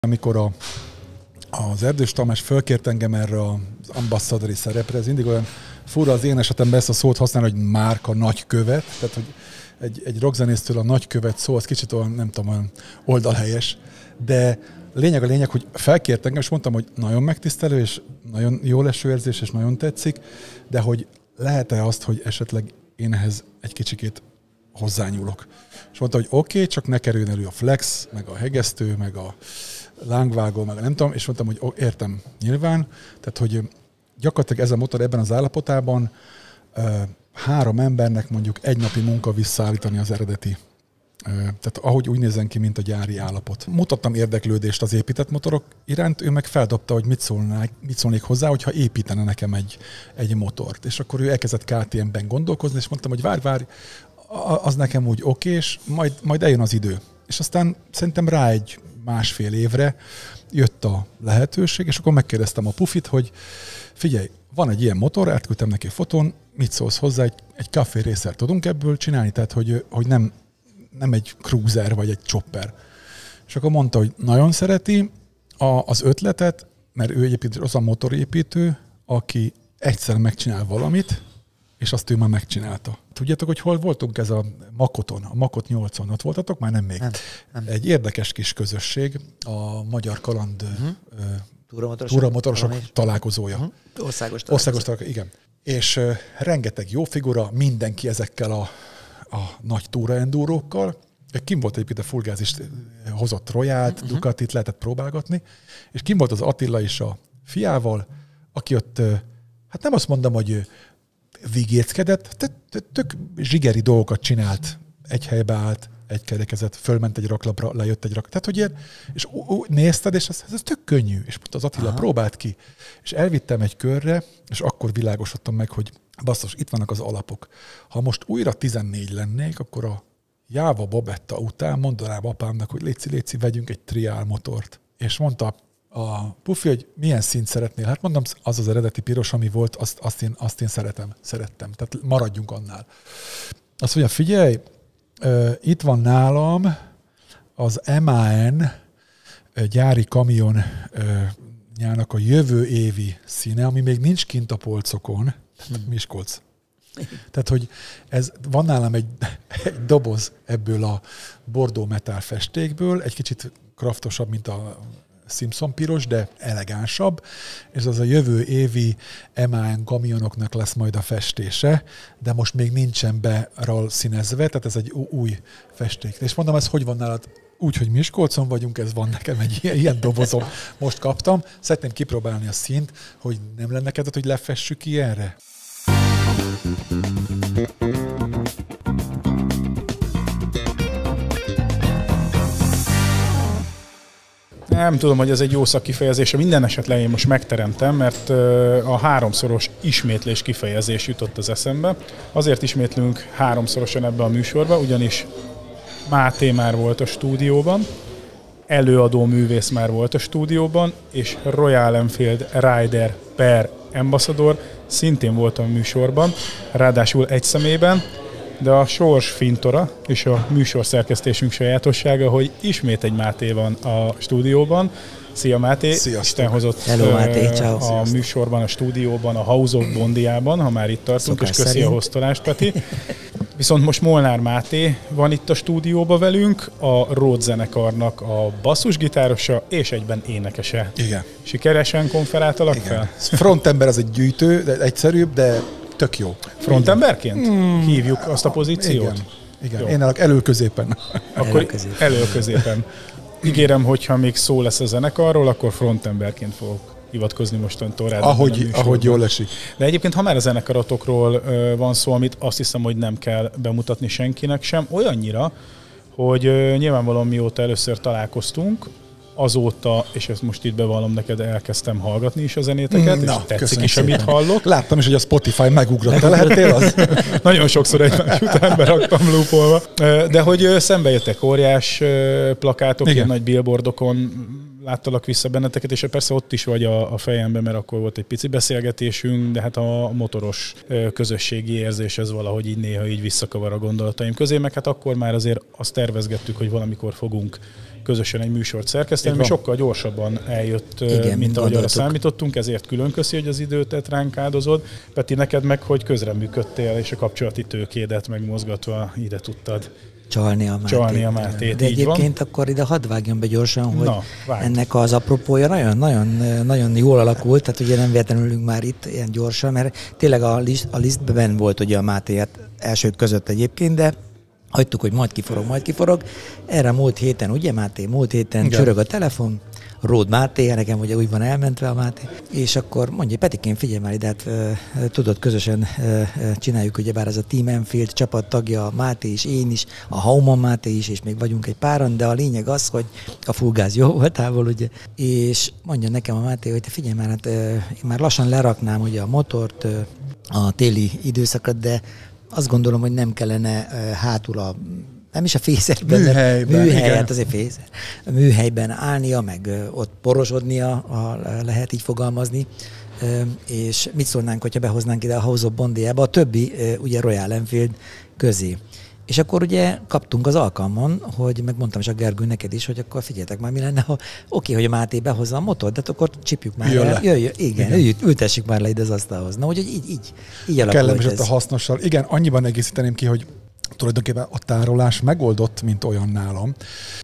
Amikor az Erdős Tamás fölkért engem erre az ambassadori szerepre, ez mindig olyan fura az én esetemben ezt a szót használ, hogy márka nagykövet, tehát hogy egy rockzenésztől a nagykövet szó, az kicsit olyan, nem tudom, olyan oldalhelyes, de a lényeg, hogy felkért engem, és mondtam, hogy nagyon megtisztelő, és nagyon jó leső érzés, és nagyon tetszik, de hogy lehet-e azt, hogy esetleg én ehhez egy kicsikét hozzányúlok. És mondta, hogy oké, csak ne kerüljön elő a flex, meg a hegesztő, meg a lángvágó, meg nem tudom, és mondtam, hogy értem nyilván, tehát hogy gyakorlatilag ez a motor ebben az állapotában 3 embernek mondjuk egy napi munka visszaállítani az eredeti. Tehát ahogy úgy nézzen ki, mint a gyári állapot. Mutattam érdeklődést az épített motorok iránt, ő meg feldobta, hogy mit szólnék hozzá, hogyha építene nekem egy motort. És akkor ő elkezdett KTM-ben gondolkozni, és mondtam, hogy várj, az nekem úgy okés, majd eljön az idő. És aztán szerintem rá egy 1,5 évre jött a lehetőség, és akkor megkérdeztem a Pufit, hogy figyelj, van egy ilyen motor, átküldtem neki a fotón, mit szólsz hozzá, egy café racer tudunk ebből csinálni, tehát hogy nem egy cruiser vagy egy chopper. És akkor mondta, hogy nagyon szereti az ötletet, mert ő egyébként az a motorépítő, aki egyszer megcsinál valamit, és azt ő már megcsinálta. Tudjátok, hogy hol voltunk ez a Makoton, a Makot 8-on? Ott voltatok? Már nem még. Nem. Egy érdekes kis közösség, a Magyar Kaland túramotorosok találkozója. Országos találkozó, igen. És rengeteg jó figura, mindenki ezekkel a nagy túraendúrókkal. Kim volt egyébként a Full Gas is, hozott Royalt, Ducatit lehetett próbálgatni, és kim volt az Attila is a fiával, aki ott, hát nem azt mondom, hogy vigéckedett, tök zsigeri dolgokat csinált. Egy helybe állt, egy kerekezett, fölment egy raklapra, lejött egy raklap. Tehát, hogy ilyen, és nézted, és ez tök könnyű. És az Attila próbált ki. És elvittem egy körre, és akkor világosodtam meg, hogy basszus, itt vannak az alapok. Ha most újra 14 lennék, akkor a Jáva Babetta után mondanám apámnak, hogy léci, vegyünk egy triál motort. És mondta a Pufi, hogy milyen színt szeretnél. Hát mondom, az eredeti piros, ami volt, azt én szerettem. Tehát maradjunk annál. Azt mondja, figyelj, itt van nálam az MAN gyári kamionjának a jövő évi színe, ami még nincs kint a polcokon, Miskolc. Tehát, hogy van nálam egy doboz ebből a bordó metál festékből, egy kicsit kraftosabb, mint a Simpson piros, de elegánsabb, és az a jövő évi MAN kamionoknak lesz majd a festése, de most még nincsen beral színezve, tehát ez egy új festék. És mondom, ez hogy van nálad? Úgy, hogy Miskolcon vagyunk, ez van nekem egy ilyen dobozom. Most kaptam, szeretném kipróbálni a színt, hogy nem lenne kedved, hogy lefessük ki erre. Nem tudom, hogy ez egy jó szakkifejezés. Minden esetben én most megteremtem, mert a 3-szoros ismétlés kifejezés jutott az eszembe. Azért ismétlünk 3-szorosan ebbe a műsorba, ugyanis Máté már volt a stúdióban, előadó művész már volt a stúdióban, és Royal Enfield Rider per Ambassador szintén volt a műsorban, ráadásul egy személyben, de a sors fintora és a műsorszerkesztésünk sajátossága, hogy ismét egy Máté van a stúdióban. Szia Máté! Sziasztok. Isten hozott Hello, Máté, ciao. A műsorban, a stúdióban, a House of Bondiában, ha már itt tartunk, szokás és köszi szerint a hoztolást, Peti. Viszont most Molnár Máté van itt a stúdióban velünk, a Ród zenekarnak a basszusgitárosa és egyben énekese. Igen. Sikeresen konferáltalak fel? Frontember az egy gyűjtő, de egyszerűbb, de tök jó. Frontemberként hívjuk azt a pozíciót? Igen. Én állok elő-középen. Akkor elő-középen. Ígérem, hogyha még szó lesz a zenekarról, akkor frontemberként fogok hivatkozni mostantól rád. Ahogy jól esik. De egyébként, ha már a zenekarotokról van szó, amit azt hiszem, hogy nem kell bemutatni senkinek sem, olyannyira, hogy nyilvánvalóan mióta először találkoztunk, azóta, és ezt most itt bevallom neked, elkezdtem hallgatni is a zenéteket, és tetszik is, amit hallok. Láttam is, hogy a Spotify megugrott. Te lehettél az? Nagyon sokszor egymás után beraktam loopolva. De hogy szembe jöttek óriás plakátok, ilyen nagy billboardokon, láttalak vissza benneteket, és persze ott is vagy a fejemben, mert akkor volt egy pici beszélgetésünk, de hát a motoros közösségi érzés ez valahogy így néha így visszakavar a gondolataim közé, meg hát akkor már azért azt tervezgettük, hogy valamikor fogunk közösen egy műsort szerkeszteni, ami sokkal gyorsabban eljött, igen, mint ahogy arra számítottunk, ezért külön köszi, hogy az időt ránk áldozod. Peti, neked meg, hogy közreműködtél, és a kapcsolati tőkédet megmozgatva ide tudtad csalni a Mátét. De egyébként van. Akkor ide hadd vágjon be gyorsan, hogy ennek az apropója nagyon jól alakult, tehát ugye nem véletlenül ülünk már itt ilyen gyorsan, mert tényleg a listben volt ugye a Máté, hát elsők között egyébként, de hagytuk, hogy majd kiforog. Erre múlt héten, ugye Máté, csörög a telefon, Ród Máté, nekem ugye úgy van elmentve a Máté, és akkor mondja, Petikén, figyelj már ide, hát tudod, közösen csináljuk, ugyebár ez a Team Enfield csapattagja, Máté is, én is, a Hauman Máté is, és még vagyunk egy páran, de a lényeg az, hogy a fullgáz jó voltából, ugye, és mondja nekem a Máté, hogy te figyelj már, hát én már lassan leraknám ugye a motort, a téli időszakot, de azt gondolom, hogy nem kellene hátul nem is a fészerben, műhelyen, hát azért fészer. A műhelyben állnia, meg ott porosodnia, lehet így fogalmazni, és mit szólnánk, hogyha behoznánk ide a House of Bondiába, a többi ugye Royal Enfield közé. És akkor ugye kaptunk az alkalmon, hogy megmondtam is a Gergő neked is, hogy akkor figyeljetek már, mi lenne, ha oké, hogy a Máté behozza a motort, de akkor csipjük már le. Igen, ültessük már le ide az asztalhoz. Na, úgyhogy így alakult kellemes ez. A hasznossal. Igen, annyiban egészíteném ki, hogy tulajdonképpen a tárolás megoldott, mint olyan nálam.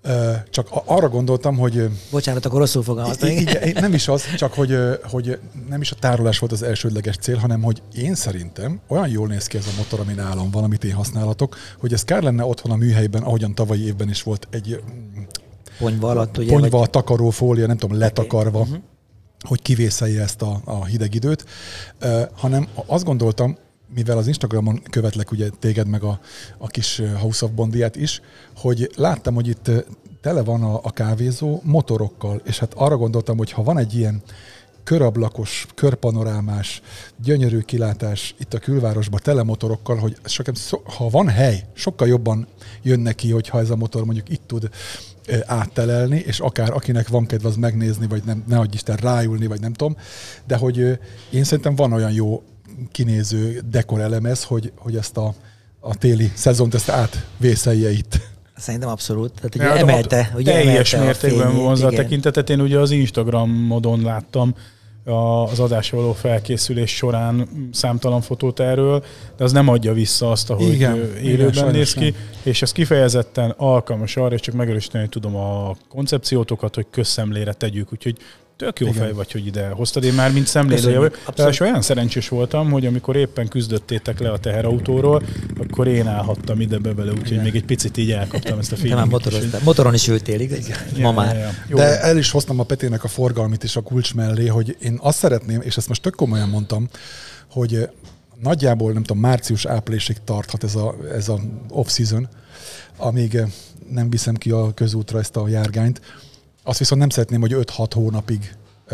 Csak arra gondoltam, hogy... Bocsánat, akkor rosszul fogalmaztam. Nem is az, csak hogy nem is a tárolás volt az elsődleges cél, hanem hogy én szerintem olyan jól néz ki ez a motor, ami nálam van, amit én használhatok, hogy ez kár lenne otthon a műhelyben, ahogyan tavalyi évben is volt egy ponyva alatt, ugye? Ponyva, takarófólia, nem tudom, letakarva, hogy kivészelje ezt a hideg időt, hanem azt gondoltam, mivel az Instagramon követlek ugye téged meg a kis House of Bondiát is, hogy láttam, hogy itt tele van a kávézó motorokkal, és hát arra gondoltam, hogy ha van egy ilyen körablakos, körpanorámás, gyönyörű kilátás itt a külvárosban tele motorokkal, hogy ha van hely, sokkal jobban jön neki, hogyha ez a motor mondjuk itt tud áttelelni, és akár akinek van kedve az megnézni, vagy nem, ne adj Isten ráülni, vagy nem tudom, de hogy én szerintem van olyan jó kinéző dekorelemez, hogy ezt a téli szezont ezt átvészelje itt. Szerintem abszolút. Tehát ugye emelte, teljes mértékben vonza a tekintetet. Én ugye az Instagramodon láttam az adásra való felkészülés során számtalan fotót erről, de az nem adja vissza azt, ahogy élőben néz ki, és ez kifejezetten alkalmas arra, és csak megerősíteni tudom a koncepciótokat, hogy közszemlére tegyük, úgyhogy tök jó fej vagy, hogy ide hoztad. Én már mint szemlélője. És olyan szerencsés voltam, hogy amikor éppen küzdöttétek le a teherautóról, akkor én állhattam ide bevele, úgyhogy még egy picit így elkaptam ezt a feelinget. Te már motoron is ültél, igaz? Ma már. De el is hoztam a Petének a forgalmit is a kulcs mellé, hogy én azt szeretném, és ezt most tök komolyan mondtam, hogy nagyjából, nem tudom, március-áprilisig tarthat ez a off-season, amíg nem viszem ki a közútra ezt a járgányt. Azt viszont nem szeretném, hogy 5-6 hónapig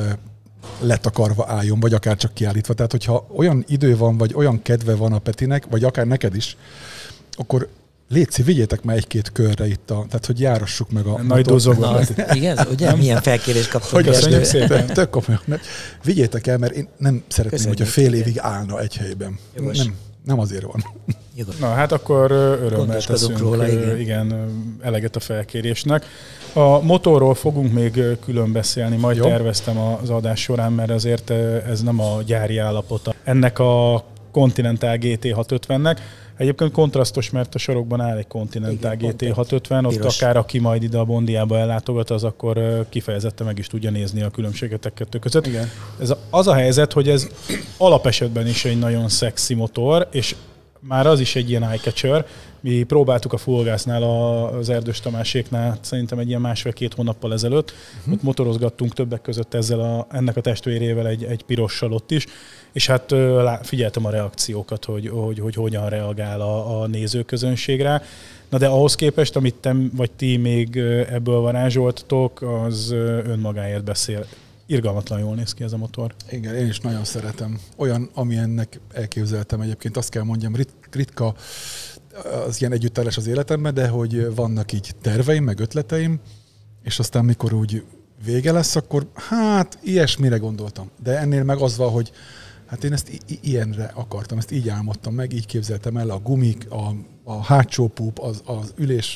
letakarva álljon, vagy akár csak kiállítva. Tehát, hogyha olyan idő van, vagy olyan kedve van a Petinek, vagy akár neked is, akkor létszi, vigyétek már egy-két körre itt, tehát, hogy járassuk meg a nagy dozogban. Igen, ugye? Milyen felkérés kaptunk? Köszönjük szépen. Tök komolyan. Vigyétek el, mert én nem szeretném, hogyha fél évig állna egy helyben. Nem azért van. Na, hát akkor örömmel teszünk róla, igen, eleget a felkérésnek. A motorról fogunk még külön beszélni, majd terveztem az adás során, mert azért ez nem a gyári állapota ennek a Continental GT650-nek. Egyébként kontrasztos, mert a sarokban áll egy Continental GT650, ott akár aki majd ide a Bondiába ellátogat, az akkor kifejezetten meg is tudja nézni a különbséget a kettő között. Igen. Ez az a helyzet, hogy ez alapesetben is egy nagyon szexi motor, és már az is egy ilyen eye-catcher. Mi próbáltuk a Fullgasnál, az Erdős Tamáséknál szerintem egy ilyen 1,5-2 hónappal ezelőtt. Ott motorozgattunk többek között ennek a testvérével egy pirossal ott is, és hát figyeltem a reakciókat, hogy hogyan reagál a nézőközönségre. Na de ahhoz képest, amit te vagy ti még ebből varázsoltatok, az önmagáért beszél. Irgalmatlan jól néz ki ez a motor. Igen, én is nagyon szeretem. Olyan, amilyennek elképzeltem egyébként, azt kell mondjam, ritka az ilyen együttállás az életemben, de hogy vannak így terveim, meg ötleteim, és aztán mikor úgy vége lesz, akkor hát ilyesmire gondoltam. De ennél meg az van, hogy hát én ezt ilyenre akartam, ezt így álmodtam meg, így képzeltem el, a gumik, a hátsó púp, az ülés,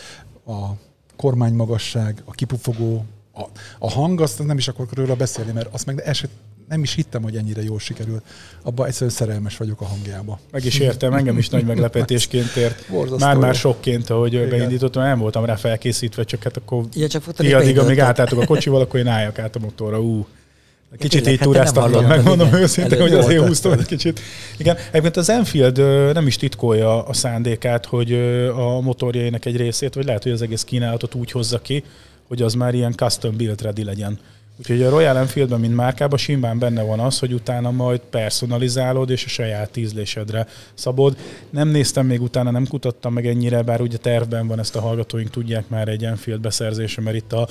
a kormánymagasság, a kipufogó, a hang, azt nem is akarok róla beszélni, mert azt meg nem is hittem, hogy ennyire jól sikerült. Abban egyszerűen szerelmes vagyok a hangjába. Meg is értem, engem is nagy meglepetésként ért. Már sokként, ahogy beindítottam, nem voltam rá felkészítve, csak hát akkor addig, amíg átálltok a kocsival, akkor én álljak át a motorra. Kicsit így túráztam, megmondom őszintén, hogy azért húztam egy kicsit. Igen, egyébként az Enfield nem is titkolja a szándékát, hogy a motorjainak egy részét, vagy lehet, hogy az egész kínálatot úgy hozza ki, hogy az már ilyen custom build ready legyen. Úgyhogy a Royal Enfieldben, mint márkában simán benne van az, hogy utána majd personalizálod, és a saját ízlésedre szabod. Nem néztem még utána, nem kutattam meg ennyire, bár ugye tervben van, ezt a hallgatóink tudják már egy Enfield beszerzése, mert itt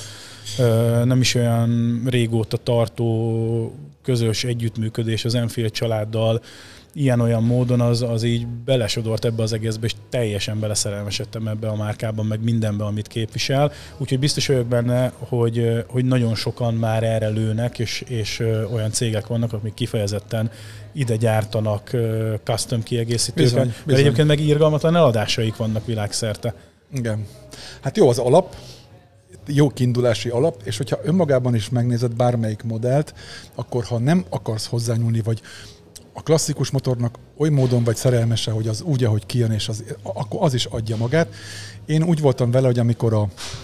nem is olyan régóta tartó közös együttműködés az Enfield családdal, ilyen-olyan módon az így belesodort ebbe az egészbe, és teljesen beleszerelmesedtem ebbe a márkában, meg mindenbe, amit képvisel. Úgyhogy biztos vagyok benne, hogy nagyon sokan már erre lőnek, és olyan cégek vannak, akik kifejezetten ide gyártanak custom kiegészítőket. Mert egyébként meg irgalmatlan eladásaik vannak világszerte. Igen. Hát jó az alap, jó kiindulási alap, és hogyha önmagában is megnézed bármelyik modellt, akkor ha nem akarsz hozzányúlni, vagy a klasszikus motornak oly módon vagy szerelmese, hogy az úgy, ahogy kijön, és akkor az is adja magát. Én úgy voltam vele, hogy amikor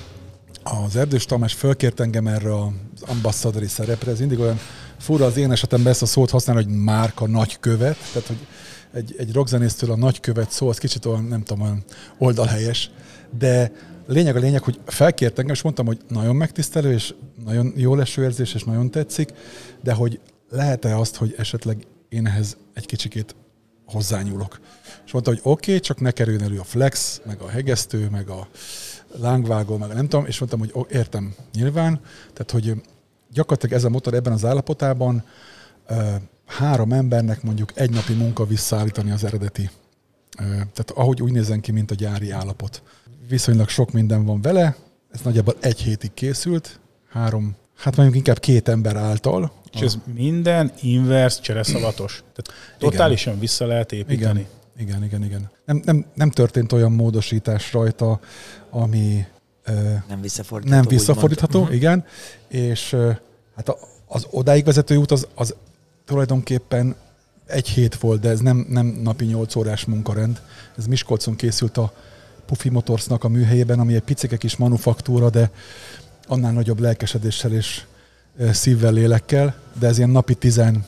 az Erdős Tamás fölkért engem erre az ambassadori szerepre, ez mindig olyan fura az én esetemben ezt a szót használni, hogy márka nagykövet, tehát hogy egy rockzenésztől a nagykövet szó, az kicsit olyan, nem tudom, olyan oldalhelyes, de a lényeg, hogy felkért engem, és mondtam, hogy nagyon megtisztelő, és nagyon jó leső érzés, és nagyon tetszik, de hogy lehet-e azt, hogy esetleg én ehhez egy kicsikét hozzányúlok. És mondta, hogy oké, csak ne kerüljön elő a flex, meg a hegesztő, meg a lángvágó, meg nem tudom, és mondtam, hogy értem nyilván, tehát hogy gyakorlatilag ez a motor ebben az állapotában 3 embernek mondjuk egy napi munka visszaállítani az eredeti. Tehát ahogy úgy nézzen ki, mint a gyári állapot. Viszonylag sok minden van vele, ez nagyjából 1 hétig készült, 3, hát mondjuk inkább 2 ember által. És ez minden inverse csereszavatos. Tehát totálisan igen. Vissza lehet építeni. Igen. Nem történt olyan módosítás rajta, ami nem visszafordítható, igen. És hát az odáig vezető út az tulajdonképpen 1 hét volt, de ez nem napi 8 órás munkarend. Ez Miskolcon készült a Pufi Motorsnak a műhelyében, ami egy picike kis manufaktúra, de annál nagyobb lelkesedéssel és szívvel, lélekkel, de ez ilyen napi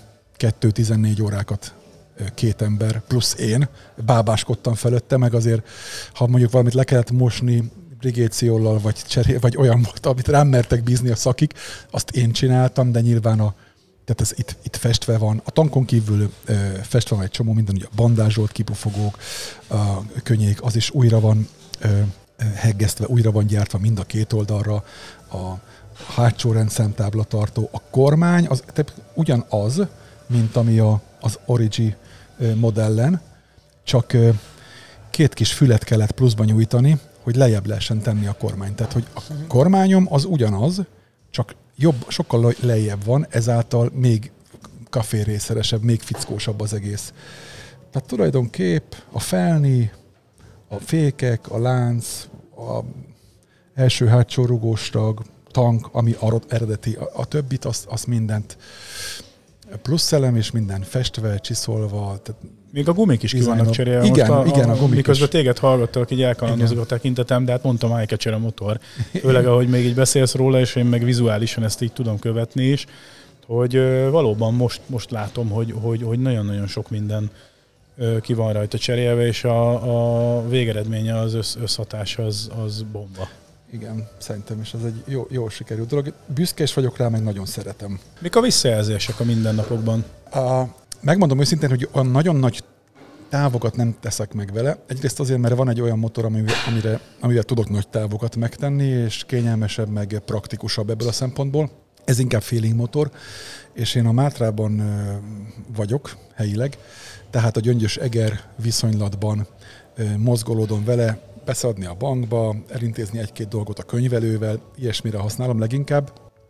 12-14 órákat 2 ember, plusz én bábáskodtam felőtte, meg azért, ha mondjuk valamit le kellett mosni brigéciollal, vagy olyan volt, amit rám mertek bízni a szakik, azt én csináltam, de nyilván tehát ez itt festve van, a tankon kívül festve van egy csomó minden, ugye a bandázsolt kipufogók, a könnyék, az is újra van heggesztve, újra van gyártva mind a 2 oldalra, a hátsó rendszámtáblatartó, a kormány az ugyanaz, mint ami az Origi modellen, csak 2 kis fület kellett pluszba nyújtani, hogy lejjebb lehessen tenni a kormányt. Tehát, hogy a kormányom az ugyanaz, csak sokkal lejjebb van, ezáltal még kaférészeresebb, még fickósabb az egész. Tehát tulajdonképp a felni, a fékek, a lánc, a első-hátsó rugóstag, tank, ami eredeti, a többit, azt mindent plusz elem, és minden festve, csiszolva. Tehát még a gumik is ki vannak cserélve. Igen, a gumik miközben is. Téged hallgattalak, így elkalandozok a tekintetem, de hát mondtam, eye-catcher a motor. Főleg, ahogy még így beszélsz róla, és én meg vizuálisan ezt így tudom követni is, hogy valóban most látom, hogy nagyon-nagyon sok minden ki van rajta cserélve, és a végeredménye, az összhatás az bomba. Igen, szerintem is ez egy jó sikerült dolog. Büszkés vagyok rá, meg nagyon szeretem. Mik a visszajelzések a mindennapokban? Megmondom őszintén, hogy olyan nagyon nagy távokat nem teszek meg vele. Egyrészt azért, mert van egy olyan motor, amivel tudok nagy távokat megtenni, és kényelmesebb, meg praktikusabb ebből a szempontból. Ez inkább feeling motor, és én a Mátrában vagyok helyileg, tehát a Gyöngyös Eger viszonylatban mozgolódom vele, beszadni a bankba, elintézni 1-2 dolgot a könyvelővel, ilyesmire használom leginkább.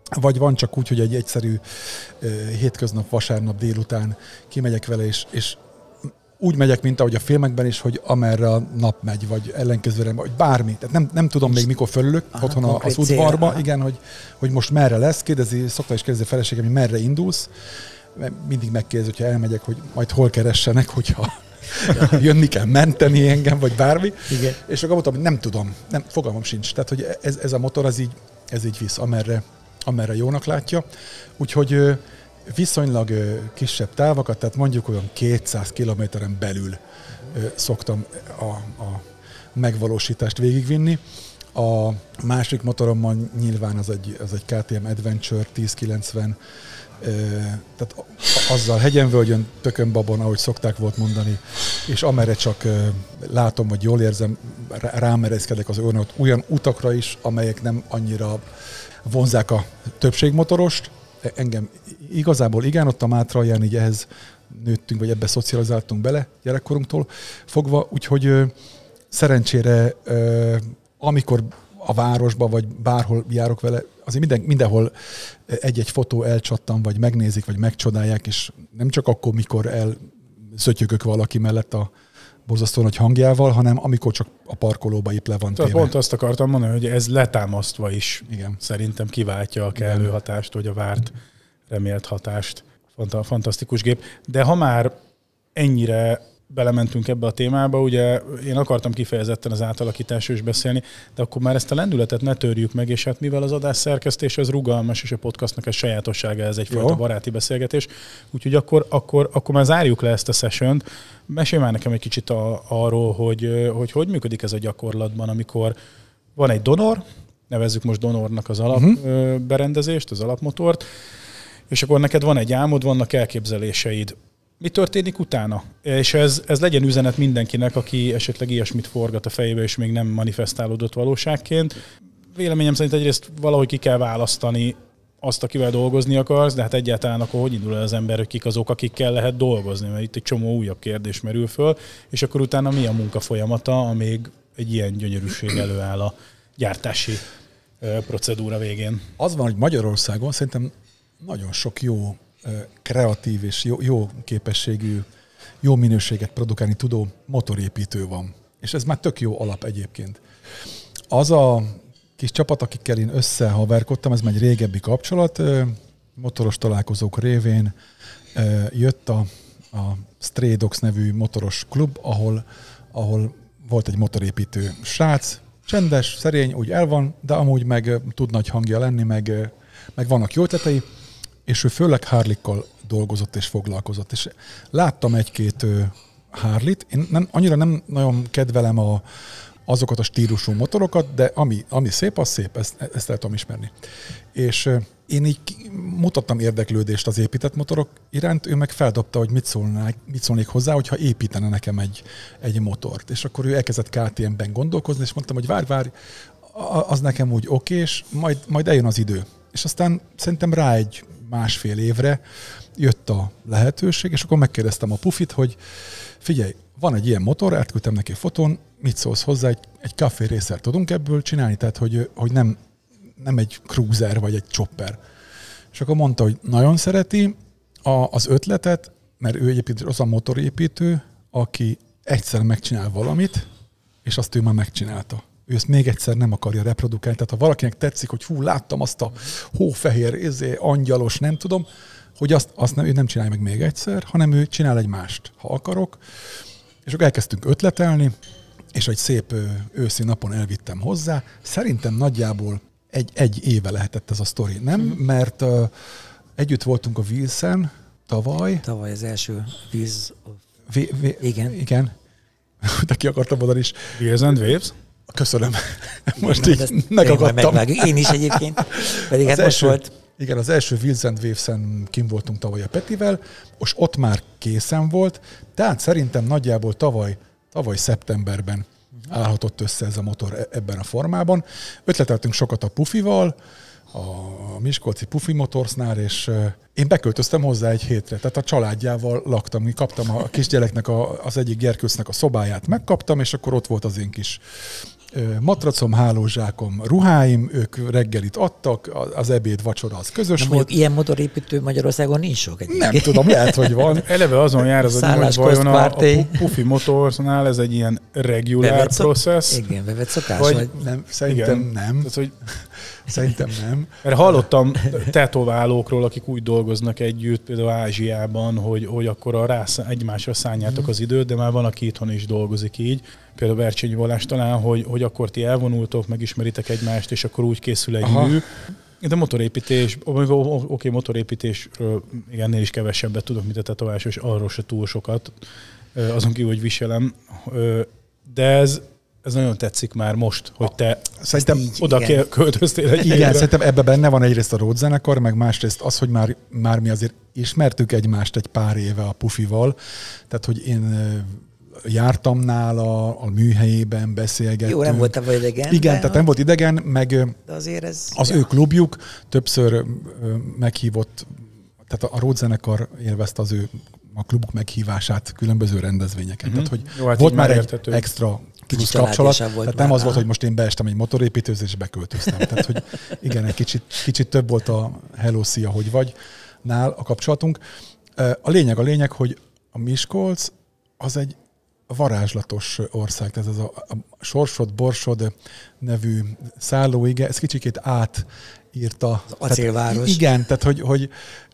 vagy van csak úgy, hogy egy egyszerű hétköznap, vasárnap délután kimegyek vele, és úgy megyek, mint ahogy a filmekben is, hogy amerre a nap megy, vagy ellenkezőre, vagy bármi. Tehát nem tudom még mikor fölülök otthon az udvarba, igen, hogy most merre lesz. Szokta is kérdezni a feleségem, hogy merre indulsz. Mindig megkérdezi, hogyha elmegyek, hogy majd hol keressenek, hogyha jönni kell menteni engem, vagy bármi. Igen. És akkor mondtam, hogy nem tudom, fogalmam sincs. Tehát, hogy ez a motor, ez így visz, amerre jónak látja. Úgyhogy viszonylag kisebb távokat, tehát mondjuk olyan 200 kilométeren belül szoktam a megvalósítást végigvinni. A másik motorommal nyilván az egy KTM Adventure 1090, tehát azzal hegyen-völgyön, tökön-babon, ahogy szokták volt mondani, és amerre csak látom, vagy jól érzem, rámereszkedek az olyan utakra is, amelyek nem annyira vonzák a többségmotorost. Engem igazából igen, ott a Mátralján így ehhez nőttünk, vagy ebbe szocializáltunk bele gyerekkorunktól fogva, úgyhogy szerencsére amikor a városba, vagy bárhol járok vele, azért mindenhol egy-egy fotó elcsattam, vagy megnézik, vagy megcsodálják, és nem csak akkor, mikor elzötyögök valaki mellett a borzasztó nagy hangjával, hanem amikor csak a parkolóba épp le van téve. Pont azt akartam mondani, hogy ez letámasztva is igen. Szerintem kiváltja a kellő hatást, vagy a várt remélt hatást. Fantasztikus gép. De ha már ennyire belementünk ebbe a témába, ugye én akartam kifejezetten az átalakításról is beszélni, de akkor már ezt a lendületet ne törjük meg, és hát mivel az adás szerkesztés az rugalmas, és a podcastnak ez sajátossága, ez egyfajta baráti beszélgetés, úgyhogy akkor már zárjuk le ezt a sessiont. Mesélj már nekem egy kicsit arról, hogy működik ez a gyakorlatban, amikor van egy donor, nevezzük most donornak az alapberendezést, az alapmotort, és akkor neked van egy álmod, vannak elképzeléseid. Mi történik utána? És ez legyen üzenet mindenkinek, aki esetleg ilyesmit forgat a fejébe, és még nem manifestálódott valóságként. Véleményem szerint egyrészt valahogy ki kell választani azt, akivel dolgozni akarsz, de hát egyáltalán akkor hogy indul el az ember, hogy kik azok, akikkel lehet dolgozni, mert itt egy csomó újabb kérdés merül föl, és akkor utána mi a munka folyamata, amíg egy ilyen gyönyörűség előáll a gyártási procedúra végén. Az van, hogy Magyarországon szerintem nagyon sok jó, kreatív és jó képességű, jó minőséget produkálni tudó motorépítő van. És ez már tök jó alap egyébként. Az a kis csapat, akikkel én összehaverkodtam, ez már egy régebbi kapcsolat, motoros találkozók révén jött a Stray Dogs nevű motoros klub, ahol volt egy motorépítő srác, csendes, szerény, úgy el van, de amúgy meg tud nagy hangja lenni, meg vannak jó ötletei, és ő főleg Harley-kkal dolgozott és foglalkozott. És láttam egy-két Harley-t, én annyira nem nagyon kedvelem azokat a stílusú motorokat, de ami szép, az szép, ezt el tudom ismerni. És én így mutattam érdeklődést az épített motorok iránt, ő meg feldobta, hogy mit szólnék hozzá, hogyha építene nekem egy motort. És akkor ő elkezdett KTM-ben gondolkozni, és mondtam, hogy várj, az nekem úgy okés, majd eljön az idő. És aztán szerintem rá egy másfél évre jött a lehetőség, és akkor megkérdeztem a Pufit, hogy figyelj, van egy ilyen motor, átküldtem neki fotón, mit szólsz hozzá, egy café racer tudunk ebből csinálni, tehát hogy nem egy cruiser vagy egy chopper. És akkor mondta, hogy nagyon szereti az ötletet, mert ő egyébként az a motorépítő, aki egyszer megcsinál valamit, és azt ő már megcsinálta. Ő ezt még egyszer nem akarja reprodukálni. Tehát ha valakinek tetszik, hogy láttam azt a hófehér, angyalos, nem tudom, hogy ő nem csinálja meg még egyszer, hanem ő csinál egy mást, ha akarok. És akkor elkezdtünk ötletelni, és egy szép őszi napon elvittem hozzá. Szerintem nagyjából egy éve lehetett ez a sztori, nem? Mert együtt voltunk a Wheels-en tavaly. Tavaly az első Wheels. Igen. De ki akartam mondani is. Wheels and Waves? Köszönöm. Most így megakadtam. Én is egyébként. Pedig hát most volt. Igen, az első Wheels and Waves-en kim voltunk tavaly a Petivel, és ott már készen volt, tehát szerintem nagyjából tavaly szeptemberben állhatott össze ez a motor ebben a formában. Ötleteltünk sokat a Pufival, a Miskolci Pufi Motorsnál, és én beköltöztem hozzá egy hétre, tehát a családjával laktam. Kaptam a kisgyereknek, az egyik gyerkőcnek a szobáját megkaptam, és akkor ott volt az én kis matracom, hálózsákom, ruháim, ők reggelit adtak, az ebéd, vacsora az közös volt. Ilyen motorépítő Magyarországon nincs sok egyébként. Nem tudom, lehet, hogy van. Eleve azon jár az, hogy vajon a Pufi Motorsnál ez egy ilyen regular process. Igen, bevett szokás. Vagy nem, szerintem nem. Tehát, hogy szerintem nem. Mert hallottam tetoválókról, akik úgy dolgoznak együtt, például Ázsiában, hogy akkor egymásra szálljátok az időt, de már van, aki itthon is dolgozik így. Például Bercsényi Balázs talán, hogy akkor ti elvonultok, megismeritek egymást, és akkor úgy készül egy mű. De motorépítés, motorépítésről ennél is kevesebbet tudok, mint a tetoválás, és arról se túl sokat, azon kívül, hogy viselem. De ez nagyon tetszik már most, hogy te szerintem oda költöztél egy igen, évre. szerintem ebben benne van egyrészt a Rhodes zenekar, meg másrészt az, hogy már mi azért ismertük egymást egy pár éve a Pufival. Tehát, hogy én jártam nála, a műhelyében beszélgettünk. Jó, nem voltam vagy idegen. Igen, tehát nem volt idegen, meg de azért ez, az ő klubjuk többször meghívott, tehát a Rhodes zenekar élvezte a klubuk meghívását különböző rendezvényeken. Tehát, hogy jó, hát volt már értető. egy extra plusz kapcsolat, tehát nem az volt, hogy most én beestem egy motorépítőzésbe és beköltöztem. Tehát, hogy igen, egy kicsit több volt a hello, szia, hogy vagy nál a kapcsolatunk. A lényeg, hogy a Miskolc az egy varázslatos ország, tehát ez a Sorsod, Borsod nevű szállóige, ez kicsikét átírta. Az acélváros. Igen, tehát hogy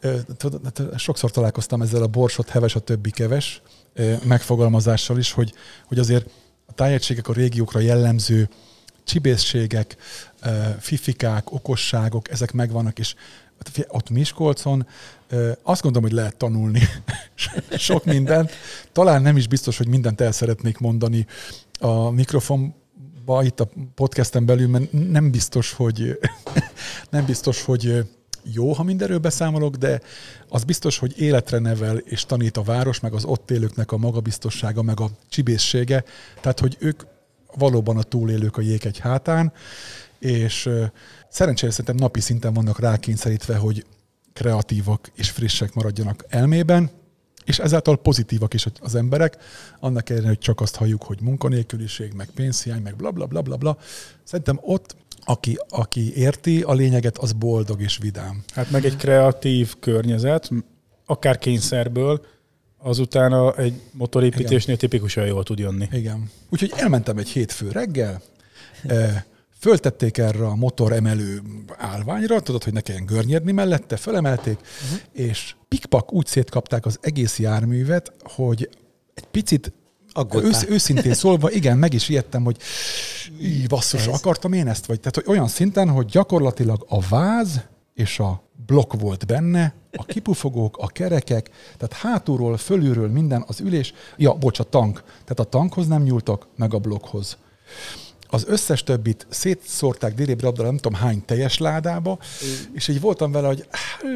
sokszor találkoztam ezzel a Borsod heves, a többi keves megfogalmazással is, hogy azért a tájegységek, a régiókra jellemző csibészségek, fifikák, okosságok, ezek megvannak, és ott Miskolcon azt gondolom, hogy lehet tanulni sok mindent. Talán nem is biztos, hogy mindent el szeretnék mondani a mikrofonba, itt a podcasten belül, mert nem biztos, hogy jó, ha mindenről beszámolok, de az biztos, hogy életre nevel és tanít a város, meg az ott élőknek a magabiztossága, meg a csibészsége. Tehát, hogy ők valóban a túlélők a jéghegy hátán, és szerencsére szerintem napi szinten vannak rákényszerítve, hogy kreatívak és frissek maradjanak elmében, és ezáltal pozitívak is az emberek, annak ellenére, hogy csak azt halljuk, hogy munkanélküliség, meg pénzhiány, meg blablabla. Szerintem ott, aki érti a lényeget, az boldog és vidám. Hát meg egy kreatív környezet, akár kényszerből, azután egy motorépítésnél tipikusan jól tud jönni. Igen. Úgyhogy elmentem egy hétfő reggel, föltették erre a motoremelő állványra, tudod, hogy ne kelljen görnyedni mellette, fölemelték, és pikpak úgy szétkapták az egész járművet, hogy egy picit őszintén szólva, igen, meg is ijedtem, hogy basszus, akartam én ezt? Vagy, tehát, hogy olyan szinten, hogy gyakorlatilag a váz és a blokk volt benne, a kipufogók, a kerekek, tehát hátulról, fölülről minden, az ülés, a tank. Tehát a tankhoz nem nyúltak, meg a blokkhoz. Az összes többit szétszórták délébb rabdal, nem tudom hány teljes ládába, és így voltam vele, hogy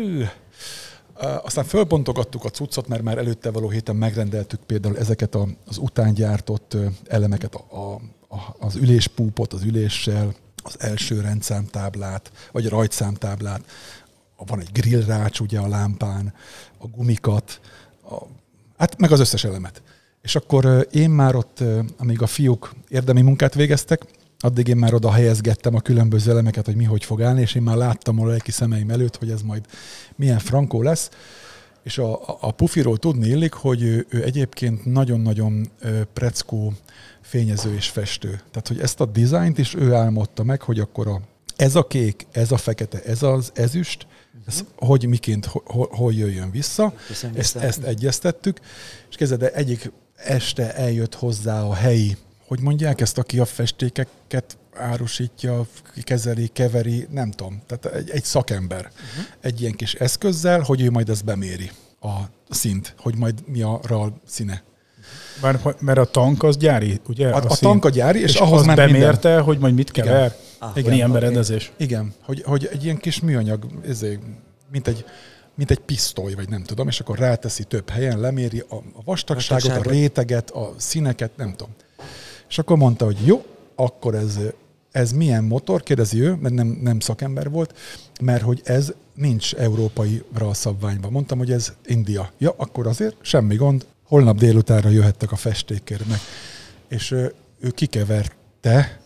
aztán fölbontogattuk a cuccot, mert már előtte való héten megrendeltük például ezeket az utángyártott elemeket, az üléspúpot, az üléssel, az első rendszámtáblát, vagy a rajtszámtáblát, van egy grillrács ugye a lámpán, a gumikat, hát meg az összes elemet. És akkor én már ott, amíg a fiúk érdemi munkát végeztek, addig én már oda helyezgettem a különböző elemeket, hogy mi hogy fog állni, és én már láttam a lelki szemeim előtt, hogy ez majd milyen frankó lesz. És a Pufiról tudni illik, hogy ő egyébként nagyon-nagyon preckó fényező és festő. Tehát, hogy ezt a dizájnt is ő álmodta meg, hogy akkor ez a kék, ez a fekete, ez az ezüst, ez hogy miként, hol jöjjön vissza. Ezt egyeztettük, és kezdve egyik este eljött hozzá a helyi, hogy mondják ezt, aki a festékeket árusítja, kezeli, keveri, nem tudom. Tehát egy szakember. Egy ilyen kis eszközzel, hogy ő majd ezt beméri, a szint, hogy majd mi a RAL színe. Mert a tank az gyári, ugye? A tank a gyári, és ahhoz már bemérte, minden. Hogy majd mit kever? Igen, ilyen berendezés. Igen, hogy egy ilyen kis műanyag, mint egy pisztoly, vagy nem tudom, és akkor ráteszi több helyen, leméri a vastagságot, a réteget, a színeket, nem tudom. És akkor mondta, hogy jó, akkor ez milyen motor, kérdezi ő, mert nem szakember volt, mert hogy ez nincs európai RAL szabványban. Mondtam, hogy ez India. Ja, akkor azért semmi gond, holnap délutánra jöhettek a festékért meg. És ő kikeverte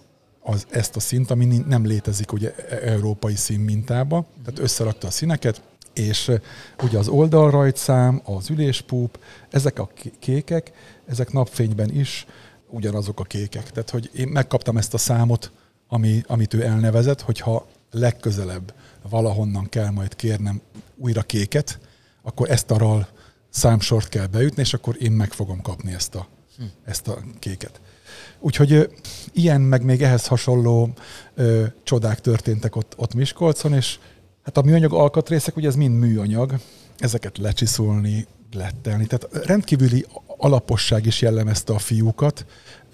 ezt a színt, ami nem létezik ugye európai színmintában, tehát összerakta a színeket, és ugye az oldalrajtszám, az üléspúp, ezek a kékek, ezek napfényben is ugyanazok a kékek. Tehát, hogy én megkaptam ezt a számot, amit ő elnevezett, hogyha legközelebb valahonnan kell majd kérnem újra kéket, akkor ezt a RAL számsort kell beütni, és akkor én meg fogom kapni ezt a kéket. Úgyhogy ilyen, meg még ehhez hasonló csodák történtek ott Miskolcon, és hát a műanyag alkatrészek, ugye ez mind műanyag, ezeket lecsiszolni, lettelni, tehát rendkívüli alaposság is jellemezte a fiúkat.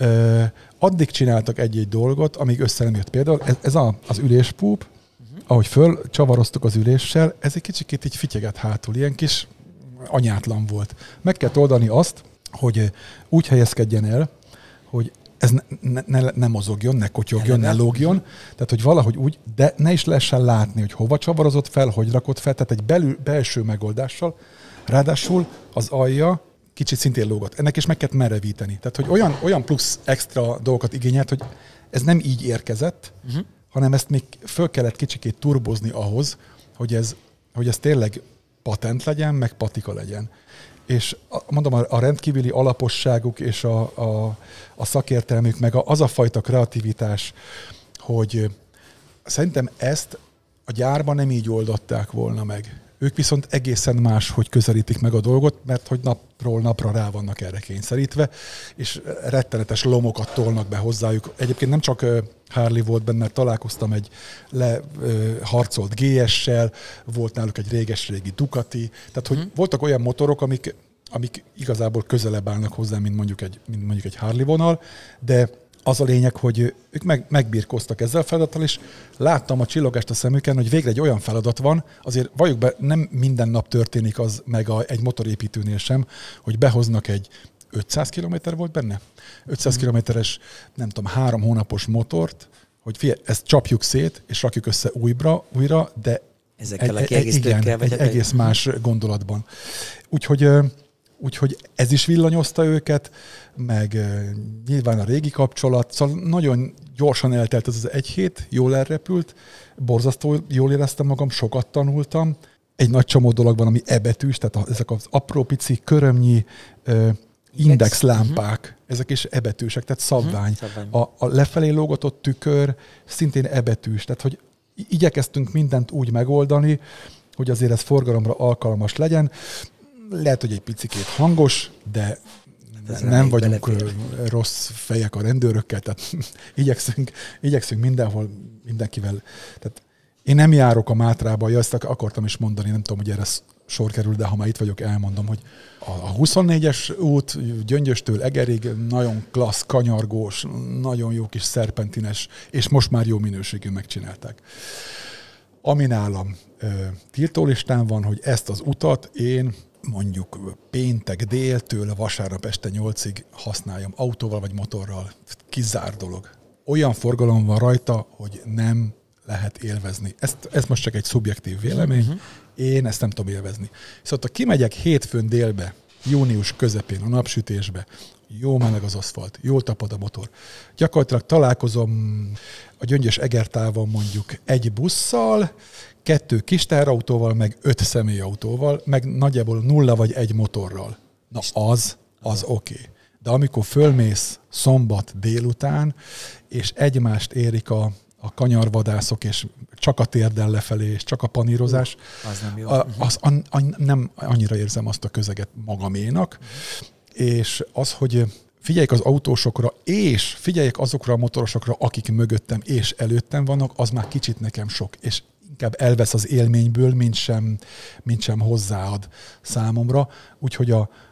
Addig csináltak egy-egy dolgot, amíg össze nem jött. Például ez az üléspúp, ahogy fölcsavaroztuk az üléssel, ez egy kicsikét így fityegett hátul, ilyen kis anyátlan volt. Meg kell oldani azt, hogy úgy helyezkedjen el, hogy ez ne mozogjon, ne kotyogjon, ne lógjon, tehát hogy valahogy úgy, de ne is lehessen látni, hogy hova csavarozott fel, hogy rakott fel, tehát egy belső megoldással, ráadásul az alja kicsit szintén lógott. Ennek is meg kellett merevíteni. Tehát, hogy olyan plusz extra dolgokat igényelt, hogy ez nem így érkezett, hanem ezt még föl kellett kicsikét turbozni ahhoz, hogy ez tényleg patent legyen, meg patika legyen. És mondom, a rendkívüli alaposságuk és a szakértelmük, meg az a fajta kreativitás, hogy szerintem ezt a gyárban nem így oldották volna meg. Ők viszont egészen máshogy közelítik meg a dolgot, mert hogy napról napra rá vannak erre kényszerítve, és rettenetes lomokat tolnak be hozzájuk. Egyébként nem csak Harley volt benne, mert találkoztam egy leharcolt GS-sel, volt náluk egy réges-régi Ducati, tehát hogy voltak olyan motorok, amik igazából közelebb állnak hozzá, mint mondjuk egy Harley vonal, de az a lényeg, hogy ők megbirkóztak ezzel a feladattal, és láttam a csillogást a szemüken, hogy végre egy olyan feladat van, azért valljuk be, nem minden nap történik az, meg egy motorépítőnél sem, hogy behoznak egy 500 kilométer volt benne? 500 kilométeres, nem tudom, 3 hónapos motort, hogy figyelj, ezt csapjuk szét, és rakjuk össze újra, de egy egész más gondolatban. Úgyhogy ez is villanyozta őket, meg nyilván a régi kapcsolat, szóval nagyon gyorsan eltelt az egy hét, jól elrepült, borzasztó jól éreztem magam, sokat tanultam. Egy nagy csomó dolog van, ami ebetűs, tehát ezek az apró pici, körömnyi indexlámpák, ezek is ebetűsek, tehát szabvány. A lefelé lógatott tükör szintén ebetűs, tehát hogy igyekeztünk mindent úgy megoldani, hogy azért ez forgalomra alkalmas legyen. Lehet, hogy egy picikét hangos, de nem vagyunk rossz fejek a rendőrökkel, tehát igyekszünk mindenhol, mindenkivel. Tehát én nem járok a Mátrába, ezt akartam is mondani, nem tudom, hogy erre sor kerül, de ha már itt vagyok, elmondom, hogy a 24-es út Gyöngyöstől Egerig nagyon klassz, kanyargós, nagyon jó kis szerpentines, és most már jó minőségű megcsinálták. Ami nálam tiltólistán van, hogy ezt az utat én mondjuk péntek déltől vasárnap este 8-ig használjam autóval vagy motorral. Kizár dolog. Olyan forgalom van rajta, hogy nem lehet élvezni. Ez most csak egy szubjektív vélemény. Én ezt nem tudom élvezni. Szóval ha kimegyek hétfőn délbe, június közepén, a napsütésbe, jó meleg az aszfalt, jól tapad a motor. Gyakorlatilag találkozom a Gyöngyös-Egertávon mondjuk egy busszal, 2 kis teherautóval, meg 5 személyautóval, meg nagyjából 0 vagy 1 motorral. Na az oké. De amikor fölmész szombat délután, és egymást érik a kanyarvadászok, és csak a térdel lefelé, és csak a panírozás, az nem jó. Nem annyira érzem azt a közeget magaménak, és az, hogy figyeljek az autósokra, és figyeljek azokra a motorosokra, akik mögöttem és előttem vannak, az már kicsit nekem sok, és inkább elvesz az élményből, mint sem hozzáad számomra. Úgyhogy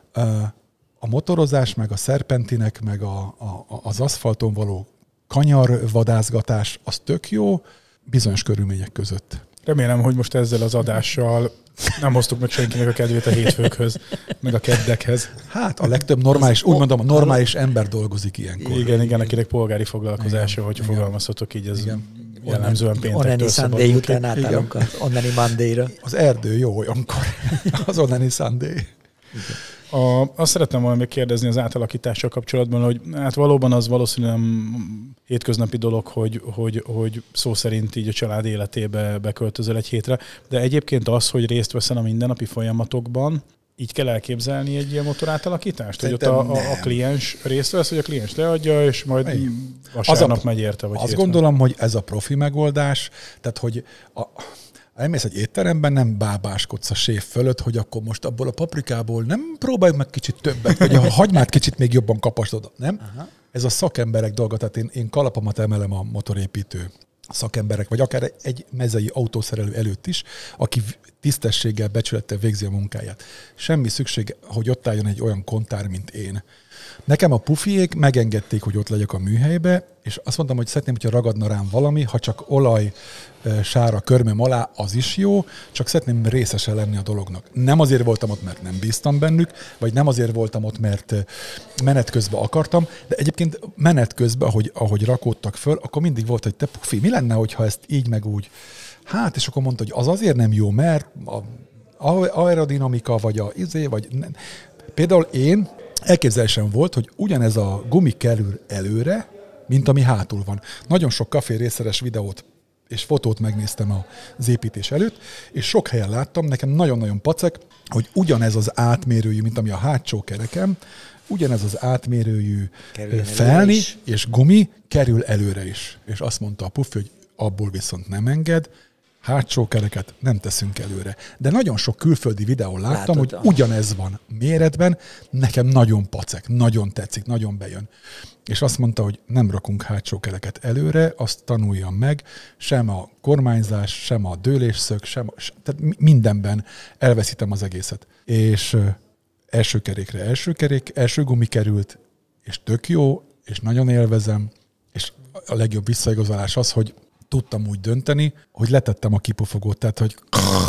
a motorozás, meg a szerpentinek, meg az aszfalton való kanyarvadászgatás, az tök jó, bizonyos körülmények között. Remélem, hogy most ezzel az adással nem hoztuk meg senkinek a kedvét a hétfőkhöz, meg a keddekhez. Hát a legtöbb normális, úgy mondom, a normális ember dolgozik ilyenkor. Igen, akinek polgári foglalkozása, hogy fogalmazhatok így, ez jellemzően péntektől szabadul. Onneni Sunday után átállunk az Onneni Monday-ra. Az erdő jó olyankor, az Onneni Sunday. Azt szeretném volna még kérdezni az átalakítással kapcsolatban, hogy hát valóban az valószínűleg hétköznapi dolog, hogy szó szerint így a család életébe beköltözöl egy hétre, de egyébként az, hogy részt veszel a mindennapi folyamatokban, így kell elképzelni egy ilyen motorátalakítást? Hogy ott a kliens részt vesz, hogy a kliens leadja, és majd vasárnap megy érte? Vagy azt gondolom, hogy ez a profi megoldás, tehát hogy elmész egy étteremben, nem bábáskodsz a séf fölött, hogy akkor most abból a paprikából nem próbálj meg kicsit többet, vagy a hagymát kicsit még jobban kapasd oda, nem? Aha. Ez a szakemberek dolga, tehát én kalapomat emelem a motorépítő szakemberek, vagy akár egy mezei autószerelő előtt is, aki tisztességgel, becsülettel végzi a munkáját. Semmi szükség, hogy ott álljon egy olyan kontár, mint én. Nekem a pufiék megengedték, hogy ott legyek a műhelybe, és azt mondtam, hogy szeretném, hogyha ragadna rám valami, ha csak olaj, sára, körmöm alá, az is jó, csak szeretném részese lenni a dolognak. Nem azért voltam ott, mert nem bíztam bennük, vagy nem azért voltam ott, mert menet közben akartam, de egyébként menet közben, ahogy rakódtak föl, akkor mindig volt, hogy te pufi, mi lenne, hogyha ezt így meg úgy? Hát, és akkor mondta, hogy az azért nem jó, mert aerodinamika, vagy vagy nem. Például én elképzelésem volt, hogy ugyanez a gumi kerül előre, mint ami hátul van. Nagyon sok kafé részeres videót és fotót megnéztem az építés előtt, és sok helyen láttam, nekem nagyon-nagyon pacek, hogy ugyanez az átmérőjű, mint ami a hátsó kerekem, ugyanez az átmérőjű felni és gumi kerül előre is. És azt mondta a pufi, hogy abból viszont nem enged, hátsó kereket nem teszünk előre. De nagyon sok külföldi videón láttam, hogy ugyanez van méretben, nekem nagyon pacek, nagyon tetszik, nagyon bejön. És azt mondta, hogy nem rakunk hátsó kereket előre, azt tanuljam meg, sem a kormányzás, sem a dőlésszög, tehát mindenben elveszítem az egészet. És első kerékre első gumi került, és tök jó, és nagyon élvezem, és a legjobb visszaigazolás az, hogy tudtam úgy dönteni, hogy letettem a kipufogót, tehát hogy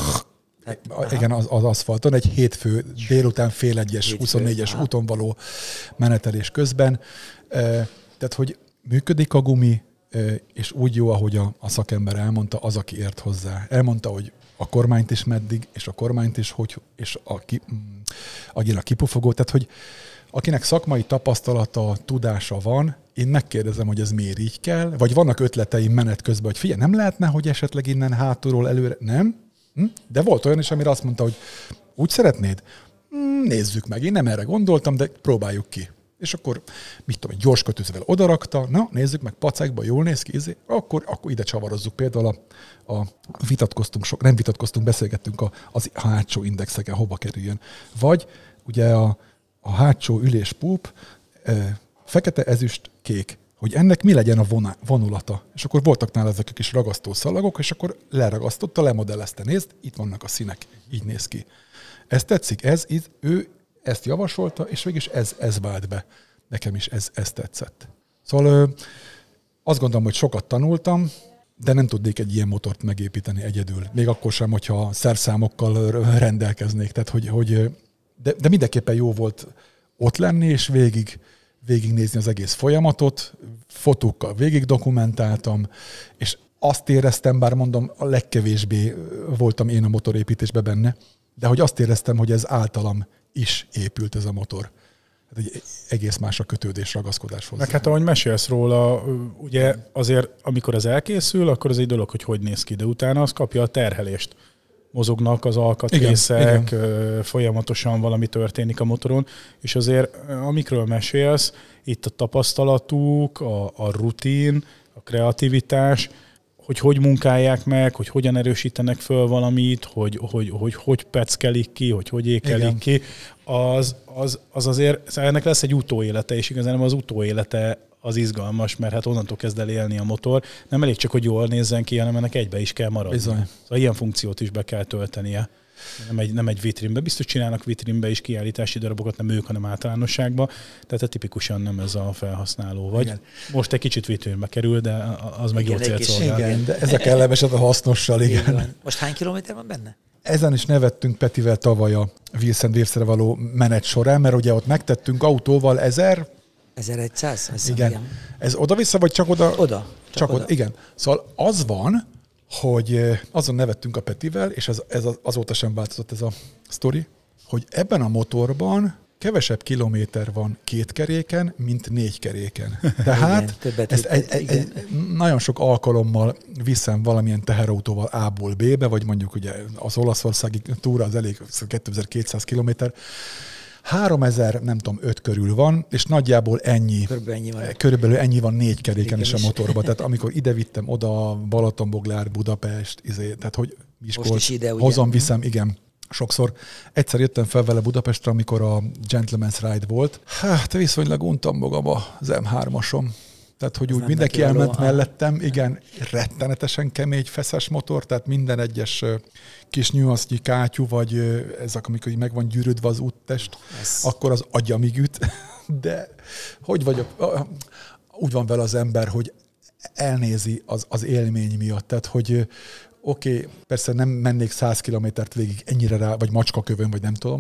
igen, az aszfalton, egy hétfő délután fél egyes, 24-es úton való menetelés közben. Tehát, hogy működik a gumi, és úgy jó, ahogy a szakember elmondta, az, aki ért hozzá. Elmondta, hogy a kormányt is meddig, és a kormányt is hogy, és a kipufogó. Tehát, hogy akinek szakmai tapasztalata, tudása van, én megkérdezem, hogy ez miért így kell, vagy vannak ötleteim menet közben, hogy figyelj, nem lehetne, hogy esetleg innen hátulról előre, nem? De volt olyan is, amire azt mondta, hogy úgy szeretnéd? Nézzük meg, én nem erre gondoltam, de próbáljuk ki. És akkor, mit tudom, egy gyors kötőzővel odarakta, na, nézzük meg, pacekba jól néz ki, akkor ide csavarozzuk. Például nem vitatkoztunk, beszélgettünk az hátsó indexeken, hova kerüljön. Vagy ugye a hátsó üléspúp fekete, ezüst, kék, hogy ennek mi legyen a vonulata. És akkor voltak nála ezek a kis ragasztó szalagok, és akkor leragasztotta, lemodellezte, nézd, itt vannak a színek, így néz ki. Ez tetszik, ő ezt javasolta, és végig ez vált be. Nekem is ez tetszett. Szóval azt gondolom, hogy sokat tanultam, de nem tudnék egy ilyen motort megépíteni egyedül. Még akkor sem, hogyha szerszámokkal rendelkeznék. Tehát, de mindenképpen jó volt ott lenni, és végignézni az egész folyamatot, fotókkal végig dokumentáltam, és azt éreztem, bár mondom, a legkevésbé voltam én a motorépítésben benne, de hogy azt éreztem, hogy ez általam is épült ez a motor. Hát egy egész más a kötődés, ragaszkodás hozzá. Meg hát ahogy mesélsz róla, ugye azért, amikor ez elkészül, akkor az egy dolog, hogy néz ki, de utána az kapja a terhelést. Mozognak az alkatrészek, folyamatosan valami történik a motoron, és azért amikről mesélsz, itt a tapasztalatuk, a rutin, a kreativitás, hogy munkálják meg, hogy hogyan erősítenek föl valamit, hogy peckelik ki, hogy ékelik ki, az azért ennek lesz egy utóélete, és igazán az utóélete az izgalmas, mert hát onnantól kezd el élni a motor. Nem elég csak, hogy jól nézzen ki, hanem ennek egybe is kell maradni. Bizony. Szóval ilyen funkciót is be kell töltenie. Nem egy vitrínbe. Biztos csinálnak vitrínbe is kiállítási darabokat, nem ők, hanem általánosságban. Tehát tipikusan nem ez a felhasználó vagy. Igen. Most egy kicsit vitrínbe kerül, de az meg jó célt szolgál. Igen, de ez a kellemes, a hasznossal, igen. Most hány kilométer van benne? Ezen is nevettünk Petivel tavaly a Wilson Wavesre való menet során, mert ugye ott megtettünk autóval 1100? Igen. Ez oda-vissza, vagy csak oda? Oda. Csak oda. Igen. Szóval az van, hogy azon nevettünk a Petivel, és ez azóta sem változott ez a sztori, hogy ebben a motorban kevesebb kilométer van 2 keréken, mint 4 keréken. Tehát nagyon sok alkalommal viszem valamilyen teherautóval A-ból B-be, vagy mondjuk ugye az olaszországi túra az elég 2200 kilométer, 3000, nem tudom, 5 körül van, és nagyjából ennyi. Körülbelül ennyi van 4 keréken is a motorba. Tehát amikor ide vittem oda Balatonboglár, Budapest, tehát hogy Miskolc, hozom, viszem, igen. Sokszor. Egyszer jöttem fel vele Budapestre, amikor a Gentleman's Ride volt. Hát viszonylag untam magam az M3-asom. Tehát, hogy úgy mindenki elment mellettem, igen, rettenetesen kemény feszes motor, tehát minden egyes kis nyuasznyi kátyú, vagy ezek, amikor meg van gyűrődve az úttest, akkor az agyamig üt. De hogy vagyok? Úgy van vele az ember, hogy elnézi az élmény miatt. Tehát, hogy oké, persze nem mennék 100 kilométert végig ennyire rá, vagy macskakövön, vagy nem tudom,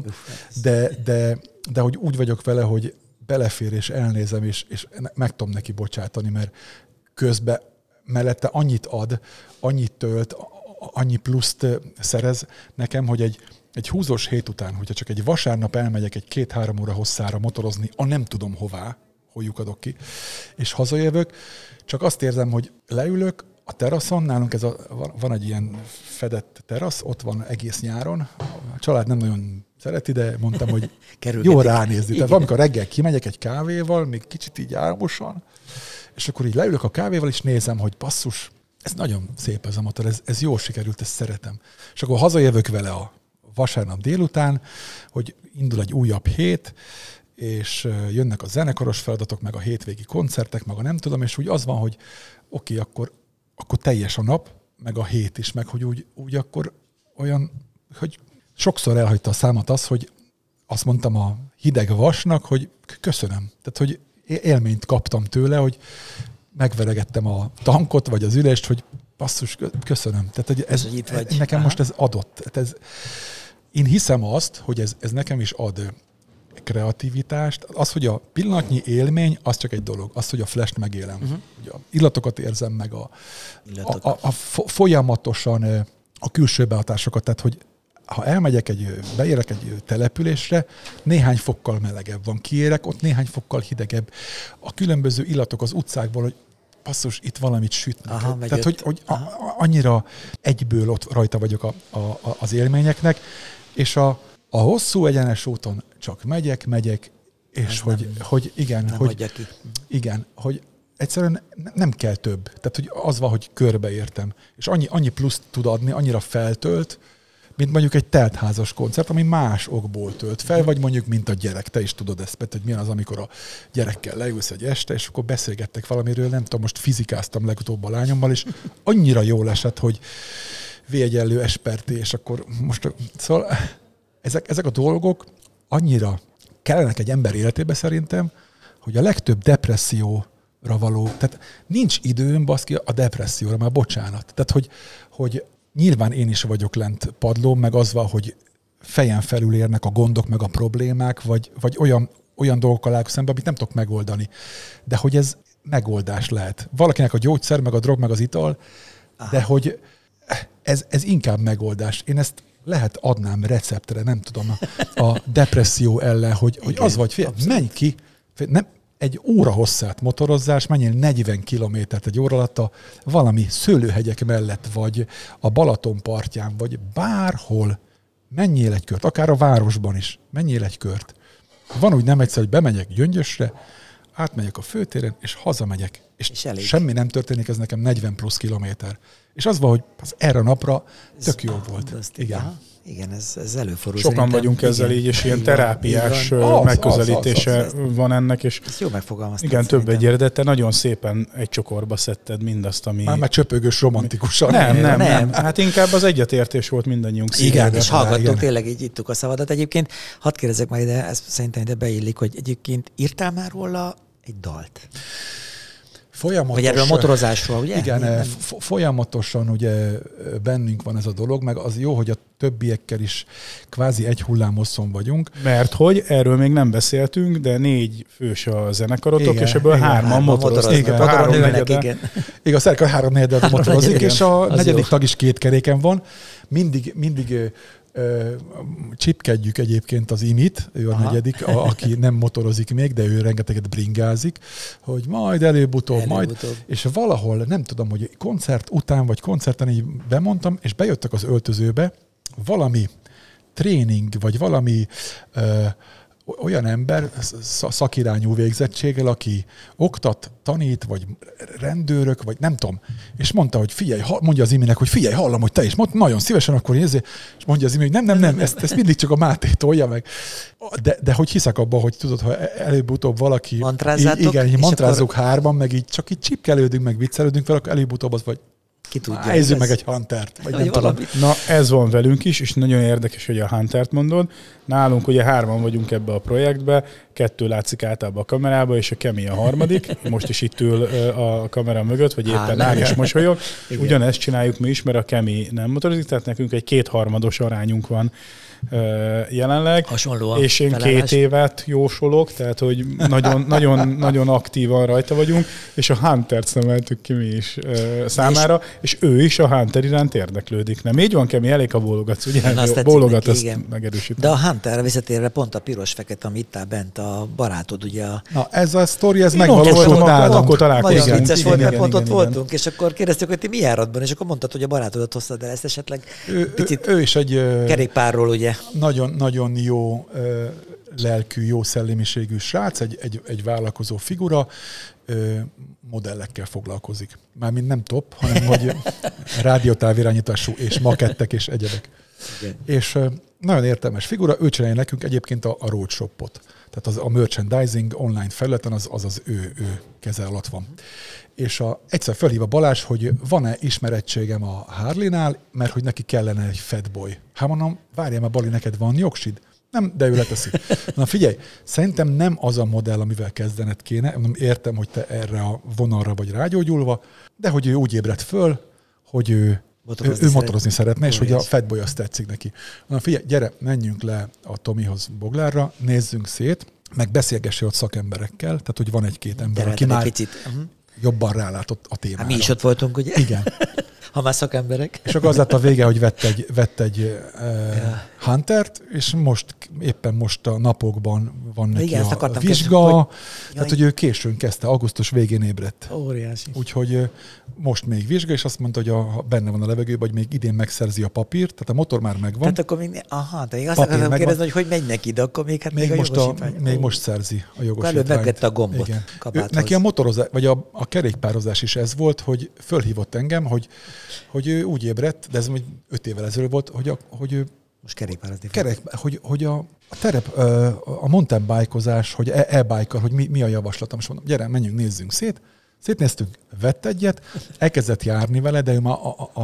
de hogy úgy vagyok vele, hogy belefér, és elnézem, és meg tudom neki bocsátani, mert közben mellette annyit ad, annyit tölt, annyi pluszt szerez nekem, hogy egy húzós hét után, hogyha csak egy vasárnap elmegyek egy 2-3 óra hosszára motorozni, nem tudom hová, hogy lyukadok ki, és hazajövök, csak azt érzem, hogy leülök a teraszon, nálunk van egy ilyen fedett terasz, ott van egész nyáron, a család nem nagyon szereti, de mondtam, hogy jó ránézni. Tehát valamikor reggel kimegyek egy kávéval, még kicsit így áramosan, és akkor így leülök a kávéval, és nézem, hogy basszus, ez nagyon szép ez a motor, ez jól sikerült, ezt szeretem. És akkor hazajövök vele a vasárnap délután, hogy indul egy újabb hét, és jönnek a zenekaros feladatok, meg a hétvégi koncertek, meg a nem tudom, és úgy az van, hogy oké, akkor teljes a nap, meg a hét is, meg hogy úgy akkor olyan, hogy sokszor elhagyta a számat az, hogy azt mondtam a hideg vasnak, hogy köszönöm. Tehát, hogy élményt kaptam tőle, hogy megveregettem a tankot, vagy az ülést, hogy basszus, köszönöm. Tehát, hogy ez nekem most ez adott. Én hiszem azt, hogy ez nekem is ad kreativitást. Az, hogy a pillanatnyi élmény, az csak egy dolog. Az, hogy a flash-t megélem. Ugye a illatokat érzem meg, a folyamatosan a külső behatásokat. Tehát, hogy ha beérek egy településre, néhány fokkal melegebb van. Kiérek, ott néhány fokkal hidegebb. A különböző illatok az utcákból, hogy basszus, itt valamit sütnek. Tehát, hogy annyira egyből ott rajta vagyok az élményeknek, és a hosszú egyenes úton csak megyek, és hogy egyszerűen nem kell több. Tehát, hogy az van, hogy körbeértem. És annyi pluszt tud adni, annyira feltölt, mint mondjuk egy teltházas koncert, ami más okból tölt fel, vagy mondjuk, mint a gyerek. Te is tudod ezt, hogy milyen az, amikor a gyerekkel leülsz egy este, és akkor beszélgettek valamiről, nem tudom, most fizikáztam legutóbb a lányommal, és annyira jól esett, hogy V=SPT, és akkor most... Szóval ezek a dolgok annyira kellenek egy ember életébe szerintem, hogy a legtöbb depresszióra való, tehát nincs időm, baszki, a depresszióra, már bocsánat. Tehát, hogy nyilván én is vagyok lent padlón, meg az van, hogy fejen felül érnek a gondok, meg a problémák, vagy olyan dolgokkal állok szembe, amit nem tudok megoldani. De hogy ez megoldás lehet. Valakinek a gyógyszer, meg a drog, meg az ital, de hogy ez inkább megoldás. Én ezt adnám receptre, nem tudom, a depresszió ellen, hogy az vagy, menj ki, nem, egy óra hosszát motorozzás, menjél 40 kilométert egy óra alatt valami szőlőhegyek mellett, vagy a Balaton partján, vagy bárhol, menjél egy kört, akár a városban is, menjél egy kört. Van úgy nem egyszer, hogy bemegyek Gyöngyösre, átmegyek a főtéren, és hazamegyek. És semmi nem történik, ez nekem 40 plusz kilométer. És az van, hogy az erre a napra tök jó volt. Igen. Igen, ez előfordul. Sokan vagyunk ezzel így, és ilyen terápiás megközelítése van ennek. És ezt jó megfogalmaztad. Igen, több egyre, de te nagyon szépen egy csokorba szedted mindazt, ami... Már csöpögős romantikusan. Nem. Hát inkább az egyetértés volt mindannyiunk szívében. Igen, és hallgattuk, tényleg így ittuk a szavadat. Egyébként hadd kérdezzek már ide, ez szerintem ide beillik, hogy egyébként írtál már róla egy dalt? Vagy erről a motorozásról, ugye? Igen, folyamatosan ugye bennünk van ez a dolog, meg az jó, hogy a többiekkel is kvázi egy hullámhosszon vagyunk. Mert hogy erről még nem beszéltünk, de 4 fős a zenekarotok, igen, és ebből 3-an motoroznak. Igen, a szerkel 3/4 motorozik, és a negyedik tag is 2 keréken van. Mindig csipkedjük egyébként az Imit, ő a negyedik, aki nem motorozik még, de ő rengeteget bringázik, hogy majd előbb-utóbb. Majd. És valahol, nem tudom, hogy koncert után, vagy koncerten így bemondtam, és bejöttek az öltözőbe valami tréning, vagy valami olyan ember szakirányú végzettséggel, aki oktat, tanít, vagy rendőrök, vagy nem tudom. És mondta, hogy figyelj, mondja az Iminek, hogy figyelj, hallom, hogy te is. Nagyon szívesen akkor nézzél. És mondja az Imi, hogy nem, ezt mindig csak a Máté tolja meg. De hogy hiszek abban, hogy tudod, ha előbb-utóbb valaki... Mantrázzátok? Igen, mantrázzuk hárman, meg így csak így csipkelődünk, meg viccelődünk vele, akkor előbb-utóbb az vagy... Ki tudja. Nézzük meg egy Huntert. Vagy nem tudom. Na, ez van velünk is, és nagyon érdekes, hogy a Huntert mondod. Nálunk ugye 3 vagyunk ebbe a projektbe, 2 látszik általában a kamerába, és a Kemi a harmadik. Most is itt ül a kamera mögött, vagy éppen áll és mosolyog. És ugyanezt csináljuk mi is, mert a Kemi nem motorozik, tehát nekünk egy 2/3 arányunk van jelenleg. Hasonlóan. És én 2 évet jósolok, tehát hogy nagyon aktívan rajta vagyunk, és a Huntert szemeltük ki mi is számára, és ő is a Hunter iránt érdeklődik. Nem így van, Kemi? Elég a bólogatsz, ugye? Bólogat, ezt megerősítem. De a Hunterre visszatérve pont a piros-fekete, amit itt áll bent a barátod, ugye Na, ez a sztori, ez megvalósult nálunk. Akkor találkozunk. Nagyon vicces volt, mert pont ott voltunk, és akkor kérdeztük, hogy ti mi járatban, és akkor mondtad, hogy a barátodat hoztad el, ezt esetleg picit ő is egy kerékpárról, ugye? Nagyon jó lelkű, jó szellemiségű srác, egy vállalkozó figura, modellekkel foglalkozik. Mármint nem top, hanem hogy rádiótávirányítású és makettek és egyebek. Igen. És nagyon értelmes figura, ő csinálja nekünk egyébként a roadshopot. Tehát a merchandising online felületen az ő keze alatt van. És egyszer felhív a Balázs, hogy van-e ismerettségem a Harley-nál, mert hogy neki kellene egy fatboy. Hát mondom, várjál már, Bali, neked van jogsid? Nem, de ő leteszi. Na figyelj, szerintem nem az a modell, amivel kezdened kéne. Mondom, értem, hogy te erre a vonalra vagy rágyógyulva, de hogy ő úgy ébredt föl, hogy ő motorozni szeretne, és hogy a fatboy azt tetszik neki. Na figyelj, gyere, menjünk le a Tomihoz Boglárra, nézzünk szét, meg beszélgessél ott szakemberekkel, tehát hogy van egy-két ember, aki már jobban rálátott a témára. Hát mi is ott voltunk, ugye? Igen. Ha már szakemberek. És akkor az lett a vége, hogy vett egy Huntert, és éppen most a napokban van neki a vizsga, tehát hogy ő későn kezdte, augusztus végén ébredt. Óriási. Úgyhogy most még vizsga, és azt mondta, hogy benne van a levegőben, hogy még idén megszerzi a papírt, tehát a motor már megvan. Tehát akkor még, de én azt akarom kérdezni, hogy megy neki, de akkor még még most szerzi a jogosítványt. Előbb megvette a gombot. Neki a motorozás, vagy a kerékpározás is ez volt, hogy fölhívott engem, hogy ő úgy ébredt, de ez 5 évvel ezelőtt volt, hogy ő most kerékpározni hogy a terep, a mountain bike-ozás, hogy e-bike-kal, hogy mi a javaslatom. És mondom, gyere, menjünk, nézzünk szét. Szétnéztünk, vett egyet, elkezdett járni vele, de ő már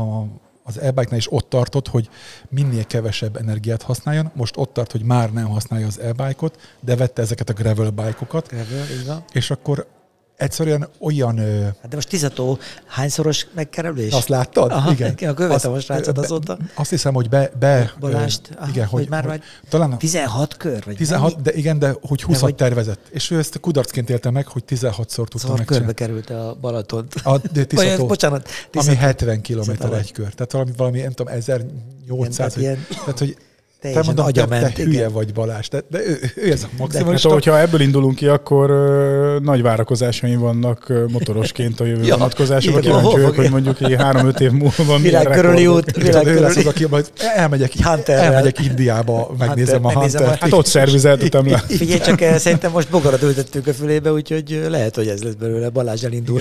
az e-bike-nál is ott tartott, hogy minél kevesebb energiát használjon. Most ott tart, hogy már nem használja az e-bike-ot, de vette ezeket a gravel bike-okat. És akkor egyszerűen olyan... Hát de most Tizató hányszoros megkerülés? Azt láttad? Aha, igen. Követem a srácot azóta. Azt hiszem, hogy Balást, igen, hogy már vagy talán 16 kör? Vagy 16, de igen, de hogy 20-at tervezett. És ő ezt kudarcként élte meg, hogy 16-szor tudta megcsinálni. Körbe került a Balatont. Bocsánat. Ami 70 km egy kör. Tehát valami nem tudom, 1800. Tehát, hogy te mondom, te hülye vagy, Balázs. De ő ez a maximális. Hát, hogyha ebből indulunk ki, akkor nagy várakozásaim vannak motorosként a jövő vonatkozásokban. Kíváncsi vagyok, hogy mondjuk 3-5 év múlva világ körüli út. Ő lesz az, aki elmegyek Indiába, megnézem a Hunter. Hát ott szervizeltetem le. Figyelj csak, szerintem most bogarat ültettünk a fülébe, úgyhogy lehet, hogy ez lesz belőle. Balázs elindul.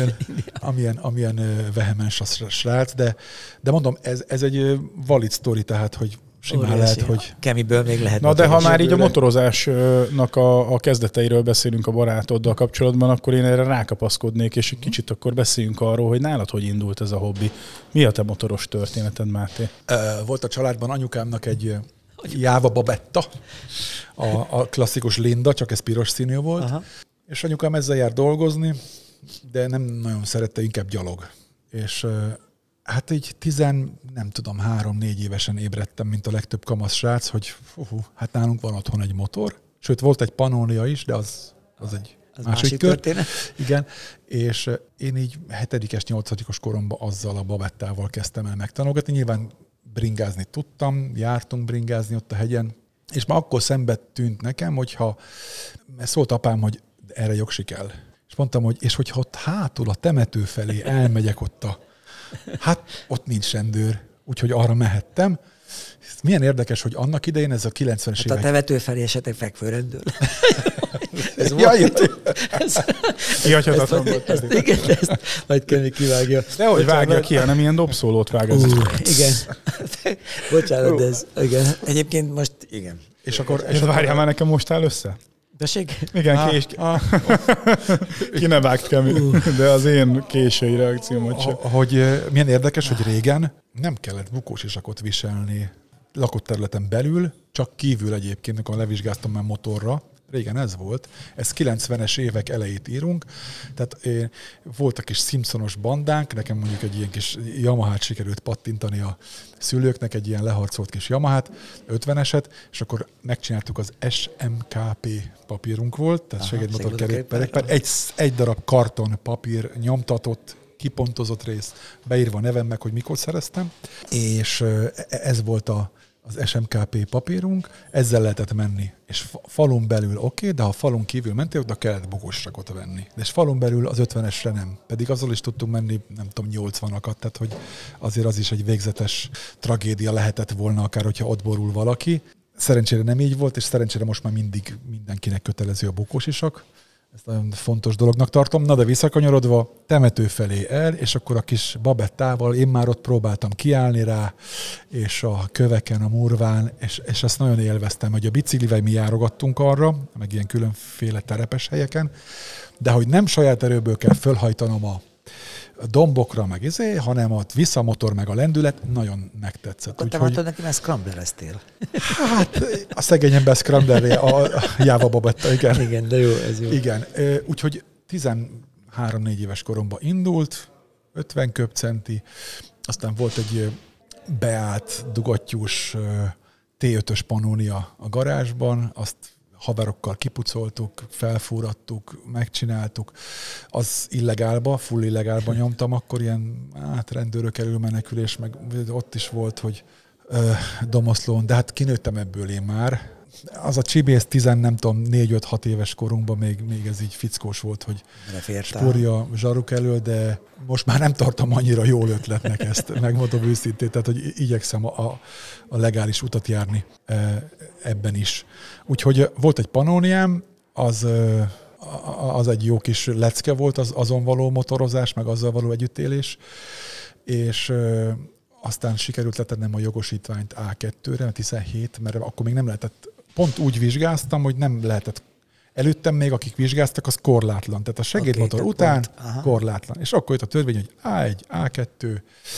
Amilyen vehemens a srác, de mondom, ez egy valid sztori, tehát, hogy simán lehet, hogy... Kemiből még lehet. Na de ha már így a motorozásnak a kezdeteiről beszélünk a barátoddal kapcsolatban, akkor én erre rákapaszkodnék, és egy kicsit akkor beszéljünk arról, hogy nálad hogy indult ez a hobbi. Mi a te motoros történeted, Máté? Volt a családban anyukámnak egy Java Babetta, a klasszikus Linda, csak ez piros színű volt, aha. És anyukám ezzel jár dolgozni, de nem nagyon szerette, inkább gyalog. És hát így 3-4 évesen ébredtem, mint a legtöbb kamasz srác, hogy hát nálunk van otthon egy motor. Sőt, volt egy Pannonia is, de az egy másik történet. Igen, és én így 7-es, 8-os koromban azzal a Babettával kezdtem el megtanulgatni. Nyilván bringázni tudtam, jártunk bringázni ott a hegyen, és már akkor szembe tűnt nekem, mert szólt apám, hogy erre jogsi kell. És mondtam, hogy hogyha ott hátul a temető felé elmegyek ott nincs rendőr, úgyhogy arra mehettem. Milyen érdekes, hogy annak idején ez a 90-es évek... a temető felé esetleg fekvő rendőr. Ez volt. Kihagyhatatlan volt. Ezt majd Kemi kivágja. Dehogy vágja ki, hanem ilyen dobszólót vág. Igen. Bocsánat, de ez... Igen. Egyébként most... Igen. És akkor várjál már, nekem most áll össze? Tessék? Igen, ki ne vágt, Kemi, de az én késői reakciómat sem. Hogy milyen érdekes, hogy régen nem kellett bukósisakot viselni lakott területen belül, csak kívül egyébként, amikor levizsgáztam már motorra. Régen ez volt. Ez 90-es évek elejét írunk. Tehát voltak is Simpsonos bandánk, nekem mondjuk egy ilyen kis Yamahát sikerült pattintani a szülőknek, egy ilyen leharcolt kis Yamahát, 50-eset, és akkor megcsináltuk az SMKP papírunk volt, tehát segédmotor kerékpár. Egy darab karton papír nyomtatott, kipontozott rész, beírva a nevem meg, hogy mikor szereztem, és ez volt az SMKP papírunk, ezzel lehetett menni. És falun belül oké, de ha a falun kívül mentél, oda kellett bukósisakot venni. De és falun belül az 50-esre nem. Pedig azzal is tudtunk menni, nem tudom, 80-akat, tehát hogy azért az is egy végzetes tragédia lehetett volna, akár hogyha ott borul valaki. Szerencsére nem így volt, és szerencsére most már mindig mindenkinek kötelező a bukósisak. Ezt nagyon fontos dolognak tartom. Na de visszakanyarodva, temető felé el, és akkor a kis babettával én már ott próbáltam kiállni rá, és a köveken, a murván, és ezt nagyon élveztem, hogy a biciklivel mi járogattunk arra, meg ilyen különféle terepes helyeken, de hogy nem saját erőből kell fölhajtanom a dombokra, meg hanem ott vissza a motor, meg a lendület, nagyon megtetszett. Akkor te mondtad neki, mert scramblereztél. Hát a szegény ember scramblerje, a Java babetta, igen. Igen, de jó, ez jó. Igen, úgyhogy 13-4 éves koromban indult, 50 köbcenti, aztán volt egy beállt, dugattyús T5-ös Pannonia a garázsban, azt haverokkal kipucoltuk, felfúrattuk, megcsináltuk. Az illegálba, full illegálba nyomtam, akkor ilyen rendőrök elől menekülés, meg ott is volt, hogy domoszlón, de hát kinőttem ebből én már. Az a csibész 4-5-6 éves korunkban még ez így fickós volt, hogy spórja zsaruk elől, de most már nem tartom annyira jól ötletnek ezt, megmondom őszintén, tehát hogy igyekszem a legális utat járni ebben is. Úgyhogy volt egy Pannoniám, az egy jó kis lecke volt, azon való motorozás, meg azzal való együttélés, és aztán sikerült letennem a jogosítványt A2-re, 17, mert akkor még nem lehetett, pont úgy vizsgáztam, hogy nem lehetett. Előttem még, akik vizsgáztak, az korlátlan. Tehát a segédmotor után korlátlan. És akkor jött a törvény, hogy A1, A2,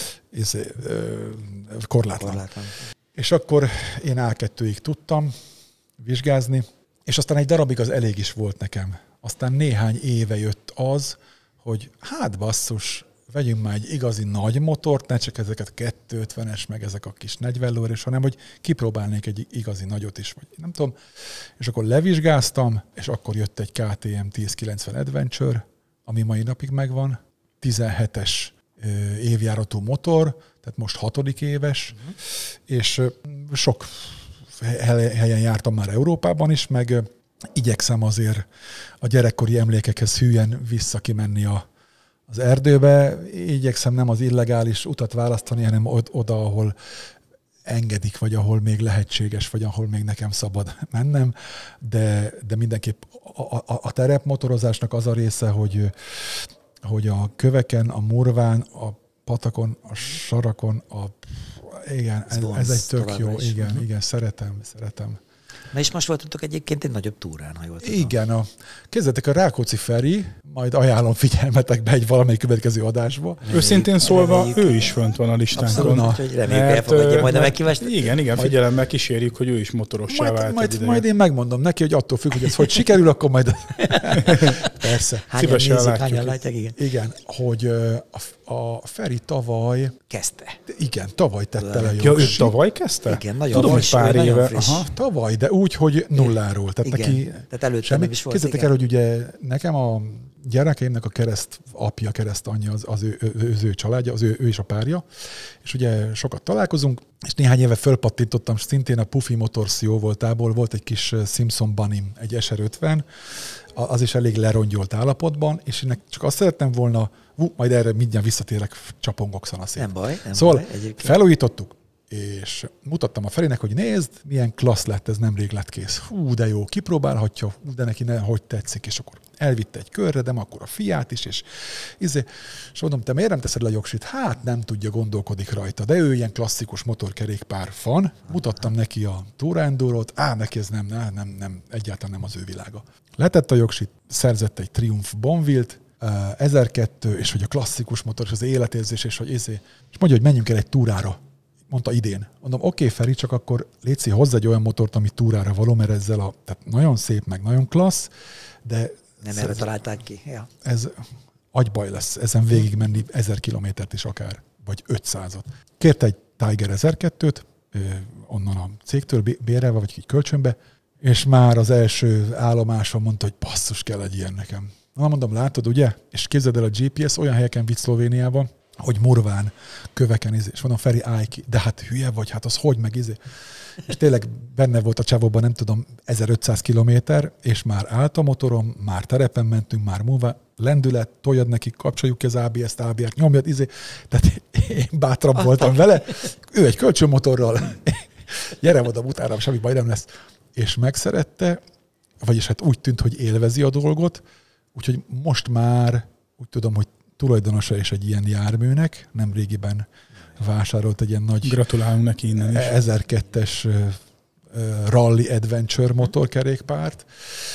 korlátlan. És akkor én A2-ig tudtam vizsgázni, és aztán egy darabig az elég is volt nekem. Aztán néhány éve jött az, hogy hát basszus, vegyünk már egy igazi nagy motort, ne csak ezeket 250-es, meg ezek a kis 40 lóerős, hanem hogy kipróbálnék egy igazi nagyot is, vagy nem tudom. És akkor levizsgáztam, és akkor jött egy KTM 1090 Adventure, ami mai napig megvan, 17-es évjáratú motor, tehát most 6. éves, és sok helyen jártam már Európában is, meg igyekszem azért a gyerekkori emlékekhez hülyen visszakimenni az erdőbe. Igyekszem nem az illegális utat választani, hanem oda, ahol engedik, vagy ahol még lehetséges, vagy ahol még nekem szabad mennem, de mindenképp a terepmotorozásnak az a része, hogy a köveken, a murván, a patakon, a sarakon, igen, ez egy tök jó, igen, szeretem. Na és most voltatok egyébként egy nagyobb túrán, ha jól tudom. Igen, kezdetek a Rákóczi Feri, majd ajánlom figyelmetekbe egy valamelyik következő adásba. Őszintén szólva, ő is fönt van a listánkon. Abszolút, hogy reméljük elfogadja majd a meghívást. Igen, figyelemmel kísérjük, hogy ő is motorossá vált. Majd én megmondom neki, hogy attól függ, hogy ez hogy sikerül, akkor majd... Persze. Hányan látják, igen, hogy a Feri tavaly... Kezdte. Igen, tavaly tette le Ja, ő tavaly kezdte? Igen, nagyon tudom, friss. Pár éve. Tavaly, de úgy, hogy nulláról. Tehát igen, neki tehát előtte semmi. nem is volt. Képzeljétek el, hogy ugye nekem a gyerekeimnek a kereszt apja, kereszt anyja az ő családja, ő is a párja, és ugye sokat találkozunk, és néhány éve fölpattintottam, szintén a Puffy Motors jó voltából, volt egy kis Simpson Bunny, egy SR50, az is elég lerongyolt állapotban, és én csak azt szerettem volna, majd erre mindjárt visszatérek, csapongok szanaszét. Nem baj. Szóval felújítottuk, és mutattam a Ferinek, hogy nézd, milyen klassz lett, ez nemrég lett kész. Hú, de jó, kipróbálhatja, de neki hogy tetszik, és akkor elvitte egy körre, de akkor a fiát is, és mondom, te miért nem teszed le a jogsit? Hát nem tudja, gondolkodik rajta, de ő ilyen klasszikus motorkerékpár fan, mutattam neki a Tour Endurot, neki ez nem, egyáltalán nem az ő világa. Letett a jogsit, szerzett egy Triumph Bonville-t, 1002, és hogy a klasszikus motor, és az életérzés, és hogy és mondja, hogy menjünk el egy túrára. Mondta idén. Mondom, oké, Feri, csak akkor létszi, hozzá egy olyan motort, ami túrára való, mert ezzel tehát nagyon szép, meg nagyon klassz, de... Nem erre találták ki. Ja. Ez agybaj lesz, ezen végig menni 1000 kilométert is akár, vagy 500-at. Kért egy Tiger 1002-t, onnan a cégtől bérelve, vagy így kölcsönbe, és már az első állomáson mondta, hogy basszus, kell egy ilyen nekem. Na, mondom, látod, ugye? És képzeld el, a GPS olyan helyeken vitt Szlovéniában, hogy murván, köveken, és mondom, Feri, állj ki, de hát hülye vagy, hát az hogy meg És tényleg benne volt a csávóban, nem tudom, 1500 kilométer, és már állt a motorom, már terepen mentünk, már múlva, lendület, toljad neki, kapcsoljuk ki az ABS-t, ABR-t, nyomjad, tehát én bátrabb voltam vele, ő egy kölcsönmotorral, gyere oda, utána semmi baj nem lesz, és megszerette, vagyis hát úgy tűnt, hogy élvezi a dolgot, úgyhogy most már úgy tudom, hogy tulajdonosa is egy ilyen járműnek, nemrégiben vásárolt egy ilyen nagy... Gratulálunk neki innen is. 1002-es Rally Adventure motorkerékpárt,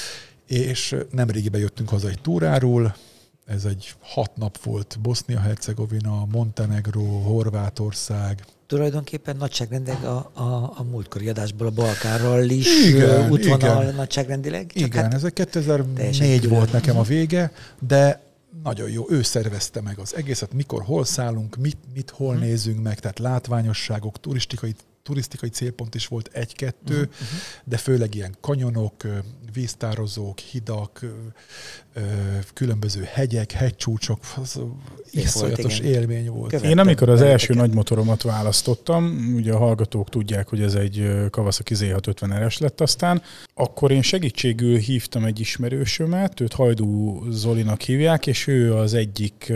és nemrégiben jöttünk haza egy túráról, ez egy 6 nap volt, Bosznia-Hercegovina, Montenegró, Horvátország. Tulajdonképpen nagyságrendek a múltkori adásból a Balkánról is útvonal nagyságrendileg. Igen, ez egy 2004 volt nekem a vége, de nagyon jó, ő szervezte meg az egészet, mikor, hol szállunk, mit hol nézzünk meg, tehát látványosságok, turisztikai célpont is volt 1-2, de főleg ilyen kanyonok, víztározók, hidak, különböző hegyek, hegycsúcsok, iszonyatos élmény volt. Én amikor az első nagymotoromat választottam, ugye a hallgatók tudják, hogy ez egy Kawasaki Z650-es lett aztán, akkor én segítségül hívtam egy ismerősömet, őt Hajdú Zolinak hívják, és ő az egyik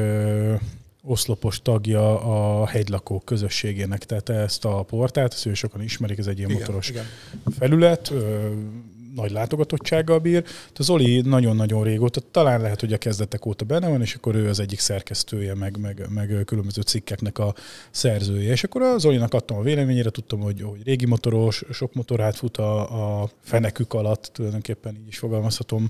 oszlopos tagja a hegylakók közösségének, tehát ezt a portát, ezt ő sokan ismerik, ez egy ilyen motoros felület, nagy látogatottsággal bír. A Zoli nagyon-nagyon régóta, talán lehet, hogy a kezdetek óta benne van, és akkor ő az egyik szerkesztője, meg különböző cikkeknek a szerzője. És akkor a Zolinak adtam a véleményére, tudtam, hogy régi motoros, sok motorát fut a fenekük alatt, tulajdonképpen így is fogalmazhatom,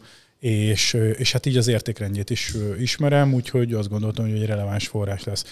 és hát így az értékrendjét is ismerem, úgyhogy azt gondoltam, hogy egy releváns forrás lesz.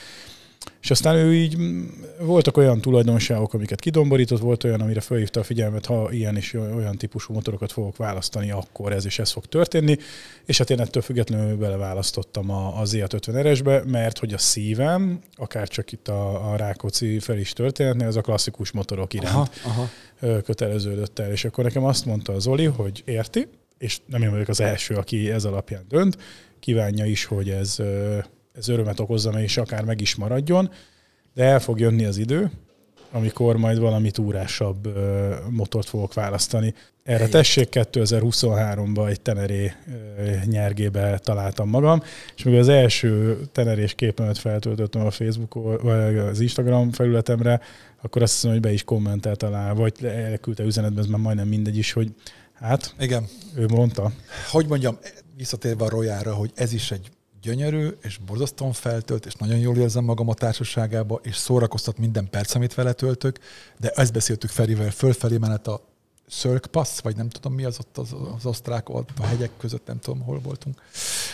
És aztán ő így, voltak olyan tulajdonságok, amiket kidomborított, volt olyan, amire felhívta a figyelmet, ha ilyen és olyan típusú motorokat fogok választani, akkor ez és ez fog történni. És hát én ettől függetlenül beleválasztottam a Z650-esbe, mert hogy a szívem, akár csak itt a Rákóczi Felis történetnél, az a klasszikus motorok iránt köteleződött el. És akkor nekem azt mondta a Zoli, hogy érti, és nem én vagyok az első, aki ez alapján dönt, kívánja is, hogy ez örömet okozzam, és akár meg is maradjon, de el fog jönni az idő, amikor majd valami túrásabb motort fogok választani. Erre tessék, 2023-ban egy Teneré nyergébe találtam magam, és még az első tenerés képemet feltöltöttem a Facebook vagy az Instagram felületemre, akkor azt hiszem, hogy be is kommentelt alá, vagy elküldte üzenetben, ez már majdnem mindegy is, hogy hát, igen. Ő mondta. Hogy mondjam, visszatérve a Royalra, hogy ez is egy gyönyörű, és borzasztóan feltölt, és nagyon jól érzem magam a társaságába, és szórakoztat minden perc, amit vele töltök, de ezt beszéltük Ferivel, fölfelé menet a Szörk Pass, vagy nem tudom mi az ott az osztrák, a hegyek között, nem tudom, hol voltunk.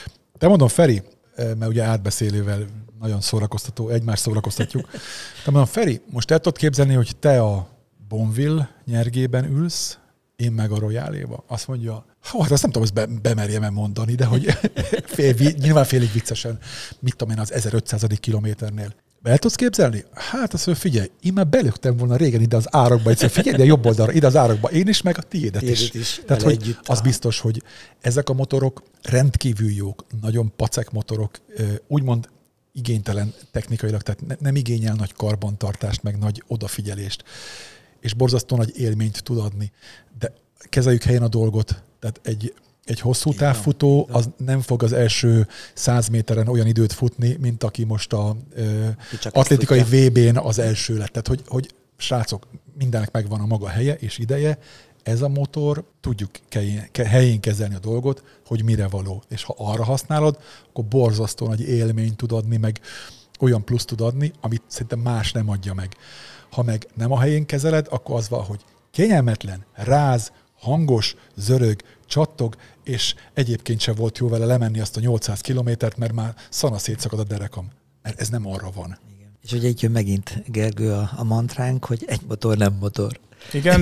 De mondom, Feri, mert ugye átbeszélővel nagyon szórakoztató, egymást szórakoztatjuk. De mondom, Feri, most el tudod képzelni, hogy te a Bonville nyergében ülsz, én meg a Royaléba. Azt mondja, hát azt nem tudom, ezt bemerjem mondani, de hogy nyilván félig viccesen, mit tudom én, az 1500. kilométernél. El tudsz képzelni? Hát azt mondja, figyelj, én már belöktem volna régen ide az árokba, egyszer figyelj, ide a jobb oldalra, ide az árokba, én is, meg a tiédet is. Tehát, hogy együtt, az biztos, hogy ezek a motorok rendkívül jók, nagyon pacek motorok, úgymond igénytelen technikailag, tehát nem igényel nagy karbantartást, meg nagy odafigyelést, és borzasztó nagy élményt tud adni. De kezeljük helyen a dolgot, tehát egy hosszú távfutó, az nem fog az első 100 méteren olyan időt futni, mint aki most a atlétikai VB-n az első lett. Tehát, hogy srácok, mindennek megvan a maga helye és ideje, ez a motor, tudjuk helyén kezelni a dolgot, hogy mire való. És ha arra használod, akkor borzasztó nagy élményt tud adni, meg olyan plusz tud adni, amit szerintem más nem adja meg. Ha meg nem a helyén kezeled, akkor az van, hogy kényelmetlen, ráz, hangos, zörög, csattog, és egyébként sem volt jó vele lemenni azt a 800 kilométert, mert már szana szétszakad a derekam. Mert ez nem arra van. Igen. És ugye itt jön megint, Gergő, a mantránk, hogy egy motor nem motor. Igen,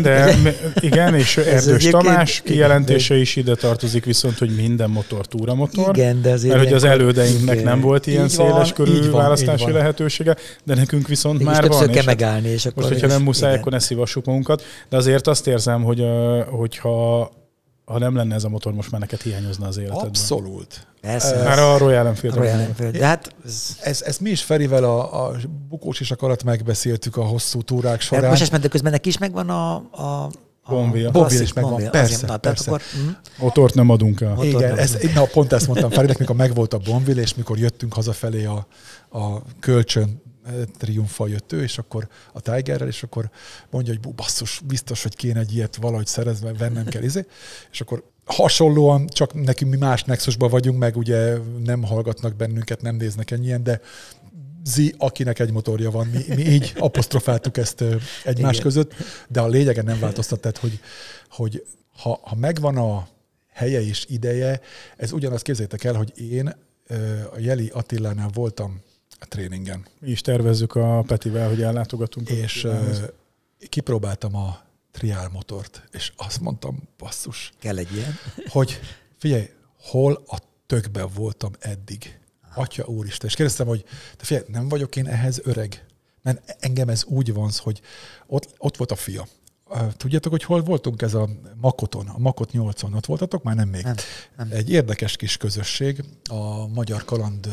és Erdős Tamás kijelentése is ide tartozik, viszont, hogy minden motor túramotor. Igen, de azért mert hogy az elődeinknek nem volt ilyen széles körű választási lehetősége, de nekünk viszont mégis már van. Kell megállni, és akkor most, hogyha nem muszáj, akkor ne szívassuk magunkat. De azért azt érzem, hogyha nem lenne ez a motor, most már neked hiányozna az életedben. Abszolút. Már a Royal Enfield. De hát ezt mi is Ferivel a bukós isak alatt megbeszéltük a hosszú túrák során. Most ezt közben neki is megvan a Bonville is megvan, persze. Akkor, motort nem adunk el. Igen, pont ezt mondtam Ferinek, mikor megvolt a Bonville, és mikor jöttünk hazafelé a kölcsön triumfal jött ő, és akkor a Tigerrel, és akkor mondja, hogy basszus, biztos, hogy kéne egy ilyet valahogy szerezve, vennem kell, és akkor hasonlóan, csak nekünk mi más Nexusban vagyunk, meg ugye nem hallgatnak bennünket, nem néznek ennyien, de akinek egy motorja van, mi így apostrofáltuk ezt egymás között, de a lényegen nem változtat, tehát, hogy ha megvan a helye és ideje, ez ugyanaz, képzeljétek el, hogy én a Jeli Attilánál voltam a tréningen. Mi is tervezzük a Petivel, hogy ellátogatunk. És kipróbáltam a triál motort, és azt mondtam, basszus. Kell egy ilyen? Hogy figyelj, hol a tökben voltam eddig? Atya úristen. És kérdeztem, hogy de figyelj, nem vagyok én ehhez öreg? Mert engem ez úgy van, hogy ott volt a fia. Tudjátok, hogy hol voltunk ez a Makoton, a Makot 8-on? Ott voltatok? Már nem még. Nem. Egy érdekes kis közösség, a Magyar Kaland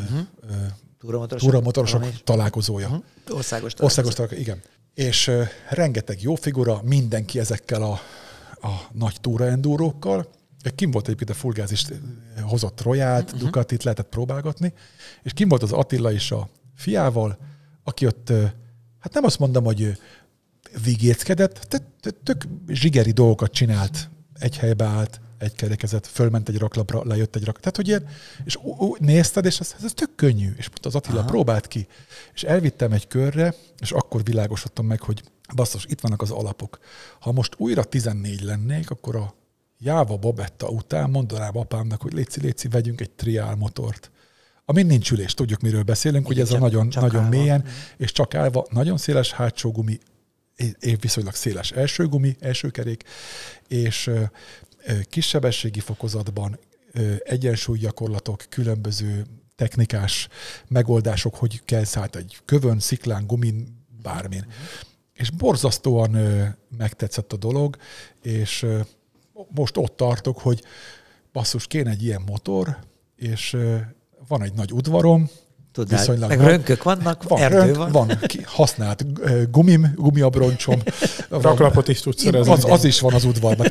túramotorosok találkozója. Országos találkozó, igen. És rengeteg jó figura, mindenki ezekkel a nagy túraendúrókkal. Kim volt egyébként a Full Gas is, hozott Royalt, Ducatit lehetett próbálgatni, és kim volt az Attila is a fiával, aki ott, hát nem azt mondom, hogy vigéckedett, tök zsigeri dolgokat csinált, egy helybe állt, egy kerekezett, fölment egy raklapra, lejött egy raklap. Tehát, hogy ilyen, és nézted, és ez tök könnyű. És az Attila próbált ki. És elvittem egy körre, és akkor világosodtam meg, hogy basszus, itt vannak az alapok. Ha most újra 14 lennék, akkor a Jáva Babetta után mondanám apámnak, hogy léci, vegyünk egy triál motort. Amin nincs ülés, tudjuk, miről beszélünk, hogy ez a nagyon mélyen, és csak állva, nagyon széles hátsó gumi, viszonylag széles első gumi, első kerék, és kis sebességi fokozatban egyensúlygyakorlatok, különböző technikás megoldások, hogy kell szállt egy kövön, sziklán, gumin, bármin. És borzasztóan megtetszett a dolog, és most ott tartok, hogy basszus, kéne egy ilyen motor, és van egy nagy udvarom, viszonylag meg rönkök vannak, erdő van. Használt gumiabroncsom. Raklapot is tudsz szerezni. Az is van az udvarban.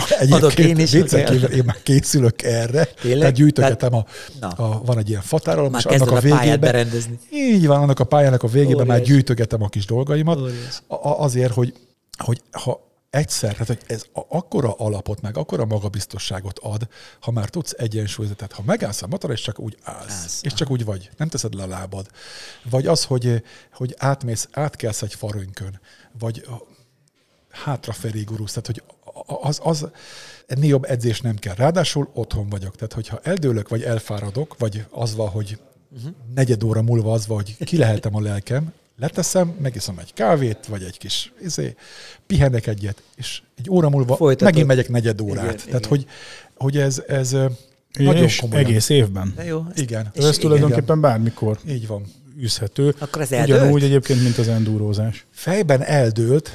Én már készülök erre. Tehát gyűjtögetem van egy ilyen fatáralom, és annak a végében. Így van, annak a pályának a végében már gyűjtögetem a kis dolgaimat. Azért, hogy ha egyszer, tehát hogy ez akkora alapot, meg akkora magabiztosságot ad, ha már tudsz egyensúlyozni, tehát ha megállsz a motor, és csak úgy állsz, és csak úgy vagy, nem teszed le a lábad. Vagy az, hogy átkelsz egy farönkön, vagy hátrafelé gurulsz, tehát hogy az ennél jobb edzés nem kell. Ráadásul otthon vagyok, tehát hogyha eldőlök, vagy elfáradok, vagy az van, hogy negyed óra múlva az van, hogy kileheltem a lelkem, leteszem, megiszom egy kávét, vagy egy kis pihenek egyet, és egy óra múlva megint megyek negyed órát. Igen, tehát, igen. Hogy ez nagyon komolyan. Egész évben. De jó. Igen. Ez tulajdonképpen bármikor. Így van. űzhető. Akkor ez eldőlt? Ugyanúgy egyébként, mint az endurózás. Fejben eldőlt.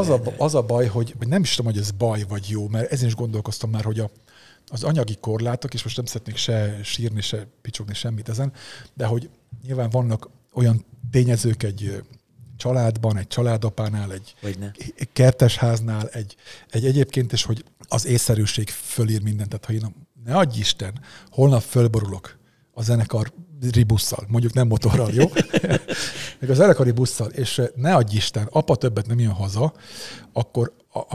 Az a baj, hogy nem is tudom, hogy ez baj vagy jó, mert ezen is gondolkoztam már, hogy az anyagi korlátok, és most nem szeretnék se sírni, se picsogni semmit ezen, de hogy nyilván vannak olyan tényezők egy családban, egy családapánál, egy kertesháznál, egy egyébként is, hogy az észszerűség fölír mindent. Tehát ha én, ne adj Isten, holnap fölborulok a zenekari busszal, mondjuk nem motorral, jó? Meg a zenekari busszal, és ne adj Isten, apa többet nem jön haza, akkor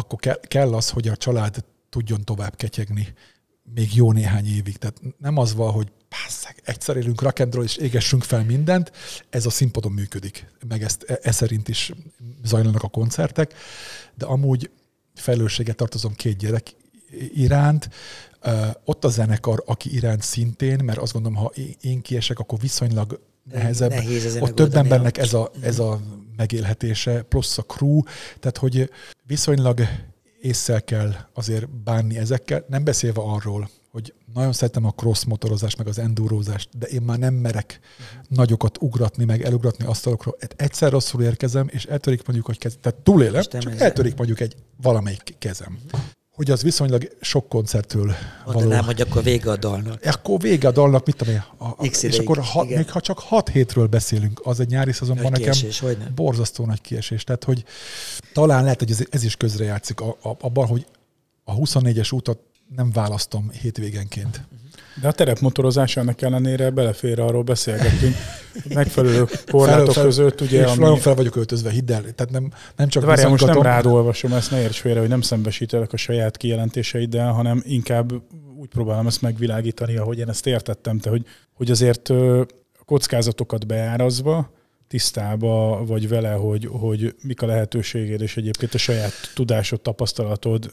kell az, hogy a család tudjon tovább ketyegni még jó néhány évig. Tehát nem az van, hogy egyszer élünk rock and roll és égessünk fel mindent, ez a színpadon működik, meg ez szerint is zajlanak a koncertek, de amúgy felelősséget tartozom 2 gyerek iránt, ott a zenekar, aki iránt szintén, mert azt gondolom, ha én kiesek, akkor viszonylag nehezebb. Ott több embernek ez a megélhetése, plusz a crew, tehát hogy viszonylag ésszel kell azért bánni ezekkel, nem beszélve arról, hogy nagyon szeretem a cross motorozást, meg az endurózást, de én már nem merek nagyokat ugratni, meg elugratni asztalokról. Egyszer rosszul érkezem, és eltörik mondjuk, hogy tehát túlélem, csak eltörik mondjuk valamelyik kezem. Hogy az viszonylag sok koncerttől való. Mondanám, hogy akkor vége a dalnak. Akkor vége a dalnak, mit tudom én. És akkor még ha csak 6 hétről beszélünk, az egy nyári szezonban nekem borzasztó nagy kiesés. Tehát, hogy talán lehet, hogy ez is közrejátszik abban, hogy a 24-es útat nem választom hétvégenként. De a terepmotorozás ennek ellenére belefér, arról beszélgettünk. Megfelelő korlátok között, ugye, és nagyon fel vagyok öltözve, hidd el. Tehát nem csak de várjál, most nem rád olvasom, ezt ne érts félre, hogy nem szembesítelek a saját kijelentéseiddel, hanem inkább úgy próbálom ezt megvilágítani, ahogy én ezt értettem, hogy azért a kockázatokat beárazva, tisztába vagy vele, hogy mik a lehetőséged, és egyébként a saját tudásod, tapasztalatod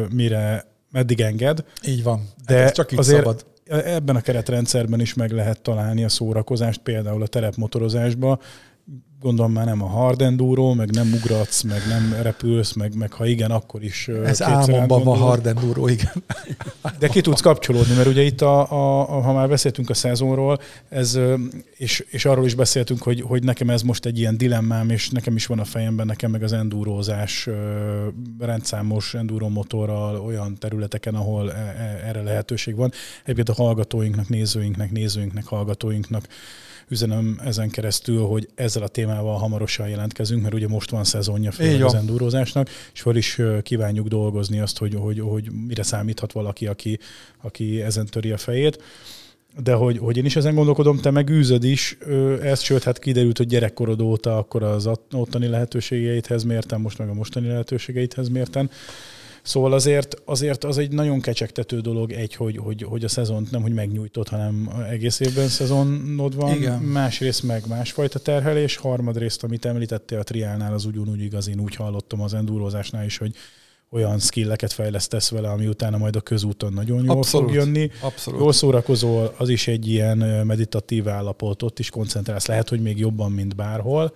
meddig enged. Így van. De ez csak így szabad. Ebben a keretrendszerben is meg lehet találni a szórakozást, például a terepmotorozásban. Gondolom már nem a hard enduro, meg nem ugratsz, meg nem repülsz, meg ha igen, akkor is... Ez álmomban van hard enduro, igen. De ki tudsz kapcsolódni, mert ugye itt, ha már beszéltünk a szezonról, és arról is beszéltünk, hogy nekem ez most egy ilyen dilemmám, és nekem is van a fejemben, nekem meg az endurozás rendszámos enduromotorral olyan területeken, ahol erre lehetőség van. Egyébként a hallgatóinknak, nézőinknek, hallgatóinknak üzenem ezen keresztül, hogy ezzel a témával hamarosan jelentkezünk, mert ugye most van szezonja főleg az endurozásnak, és fel is kívánjuk dolgozni azt, hogy mire számíthat valaki, aki ezen töri a fejét. De hogy én is ezen gondolkodom, te meg űzöd is ezt, sőt, hát kiderült, hogy gyerekkorod óta akkor az ottani lehetőségeidhez mérten, most meg a mostani lehetőségeidhez mérten. Szóval azért az egy nagyon kecsegtető dolog, hogy a szezont nem, hogy megnyújtod, hanem egész évben szezonod van. Igen. Másrészt meg másfajta terhelés, harmadrészt, amit említettél a triálnál, az ugyanúgy igaz, én úgy hallottam az endurozásnál is, hogy olyan skilleket fejlesztesz vele, ami utána majd a közúton nagyon jól fog jönni. Abszolút. Jól szórakozol, az is egy ilyen meditatív állapot, ott is koncentrálsz, lehet, hogy még jobban, mint bárhol.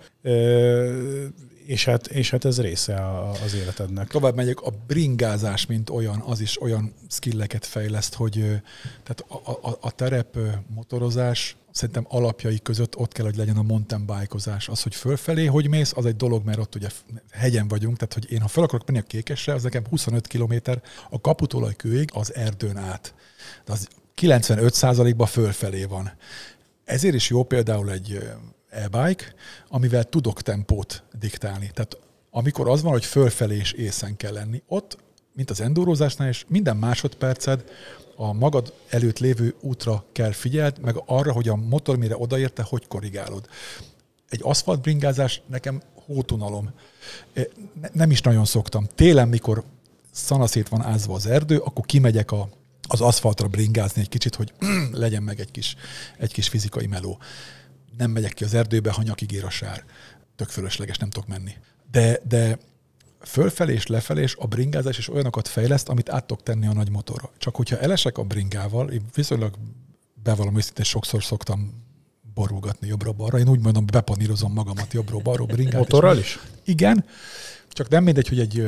És hát ez része az életednek. Tovább megyek, a bringázás, mint olyan, az is olyan skilleket fejleszt, hogy tehát a terep motorozás szerintem alapjai között ott kell, hogy legyen a mountain bike-ozás. Az, hogy fölfelé, hogy mész, az egy dolog, mert ott ugye hegyen vagyunk, tehát hogy én, ha fel akarok menni a Kékesre, az nekem 25 kilométer a Kaputolaj-kőig az erdőn át. De az 95%-ban fölfelé van. Ezért is jó például egy e-bike, amivel tudok tempót diktálni. Tehát amikor az van, hogy fölfelé és észen kell lenni, ott, mint az endurozásnál is, minden másodperced a magad előtt lévő útra kell figyeld, meg arra, hogy a motor mire odaérte, hogy korrigálod. Egy aszfaltbringázás nekem hótunalom. Nem is nagyon szoktam. Télen, mikor szanaszét van ázva az erdő, akkor kimegyek az aszfaltra bringázni egy kicsit, hogy legyen meg egy kis fizikai meló. Nem megyek ki az erdőbe, ha nyakig ér a sár. Tök fölösleges, nem tudok menni. De fölfelé és lefelé és a bringázás is olyanokat fejleszt, amit át tudok tenni a nagy motorra. Csak hogyha elesek a bringával, én viszonylag bevallom őszintén, sokszor szoktam borulgatni jobbra-balra. Én úgy mondom, bepanírozom magamat jobbra-balra bringát. Motorral is? Igen, csak nem mindegy, hogy egy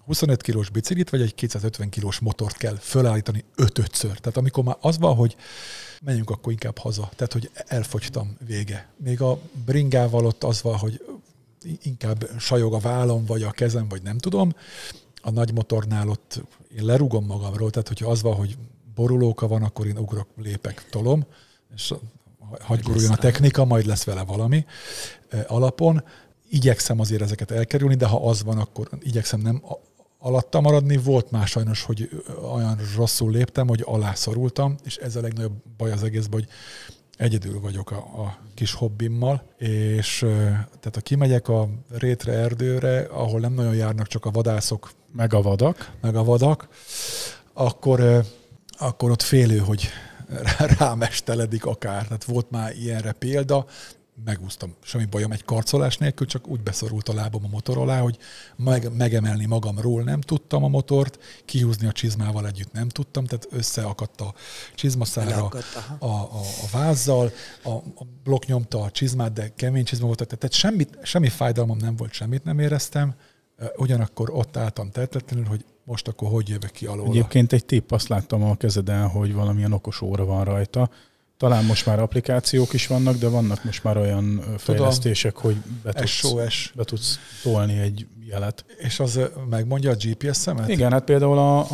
25 kilós biciklit, vagy egy 250 kilós motort kell fölállítani 5-5-ször. Tehát amikor már az van, hogy menjünk akkor inkább haza. Tehát, hogy elfogytam, vége. Még a bringával ott az van, hogy inkább sajog a vállom, vagy a kezem, vagy nem tudom. A nagy motornál ott én lerúgom magamról, tehát hogyha az van, hogy borulóka van, akkor én ugrok, lépek, tolom, és hagy guruljon a technika, majd lesz vele valami alapon. Igyekszem azért ezeket elkerülni, de ha az van, akkor igyekszem nem alatta maradni. Volt már sajnos, hogy olyan rosszul léptem, hogy alászorultam, és ez a legnagyobb baj az egészben, hogy egyedül vagyok a kis hobbimmal, és tehát ha kimegyek a rétre, erdőre, ahol nem nagyon járnak csak a vadászok, meg a vadak, akkor ott félő, hogy rámesteledik akár. Tehát volt már ilyenre példa, megúsztam, semmi bajom egy karcolás nélkül, csak úgy beszorult a lábam a motor alá, hogy megemelni magamról nem tudtam a motort, kihúzni a csizmával együtt nem tudtam, tehát összeakadt a csizmaszára a vázzal, a blokk nyomta a csizmát, de kemény csizma volt, tehát semmi fájdalmam nem volt, semmit nem éreztem, ugyanakkor ott álltam tehetetlenül, hogy most akkor hogy jövök ki alól. Egyébként egy tipp, azt láttam a kezeden, hogy valamilyen okos óra van rajta. Talán most már applikációk is vannak, de vannak most már olyan fejlesztések, hogy be tudsz tolni egy jelet. És az megmondja a GPS-emet? Igen, hát például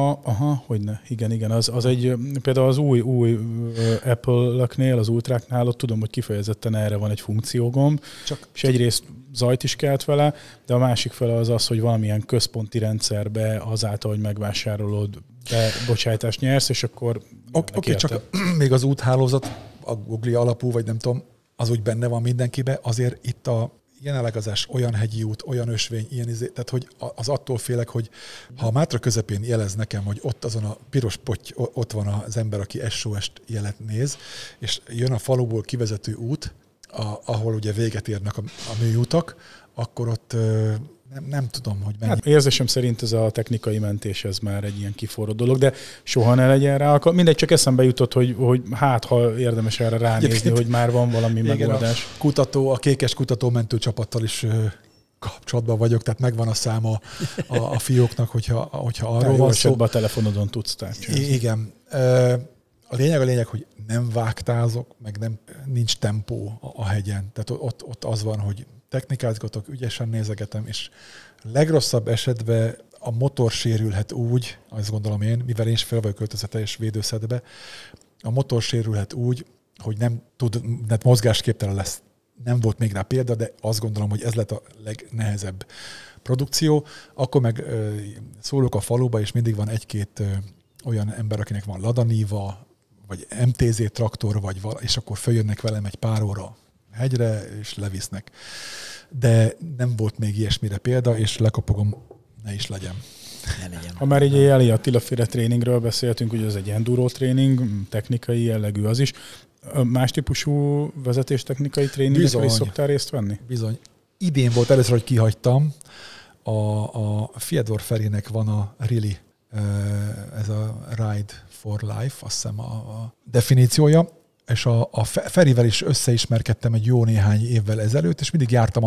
igen, az egy, például az új Apple-öknél, az Ultráknál, ott tudom, hogy kifejezetten erre van egy funkciógomb, és egyrészt zajt is kelt vele, de a másik fele az, hogy valamilyen központi rendszerbe azáltal, hogy megvásárolod, bocsájtást nyersz, és akkor... Oké, csak még az úthálózat, a Google alapú, vagy nem tudom, az úgy benne van mindenkibe, azért itt a ilyen elegazás, olyan hegyi út, olyan ösvény, tehát hogy az attól félek, hogy ha a Mátra közepén jelez nekem, hogy ott azon a piros potty, ott van az ember, aki SOS-t jelet néz, és jön a faluból kivezető út, ahol ugye véget érnek a műutak, akkor ott nem tudom, hogy mennyi. Hát érzésem szerint ez a technikai mentés, ez már egy ilyen kiforró dolog, de soha ne legyen rá. Mindegy, csak eszembe jutott, hogy hát, ha érdemes erre ránézni, hogy már van valami megoldás. A kékes kutató mentőcsapattal is kapcsolatban vagyok, tehát megvan a száma a fióknak, hogyha arról van szó. A telefonodon tudsz tárcsázni. Igen. A lényeg, hogy nem vágtázok, meg nincs tempó a hegyen. Tehát ott az van, hogy technikázgatok, ügyesen nézegetem, és legrosszabb esetben a motor sérülhet úgy, azt gondolom én, mivel én is fel vagyok költözve teljes védőszedbe, a motor sérülhet úgy, hogy nem tud, mozgásképtelen lesz. Nem volt még rá példa, de azt gondolom, hogy ez lett a legnehezebb produkció. Akkor meg szólok a faluba, és mindig van egy-két olyan ember, akinek van Lada Niva, vagy MTZ traktor, és akkor följönnek velem egy pár óra hegyre, és levisznek. De nem volt még ilyesmire példa, és lekapogom, ne is legyen. Ha már így a Attila-féle tréningről beszéltünk, ugye ez egy enduro tréning, technikai jellegű az is. Más típusú vezetéstechnikai tréningekre is szoktál részt venni? Bizony. Idén volt először, hogy kihagytam. A Fiedor Ferinek van a Really, ez a Ride for Life, azt hiszem a definíciója, és a Ferivel is összeismerkedtem egy jó néhány évvel ezelőtt, és mindig jártam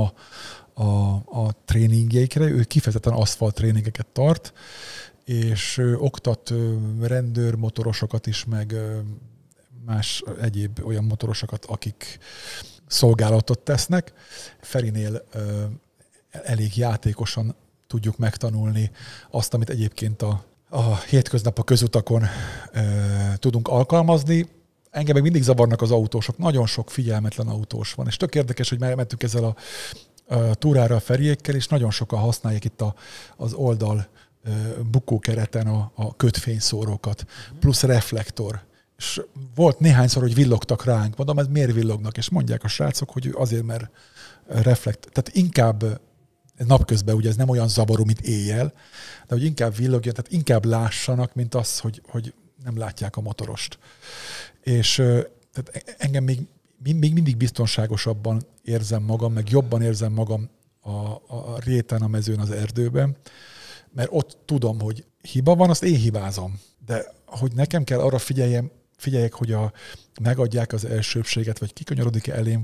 a tréningjeikre, ő kifejezetten aszfalt tréningeket tart, és oktat rendőrmotorosokat is, meg más egyéb olyan motorosokat, akik szolgálatot tesznek. Ferinél elég játékosan tudjuk megtanulni azt, amit egyébként a hétköznap a közutakon tudunk alkalmazni. Engem meg mindig zavarnak az autósok. Nagyon sok figyelmetlen autós van, és tök érdekes, hogy mentünk ezzel a túrára a Feriékkel, és nagyon sokan használják itt az oldal bukókereten a kötfényszórókat, plusz reflektor. És volt néhányszor, hogy villogtak ránk. Mondom, ez miért villognak? És mondják a srácok, hogy azért, mert reflektor. Tehát inkább napközben, ugye ez nem olyan zavaró, mint éjjel, de hogy inkább villogjon, tehát inkább lássanak, mint az, hogy nem látják a motorost. És tehát engem még mindig biztonságosabban érzem magam, meg jobban érzem magam a réten, a mezőn, az erdőben, mert ott tudom, hogy hiba van, azt én hibázom. De hogy nekem kell arra figyeljek, hogy megadják az elsőbséget, vagy kikanyarodik-e elém, vagy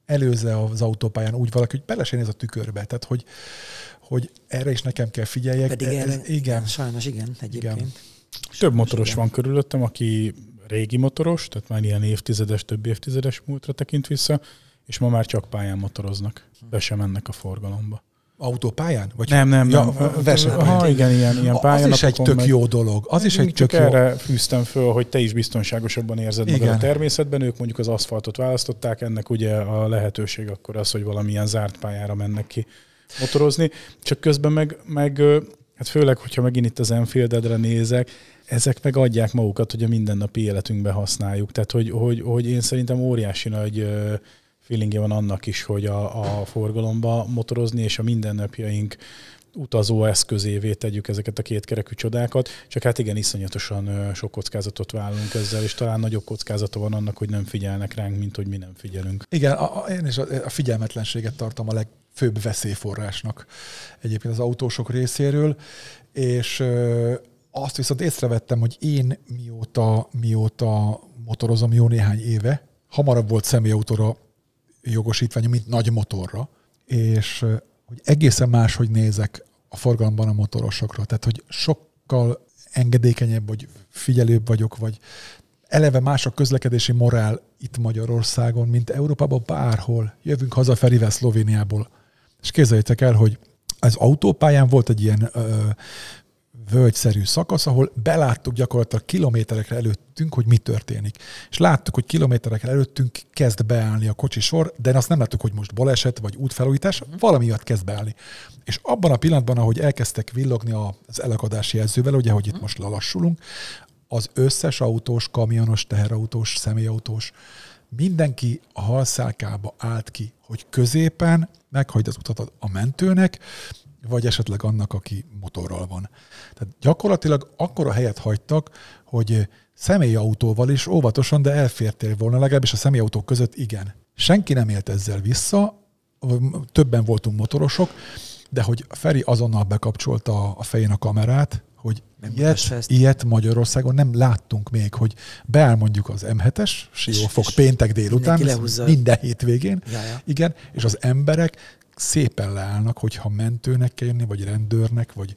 előzze az autópályán úgy valaki, hogy bele se néz a tükörbe. Tehát, hogy erre is nekem kell figyeljek. Pedig igen. Sajnos igen, egyébként. Igen. Több motoros van körülöttem, aki régi motoros, tehát már ilyen több évtizedes múltra tekint vissza, és ma már csak pályán motoroznak. Be sem mennek a forgalomba. Autópályán? Vagy nem. Igen, ilyen pályán. Az is egy tök jó dolog. Az is egy tök jó. Erre fűztem föl, hogy te is biztonságosabban érzed magad a természetben. Ők mondjuk az aszfaltot választották, ennek ugye a lehetőség akkor az, hogy valamilyen zárt pályára mennek ki motorozni. Csak közben meg hát főleg, hogyha megint itt az Enfieldedre nézek, ezek meg adják magukat, hogy a mindennapi életünkben használjuk. Tehát, hogy én szerintem óriási nagy feelingje van annak is, hogy a forgalomba motorozni, és a mindennapjaink utazó eszközévé tegyük ezeket a kétkerekű csodákat. Csak hát igen, iszonyatosan sok kockázatot vállalunk ezzel, és talán nagyobb kockázata van annak, hogy nem figyelnek ránk, mint hogy mi nem figyelünk. Igen, én is a figyelmetlenséget tartom a legfőbb veszélyforrásnak egyébként az autósok részéről, és azt viszont észrevettem, hogy én mióta motorozom jó néhány éve, hamarabb volt személyautóra jogosítvány, mint nagy motorra, és hogy egészen máshogy nézek a forgalomban a motorosokra. Tehát, hogy sokkal engedékenyebb, vagy figyelőbb vagyok, vagy eleve más a közlekedési morál itt Magyarországon, mint Európában bárhol. Jövünk haza Ferivel Szlovéniából. És képzeljétek el, hogy az autópályán volt egy ilyen völgyszerű szakasz, ahol beláttuk gyakorlatilag kilométerekre előttünk, hogy mi történik. És láttuk, hogy kilométerekre előttünk kezd beállni a kocsisor, de azt nem láttuk, hogy most baleset vagy útfelújítás, valami miatt kezd beállni. És abban a pillanatban, ahogy elkezdtek villogni az elakadási jelzővel, ugye, hogy itt most lelassulunk, az összes autós, kamionos, teherautós, személyautós, mindenki a halszálkába állt ki, hogy középen meghagyja az utat a mentőnek, vagy esetleg annak, aki motorral van. Tehát gyakorlatilag akkora helyet hagytak, hogy személyautóval is óvatosan, de elfértél volna, legalábbis a személyautók között igen. Senki nem élt ezzel vissza, többen voltunk motorosok, de hogy Feri azonnal bekapcsolta a fején a kamerát, hogy ilyet Magyarországon nem láttunk még, hogy beáll mondjuk az M7-es, Siófok péntek délután, minden hétvégén, igen, és az emberek szépen leállnak, hogyha mentőnek kell jönni, vagy rendőrnek, vagy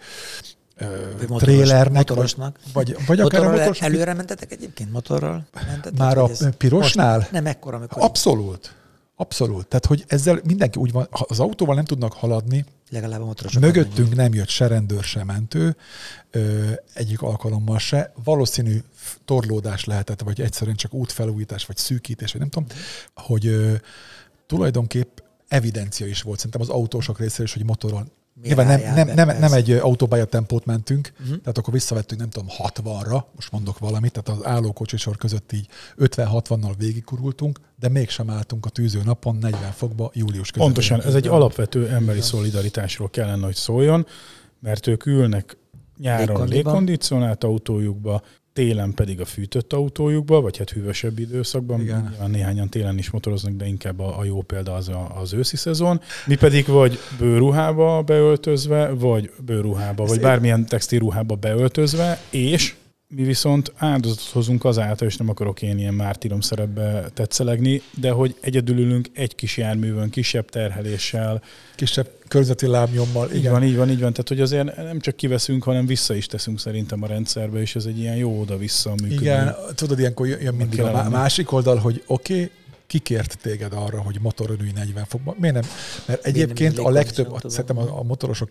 trélernek, vagy akár a motorosnak. Előre mentetek egyébként? Motorral mentetek? Már a pirosnál? Most nem ekkora, amikor... Abszolút. Tehát, hogy ezzel mindenki úgy van, ha az autóval nem tudnak haladni, legalább a motorosok. Mögöttünk nem jött se rendőr, se mentő, egyik alkalommal se. Valószínű torlódás lehetett, vagy egyszerűen csak útfelújítás, vagy szűkítés, vagy nem tudom, hogy tulajdonképp evidencia is volt szerintem az autósok részéről is, hogy motoron. Nyilván nem egy autópálya tempót mentünk, tehát akkor visszavettünk, nem tudom, 60-ra, most mondok valamit, tehát az állókocsisor között így 50-60-nal végigkurultunk, de mégsem álltunk a tűző napon 40 fokba július közepén. Pontosan, ez egy alapvető emberi szolidaritásról kellene, hogy szóljon, mert ők ülnek nyáron légkondicionált autójukba, télen pedig a fűtött autójukba, vagy hát hűvösebb időszakban. Nyilván néhányan télen is motoroznak, de inkább a jó példa az őszi szezon. Mi pedig vagy bőrruhába beöltözve, vagy bármilyen textilruhába beöltözve, és mi viszont áldozatot hozunk azáltal, és nem akarok én ilyen mártírom szerepbe tetszelegni, de hogy egyedül ülünk egy kis járművön, kisebb terheléssel. Kisebb körzeti lábnyommal. Így van. Tehát, hogy azért nem csak kiveszünk, hanem vissza is teszünk szerintem a rendszerbe, és ez egy ilyen jó oda-vissza működő. Igen, tudod, ilyenkor jön mindig a másik oldal, hogy oké, kikért téged arra, hogy motoron ülj 40 fokban. Miért nem? Mert egyébként a legtöbb, szerintem a motorosok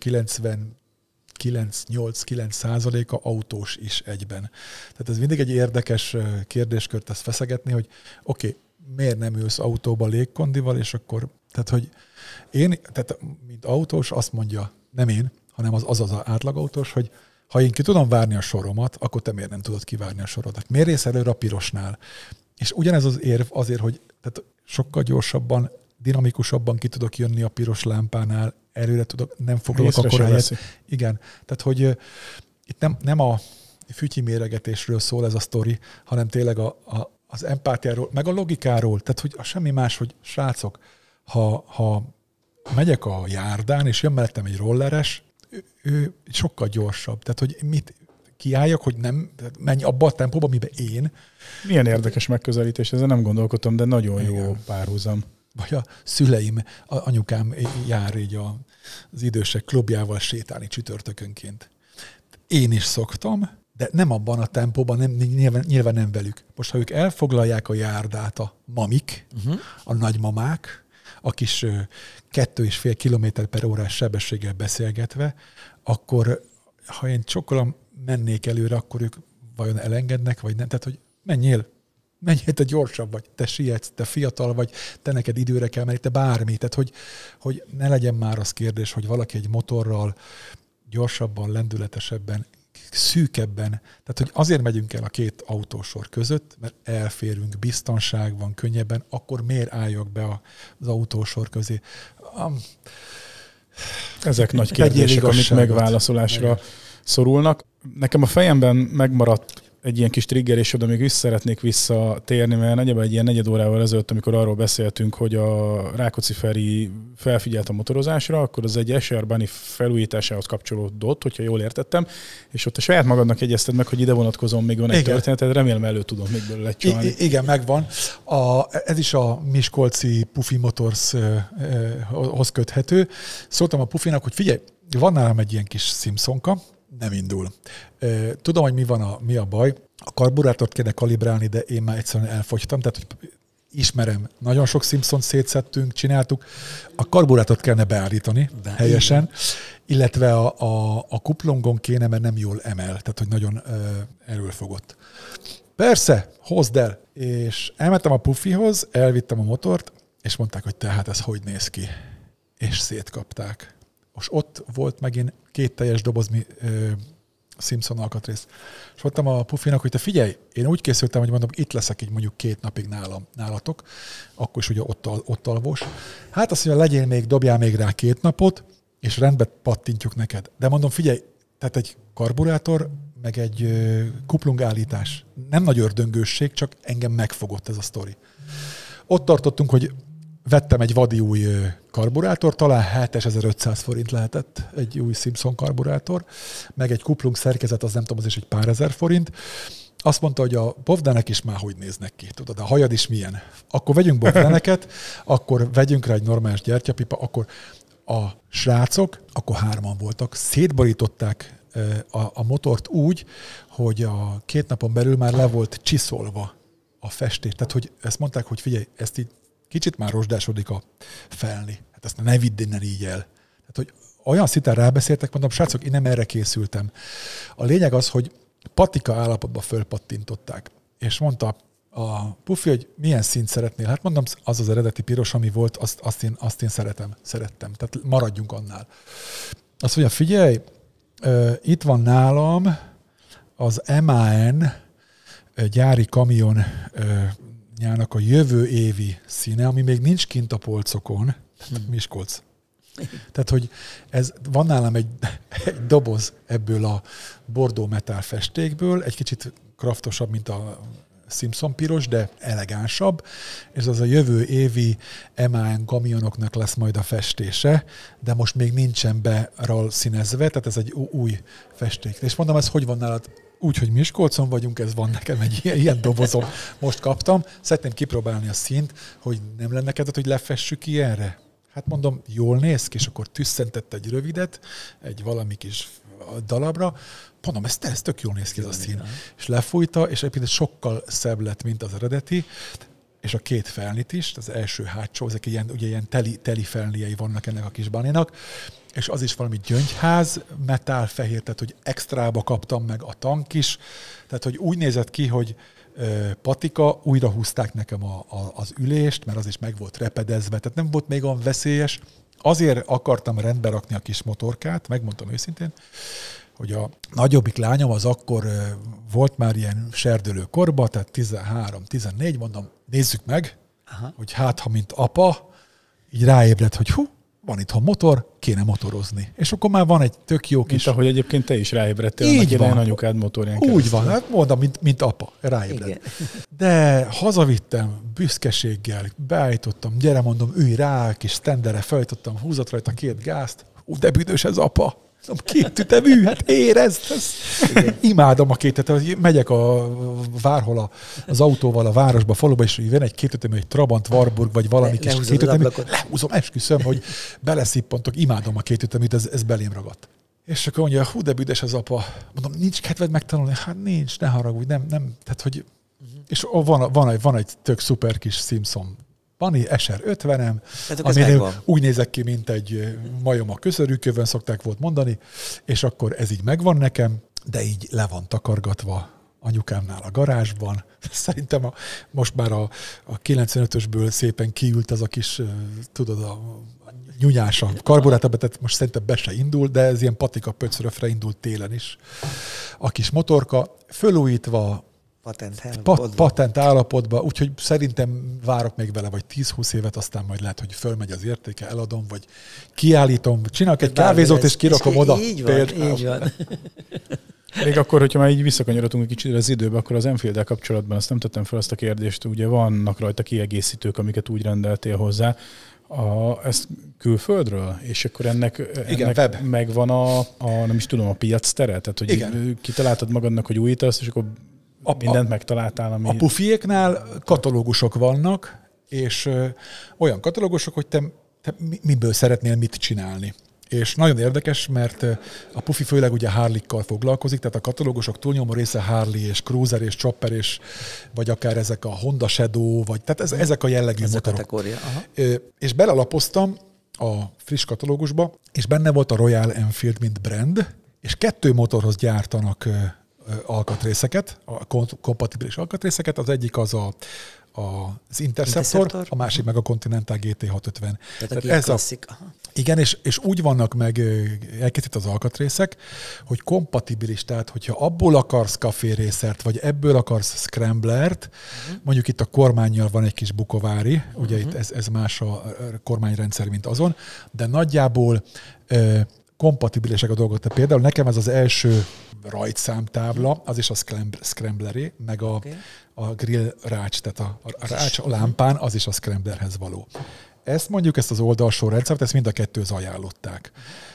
98-9% autós is egyben. Tehát ez mindig egy érdekes kérdéskört ezt feszegetni, hogy oké, miért nem ülsz autóba légkondival, és akkor, tehát hogy tehát mint autós azt mondja, nem én, hanem az átlagautós, hogy ha én ki tudom várni a soromat, akkor te miért nem tudod kivárni a sorodat? Miért rész előre a pirosnál? És ugyanez az érv azért, hogy tehát sokkal gyorsabban, dinamikusabban ki tudok jönni a piros lámpánál, előre tudok, nem foglalok akkor helyet. Igen, tehát hogy itt nem a fütyi méregetésről szól ez a sztori, hanem tényleg az empátiáról, meg a logikáról. Tehát, hogy semmi más, hogy srácok, ha megyek a járdán, és jön mellettem egy rolleres, ő sokkal gyorsabb. Tehát, hogy mit kiálljak, hogy nem menj abba a tempóba, amiben én. Milyen érdekes megközelítés, ezen nem gondolkodtam, de nagyon jó párhuzam. vagy a szüleim, anyukám jár így az idősek klubjával sétálni csütörtökönként. Én is szoktam, de nem abban a tempóban, nyilván nem velük. Most, ha ők elfoglalják a járdát, a mamik, a nagymamák, a kis 2,5 km/órás sebességgel beszélgetve, akkor, ha én csokkolom mennék előre, akkor ők vajon elengednek, vagy nem? Tehát, hogy menjél, te gyorsabb vagy, te sietsz, te fiatal vagy, te neked időre kell menni, te bármi. Tehát, hogy ne legyen már az kérdés, hogy valaki egy motorral gyorsabban, lendületesebben, szűkebben. Tehát, hogy azért megyünk el a két autósor között, mert elférünk, biztonság van, könnyebben, akkor miért álljak be az autósor közé? Ezek nagy kérdések, amik megválaszolásra szorulnak. Nekem a fejemben megmaradt egy ilyen kis trigger, és oda még szeretnék visszatérni, mert nagyjából egy ilyen 4 órával ezelőtt, amikor arról beszéltünk, hogy a Rákóczi Feri felfigyelt a motorozásra, akkor az egy SR Bunny felújításához kapcsolódott, hogyha jól értettem, és ott a saját magadnak jegyezted meg, hogy ide vonatkozom, még van egy történeted, remélem elő tudom még belőle csinálni. Igen, megvan. Ez is a miskolci Pufi Motorshoz köthető. Szóltam a Pufinak, hogy figyelj, van nálam egy ilyen kis Simpsonka, nem indul. Tudom, hogy mi a baj. A karburátort kéne kalibrálni, de én már egyszerűen elfogytam. Tehát, hogy ismerem, nagyon sok Simpsont szétszedtünk, csináltuk. A karburátort kellene beállítani helyesen, illetve a kuplongon kéne, mert nem jól emel. Tehát, hogy nagyon erőlfogott. Persze, hozd el. És elmentem a Pufihoz, elvittem a motort, és mondták, hogy tehát ez hogy néz ki. És szétkapták. Most ott volt megint 2 teljes dobozni Simpson alkatrész. És mondtam a Pufinak, hogy te figyelj, én úgy készültem, hogy mondom, itt leszek így mondjuk 2 napig nálatok, akkor is ugye ott alvós. Hát azt mondja, legyél még, dobjál még rá 2 napot, és rendbe pattintjuk neked. De mondom, figyelj, tehát egy karburátor, meg egy kuplungállítás. Nem nagy ördöngősség, csak engem megfogott ez a sztori. Ott tartottunk, hogy vettem egy vadi új karburátor, talán 7500 forint lehetett egy új Simpson karburátor, meg egy kuplung szerkezet, az nem tudom, az is egy pár ezer forint. Azt mondta, hogy a bovdenek is már hogy néznek ki, tudod, a hajad is milyen. Akkor vegyünk bovdeneket, akkor vegyünk rá egy normális gyertyapipa, akkor a srácok, akkor 3-an voltak, szétborították a motort úgy, hogy a 2 napon belül már le volt csiszolva a festés. Tehát, hogy ezt mondták, hogy figyelj, ezt így kicsit már rozsdásodik a felni. Hát ezt ne vidd innen így el. Tehát, hogy olyan szinten rábeszéltek, mondom, srácok, én nem erre készültem. A lényeg az, hogy patika állapotba fölpattintották. És mondta a Pufi, hogy milyen színt szeretnél. Hát mondom, az eredeti piros, ami volt, azt én szerettem. Tehát maradjunk annál. Azt mondja, figyelj, itt van nálam az MAN gyári kamion a jövő évi színe, ami még nincs kint a polcokon, tehát Miskolc. Tehát, hogy van nálam egy doboz ebből a bordó metál festékből, egy kicsit kraftosabb, mint a Simpson piros, de elegánsabb, és az a jövő évi MAN kamionoknak lesz majd a festése, de most még nincsen színezve, tehát ez egy új festék. És mondom, ez hogy van nálad? Úgy, hogy Miskolcon vagyunk, ez van nekem egy ilyen dobozom. Most kaptam, szeretném kipróbálni a színt, hogy nem lenne kedved, hogy lefessük ki erre. Hát mondom, jól néz ki, és akkor tüsszentett egy rövidet, egy valami kis dalabra. Mondom, ez tök jól néz ki ez a szín. És lefújta, és egyébként sokkal szebb lett, mint az eredeti, és a 2 felnit is, az első hátsó, ezek ilyen teli felniei vannak ennek a kis baninak, és az is valami gyöngyház, metálfehér, tehát hogy extrába kaptam meg a tank is, tehát hogy úgy nézett ki, hogy patika, újra húzták nekem az ülést, mert az is meg volt repedezve, tehát nem volt még olyan veszélyes. Azért akartam rendbe rakni a kis motorkát, megmondtam őszintén, hogy a nagyobbik lányom az akkor volt már ilyen serdülő korba, tehát 13-14, mondom, nézzük meg, hogy hát, ha mint apa, így ráébredt, hogy van itthon motor, kéne motorozni. És akkor már van egy tök jó kis... Mint ahogy egyébként te is ráébredtél, annak idején anyukád motorján keresztül. Úgy van, hát mondom, mint apa, ráébredt. De hazavittem büszkeséggel, beállítottam, gyere mondom, ülj rá, kis sztendere, felejtottam, húzott rajta 2 gázt, de büdös ez apa. Két ütemű, hát érezd ezt. Imádom a két ütemű. Megyek bárhol az autóval a városba, a faluba, és jön egy két ütemű, egy Trabant, Warburg, vagy valami kis két ütemű. Lehúzom, esküszöm, hogy beleszippantok. Imádom a két üteműt, ez belém ragadt. És akkor mondja, hú, de büdös az apa. Mondom, nincs kedved megtanulni? Hát nincs, ne haragudj, nem. Tehát, hogy... És van egy tök szuper kis Simpson Bunny SR 50-em, ami úgy nézek ki, mint egy majom a köszörűkövön, szokták volt mondani, és akkor ez így megvan nekem, de így le van takargatva anyukámnál a garázsban. Szerintem most már a 95-ösből szépen kiült az a kis, tudod, a nyúnyás a karburátorba, tehát most szerintem be se indul, de ez ilyen patika pöcröfre indult télen is. A kis motorka fölújítva, patent állapotban, úgyhogy szerintem várok még vele vagy 10-20 évet, aztán majd lehet, hogy fölmegy az értéke, eladom, vagy kiállítom, csinálok egy kávézót, és kirakom oda. Így van. Még akkor, hogyha már így visszakanyarodunk egy kicsit az időbe, akkor az Enfield-del kapcsolatban azt nem tettem fel azt a kérdést, ugye vannak rajta kiegészítők, amiket úgy rendeltél hozzá, ezt külföldről, és akkor ennek megvan nem is tudom, a piac tere? Tehát, hogy kitaláltad magadnak, hogy újítasz, és akkor mindent megtaláltál, ami... A pufiéknál katalógusok vannak, és olyan katalógusok, hogy te miből szeretnél mit csinálni. És nagyon érdekes, mert a Pufi főleg ugye Harley-kkal foglalkozik, tehát a katalógusok túlnyomó része Harley és Cruiser és Chopper és vagy akár ezek a Honda Shadow, vagy tehát ezek a jellegű motorok. És belelapoztam a friss katalógusba, és benne volt a Royal Enfield, mint brand, és 2 motorhoz gyártanak alkatrészeket, kompatibilis alkatrészeket. Az egyik az az Interceptor, a másik meg a Continental GT650. Tehát ez klasszik. Igen, és úgy vannak meg elkészítve az alkatrészek, hogy kompatibilis, tehát hogyha abból akarsz Café Racert, vagy ebből akarsz Scramblert, mondjuk itt a kormánnyal van egy kis bukovári, ugye itt ez más a kormányrendszer, mint azon, de nagyjából kompatibilisek a dolgok. Tehát például nekem ez az első rajtszámtábla, az is a Scrambleré, meg a grill rács, tehát a rács a lámpán, az is a Scramblerhez való. Ezt az oldalsó rendszert, ezt mind a kettőhöz ajánlották.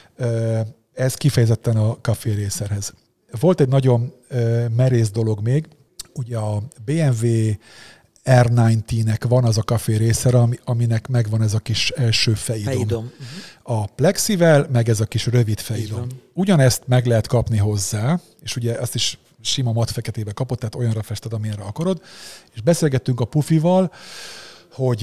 Ez kifejezetten a Café Racerhez. Volt egy nagyon merész dolog még, ugye a BMW R90-nek van az a Café Racer, aminek megvan ez a kis első fejidom. A Plexivel, meg ez a kis rövid fejidom. Ugyanezt meg lehet kapni hozzá, és ugye ezt is sima matfeketébe kapott, tehát olyanra fested, amilyenre akarod. És beszélgettünk a Pufival, hogy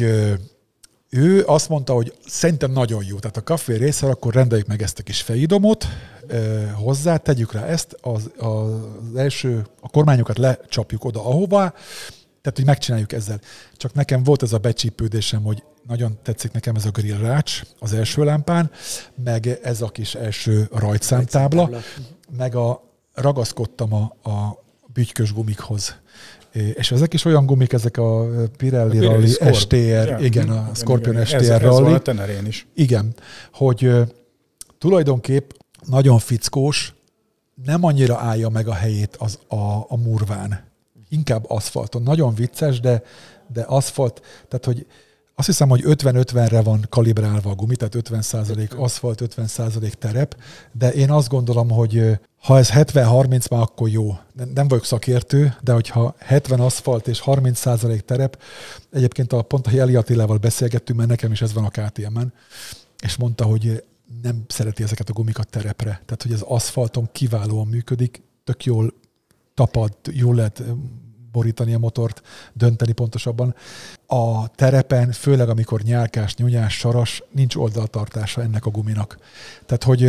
ő azt mondta, hogy szerintem nagyon jó. Tehát a Café Racer, akkor rendeljük meg ezt a kis fejidomot hozzá, tegyük rá ezt, az első, a kormányokat lecsapjuk oda ahová, tehát, hogy megcsináljuk ezzel. Csak nekem volt ez a becsípődésem, hogy nagyon tetszik nekem ez a grill rács az első lámpán, meg ez a kis első rajtszámtábla, meg ragaszkodtam a bütykös gumikhoz. És ezek is olyan gumik, ezek a Pirelli Rally STR, igen, a Scorpion STR Rally. Ez van a Tenerén is. Igen, hogy tulajdonképp nagyon fickós, nem annyira állja meg a helyét a murván. Inkább aszfalton. Nagyon vicces, de aszfalt, tehát hogy azt hiszem, hogy 50-50-re van kalibrálva a gumi, tehát 50% aszfalt, 50% terep, de én azt gondolom, hogy ha ez 70-30 már akkor jó. Nem vagyok szakértő, de hogyha 70 aszfalt és 30% terep, egyébként pont a Jeli Attilával beszélgettünk, mert nekem is ez van a KTM-en, és mondta, hogy nem szereti ezeket a gumikat terepre. Tehát, hogy az aszfalton kiválóan működik, tök jól tapad, jól lehet borítani a motort, dönteni pontosabban. A terepen, főleg amikor nyálkás, nyúnyás, saras, nincs oldaltartása ennek a guminak. Tehát, hogy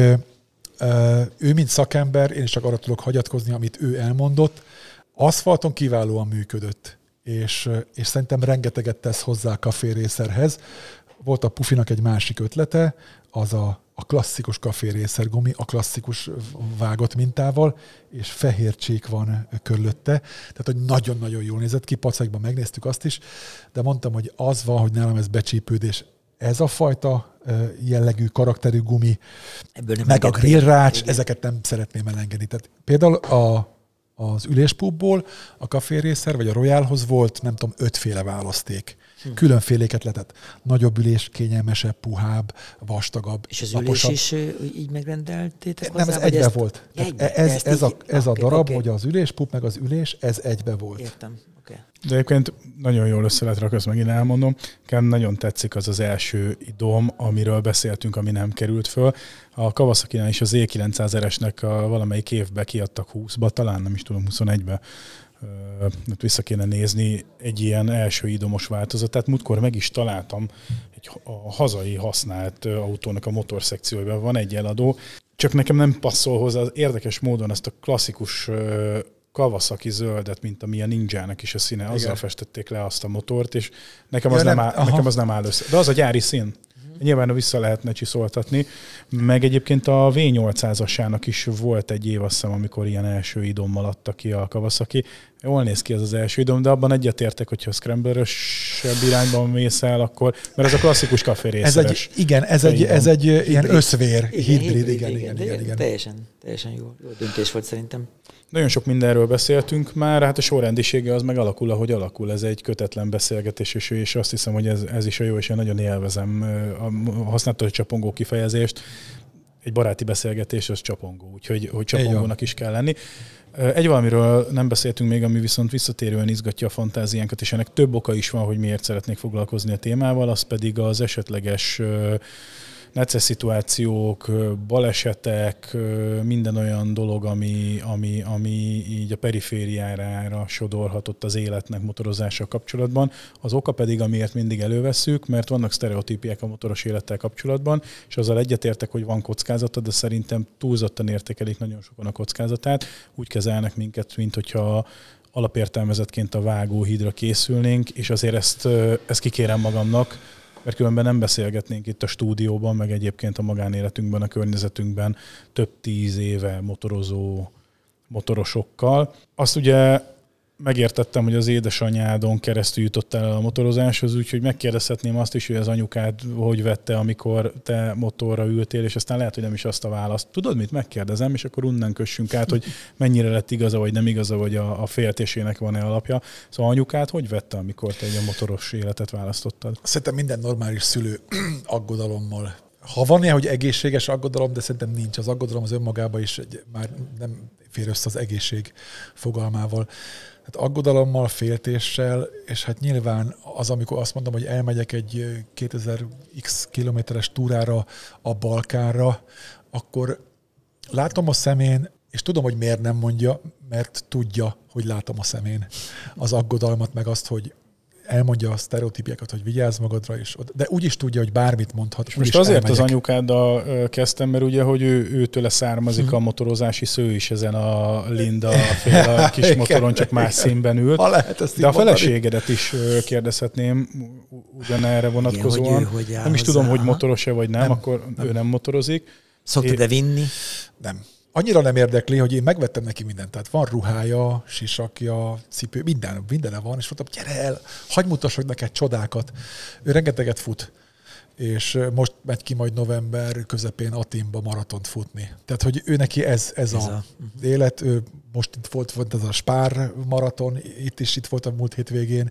ő, mint szakember, én is csak arra tudok hagyatkozni, amit ő elmondott, aszfalton kiválóan működött, és szerintem rengeteget tesz hozzá a Café Racerhez. Volt a Pufinak egy másik ötlete, az a klasszikus Café Racer gumi, a klasszikus vágott mintával, és fehér csík van körülötte. Tehát, hogy nagyon-nagyon jól nézett ki, pacekban megnéztük azt is, de mondtam, hogy az van, hogy nálam ez becsípődés. Ez a fajta jellegű, karakterű gumi, meg a grillrács, ezeket nem szeretném elengedni. Tehát például az üléspúbból a Café Racer, vagy a Royalhoz volt, nem tudom, 5 féle választék. Különféléket lehetett. Nagyobb ülés, kényelmesebb, puhább, vastagabb, és az laposabb. ülés is így megrendeltétek hozzá? Nem, ez egybe volt. Ez a darab, hogy az üléspup meg az ülés, ez egybe volt. Értem. Okay. De egyébként nagyon jól össze lehet rakni, ezt megint elmondom. Nekem nagyon tetszik az első idóm, amiről beszéltünk, ami nem került föl. A Kawasaki-nál is az E900RS-nek valamelyik évben kiadtak 20-ba, talán nem is tudom, 21-be. Vissza kéne nézni egy ilyen első idomos változatát. Múltkor meg is találtam a hazai használt autónak a motorszekciójában. Van egy eladó, csak nekem nem passzol hozzá az érdekes módon ezt a klasszikus Kawasaki zöldet, mint ami a Ninjának is a színe, azzal festették le azt a motort, és nekem az, nekem az nem áll össze. De az a gyári szín. Nyilván vissza lehetne csiszoltatni. Meg egyébként a V800-asának is volt egy év, azt hiszem, amikor ilyen első idommal adta ki a Kawasaki. Jól néz ki az első idom, de abban egyetértek, hogyha scrambler-ösebb irányban mész el, akkor, mert ez a klasszikus kaférészeres. Ez egy ilyen összvér, hibrid, igen. Teljesen jó döntés volt szerintem. Nagyon sok mindenről beszéltünk már, hát a sorrendisége az meg alakul, ahogy alakul. Ez egy kötetlen beszélgetés, és azt hiszem, hogy ez is a jó, és én nagyon élvezem. Használtam a csapongó kifejezést. Egy baráti beszélgetés, az csapongó, úgyhogy csapongónak is kell lenni. Egy valamiről nem beszéltünk még, ami viszont visszatérően izgatja a fantáziánkat, és ennek több oka is van, hogy miért szeretnék foglalkozni a témával, az pedig az esetleges necces szituációk, balesetek, minden olyan dolog, ami így a perifériára sodorhatott az életnek motorozással kapcsolatban. Az oka pedig, amiért mindig elővesszük, mert vannak sztereotípiák a motoros élettel kapcsolatban, és azzal egyetértek, hogy van kockázata, de szerintem túlzottan értékelik nagyon sokan a kockázatát. Úgy kezelnek minket, mint hogyha alapértelmezetként a vágóhídra készülnénk, és azért ezt kikérem magamnak, mert különben nem beszélgetnénk itt a stúdióban, meg egyébként a magánéletünkben, a környezetünkben több 10 éve motorozó motorosokkal. Azt ugye megértettem, hogy az édesanyádon keresztül jutottál el a motorozáshoz, úgyhogy megkérdezhetném azt is, hogy az anyukád hogy vette, amikor te motorra ültél, és aztán lehet, hogy nem is azt a választ. Tudod mit, megkérdezem, és akkor onnan kössünk át, hogy mennyire lett igaza, vagy nem igaza, vagy a féltésének van-e alapja. Szóval anyukád hogy vette, amikor te egy a motoros életet választottad? Szerintem minden normális szülő aggodalommal. Ha van ilyen, hogy egészséges aggodalom, de szerintem nincs. Az aggodalom az önmagában is már nem fér össze az egészség fogalmával. Hát aggodalommal, féltéssel, és hát nyilván az, amikor azt mondom, hogy elmegyek egy 2000x kilométeres túrára a Balkánra, akkor látom a szemén, és tudom, hogy miért nem mondja, mert tudja, hogy látom a szemén az aggodalmat, meg azt, hogy elmondja a sztereotípiákat, hogy vigyázz magadra is, de úgy is tudja, hogy bármit mondhat. És most azért elmegyek. Az anyukáddal kezdtem, mert ugye, hogy őtőle származik a motorozási sző is ezen a Linda féle kis motoron, csak más színben ült. De a feleségedet is kérdezhetném ugyanerre vonatkozóan. Igen, hogy nem is tudom, hogy motoros-e vagy nem, akkor ő nem motorozik. Szoktad-e vinni? Nem. Annyira nem érdekli, hogy én megvettem neki mindent. Tehát van ruhája, sisakja, cipő, mindene van, és mondtam, gyere el, hagyj mutassak neked csodákat. Ő rengeteget fut, és most megy ki majd november közepén Athénba maratont futni. Tehát, hogy ő neki ez az élet. Ő most itt volt ez a Spár maraton, itt volt a múlt hétvégén.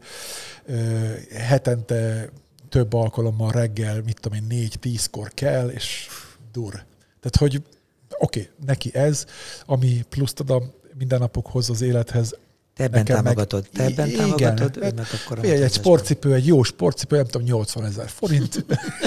Hetente több alkalommal reggel, mit tudom én, 4-10-kor kell, és dur. Tehát, hogy oké, neki ez, ami pluszt ad a mindennapokhoz, az élethez. Te ebben támogatod, önnek akkor egy sportcipő, egy jó sportcipő, nem tudom, 80 000 forint.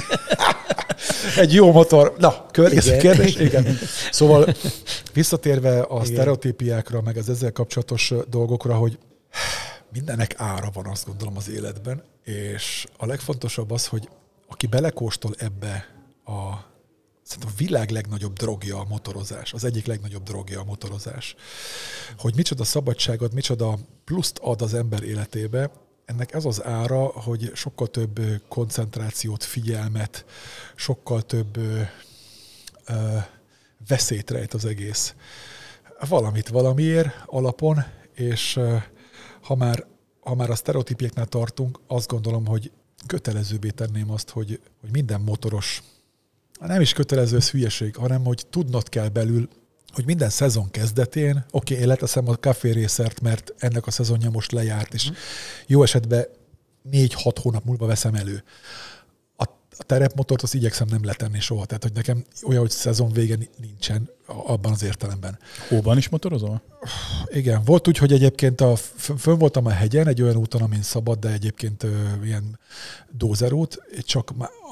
Egy jó motor. Na, következő kérdés. Igen. Szóval visszatérve a sztereotípiákra, meg az ezzel kapcsolatos dolgokra, hogy mindennek ára van, azt gondolom, az életben, és a legfontosabb az, hogy aki belekóstol ebbe szerintem a világ legnagyobb drogja a motorozás, az egyik legnagyobb drogja a motorozás. Hogy micsoda szabadságot, micsoda pluszt ad az ember életébe, ennek ez az ára, hogy sokkal több koncentrációt, figyelmet, sokkal több veszélyt rejt az egész. Valamiért alapon, és ha már a sztereotípiáknál tartunk, azt gondolom, hogy kötelezőbbé tenném azt, hogy minden motoros, nem is kötelező, ez hülyeség, hanem hogy tudnod kell belül, hogy minden szezon kezdetén, én leteszem a Café Racert, mert ennek a szezonja most lejárt, és jó esetben 4-6 hónap múlva veszem elő. A terepmotort azt igyekszem nem letenni soha. Tehát, hogy nekem olyan, hogy szezon vége nincsen abban az értelemben. Hóban is motorozol? Igen. Volt úgy, hogy egyébként fönn voltam a hegyen, egy olyan úton, amin szabad, de egyébként ilyen dózerút, csak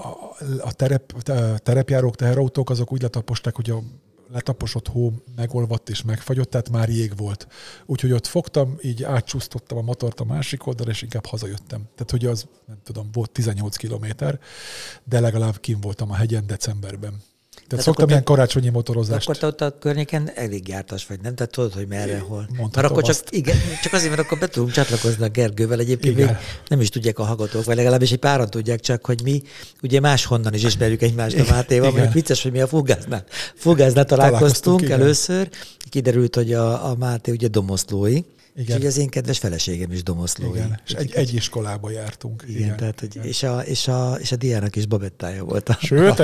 a terepjárók, teherautók, azok úgy letaposták, hogy a letaposott hó megolvadt és megfagyott, tehát már jég volt. Úgyhogy ott fogtam, így átcsúsztottam a motort a másik oldalra, és inkább hazajöttem. Tehát, hogy az, nem tudom, volt 18 kilométer, de legalább kint voltam a hegyen decemberben. Tehát szoktam ilyen karácsonyi motorozást. Akkor te ott a környéken elég jártas vagy, nem? Tehát tudod, hogy merre, hol. Mert akkor csak azért, mert akkor be tudunk csatlakozni a Gergővel. Egyébként még nem is tudják a hallgatók, vagy legalábbis egy páran tudják csak, hogy mi ugye máshonnan is ismerjük egymást a Mátéval. Mondjuk vicces, hogy mi a Fugáznál találkoztunk először. Kiderült, hogy a Máté ugye domoszlói. Igen. És az én kedves feleségem is domoszlói. Igen. És egy iskolába jártunk. Igen. Tehát, hogy és a Diának is babettája volt. Sőt,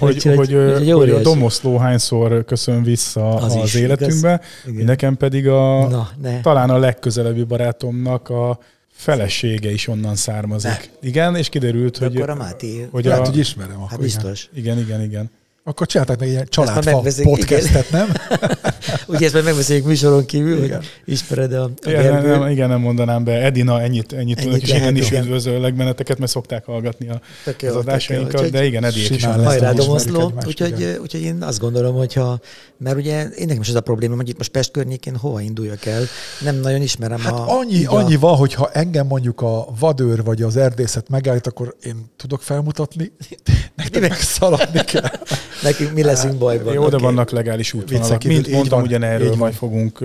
hogy a domoszló hányszor köszön vissza az életünkbe, nekem pedig talán a legközelebbi barátomnak a felesége is onnan származik. Igen, és kiderült, hogy... Akkor a Máté... Lehet, hogy ismerem. Hát biztos. Igen. Akkor csinálták meg ilyen családfa podcastet, nem? Ugye ezt már megbeszéljük műsoron kívül, hogy ismered a Gergő. Igen, nem mondanám be. Edina, ennyit tudok, és én is üdvözöllek benneteket, mert szokták hallgatni az adásainkat, de igen, Edi is. Hajrá, domoszló. Úgyhogy én azt gondolom, hogyha, mert ugye én nekem is ez a probléma, hogy itt most Pest környékén hova induljak el, nem nagyon ismerem annyi van, hogyha engem mondjuk a vadőr vagy az erdészet megállít, akkor én tudok felmutatni, nektek megszaladni kell. Nekünk mi leszünk bajban. Jó, de vannak legális útvonalak. Mint mondtam, ugyanerről majd fogunk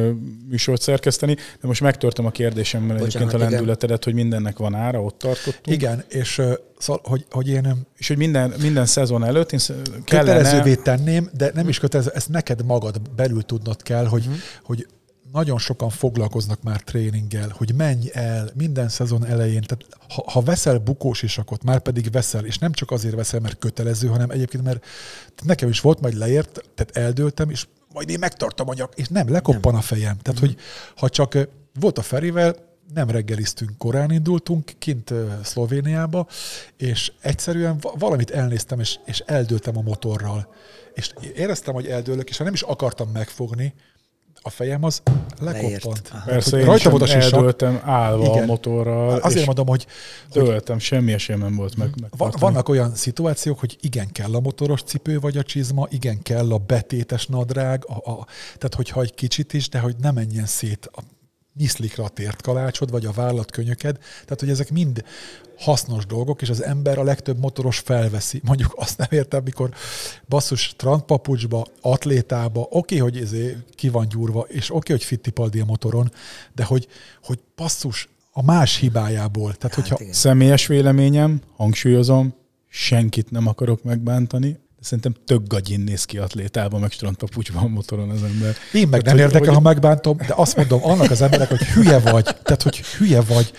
műsort szerkeszteni, de most megtörtem a kérdésemmel egyébként a lendületedet, hogy mindennek van ára, ott tartottunk. Igen, és hogy én... És hogy minden szezon előtt én kötelezővé tenném, de nem is kötelező, ezt neked magad belül tudnod kell, hogy nagyon sokan foglalkoznak már tréninggel, hogy menj el minden szezon elején. Tehát ha veszel bukós isakot, már pedig veszel, és nem csak azért veszel, mert kötelező, hanem egyébként, mert nekem is volt, majd leért, tehát eldőltem, és majd én megtartom a nyak, és nem, lekoppan a fejem. Tehát, hogy ha csak volt a Ferivel, nem reggeliztünk, korán indultunk kint Szlovéniába, és egyszerűen valamit elnéztem, és eldőltem a motorral. És éreztem, hogy eldőlök, és ha nem is akartam megfogni, a fejem az lekoppant. Persze, én sem eldőltem állva a motorral. Azért mondom, hogy... Dőltem, semmi esély nem volt meg. Vannak olyan szituációk, hogy igen, kell a motoros cipő vagy a csizma, igen, kell a betétes nadrág, tehát hogyha egy kicsit is, de hogy ne menjen szét a nyiszlikra a tért kalácsod, vagy a vállatkönyöked. Tehát, hogy ezek mind hasznos dolgok, és az ember a legtöbb motoros felveszi. Mondjuk azt nem értem, mikor basszus strandpapucsba, atlétába, oké, hogy ki van gyúrva, és oké, hogy Fittipaldi a motoron, de hogy basszus a más hibájából. Tehát, hogyha... Személyes véleményem, hangsúlyozom, senkit nem akarok megbántani, de szerintem tök gagyin néz ki atlétában, meg strandpapucsban a motoron az ember. Én meg nem érdekel, ha megbántom, de azt mondom annak az emberek, hogy hülye vagy, tehát hogy hülye vagy,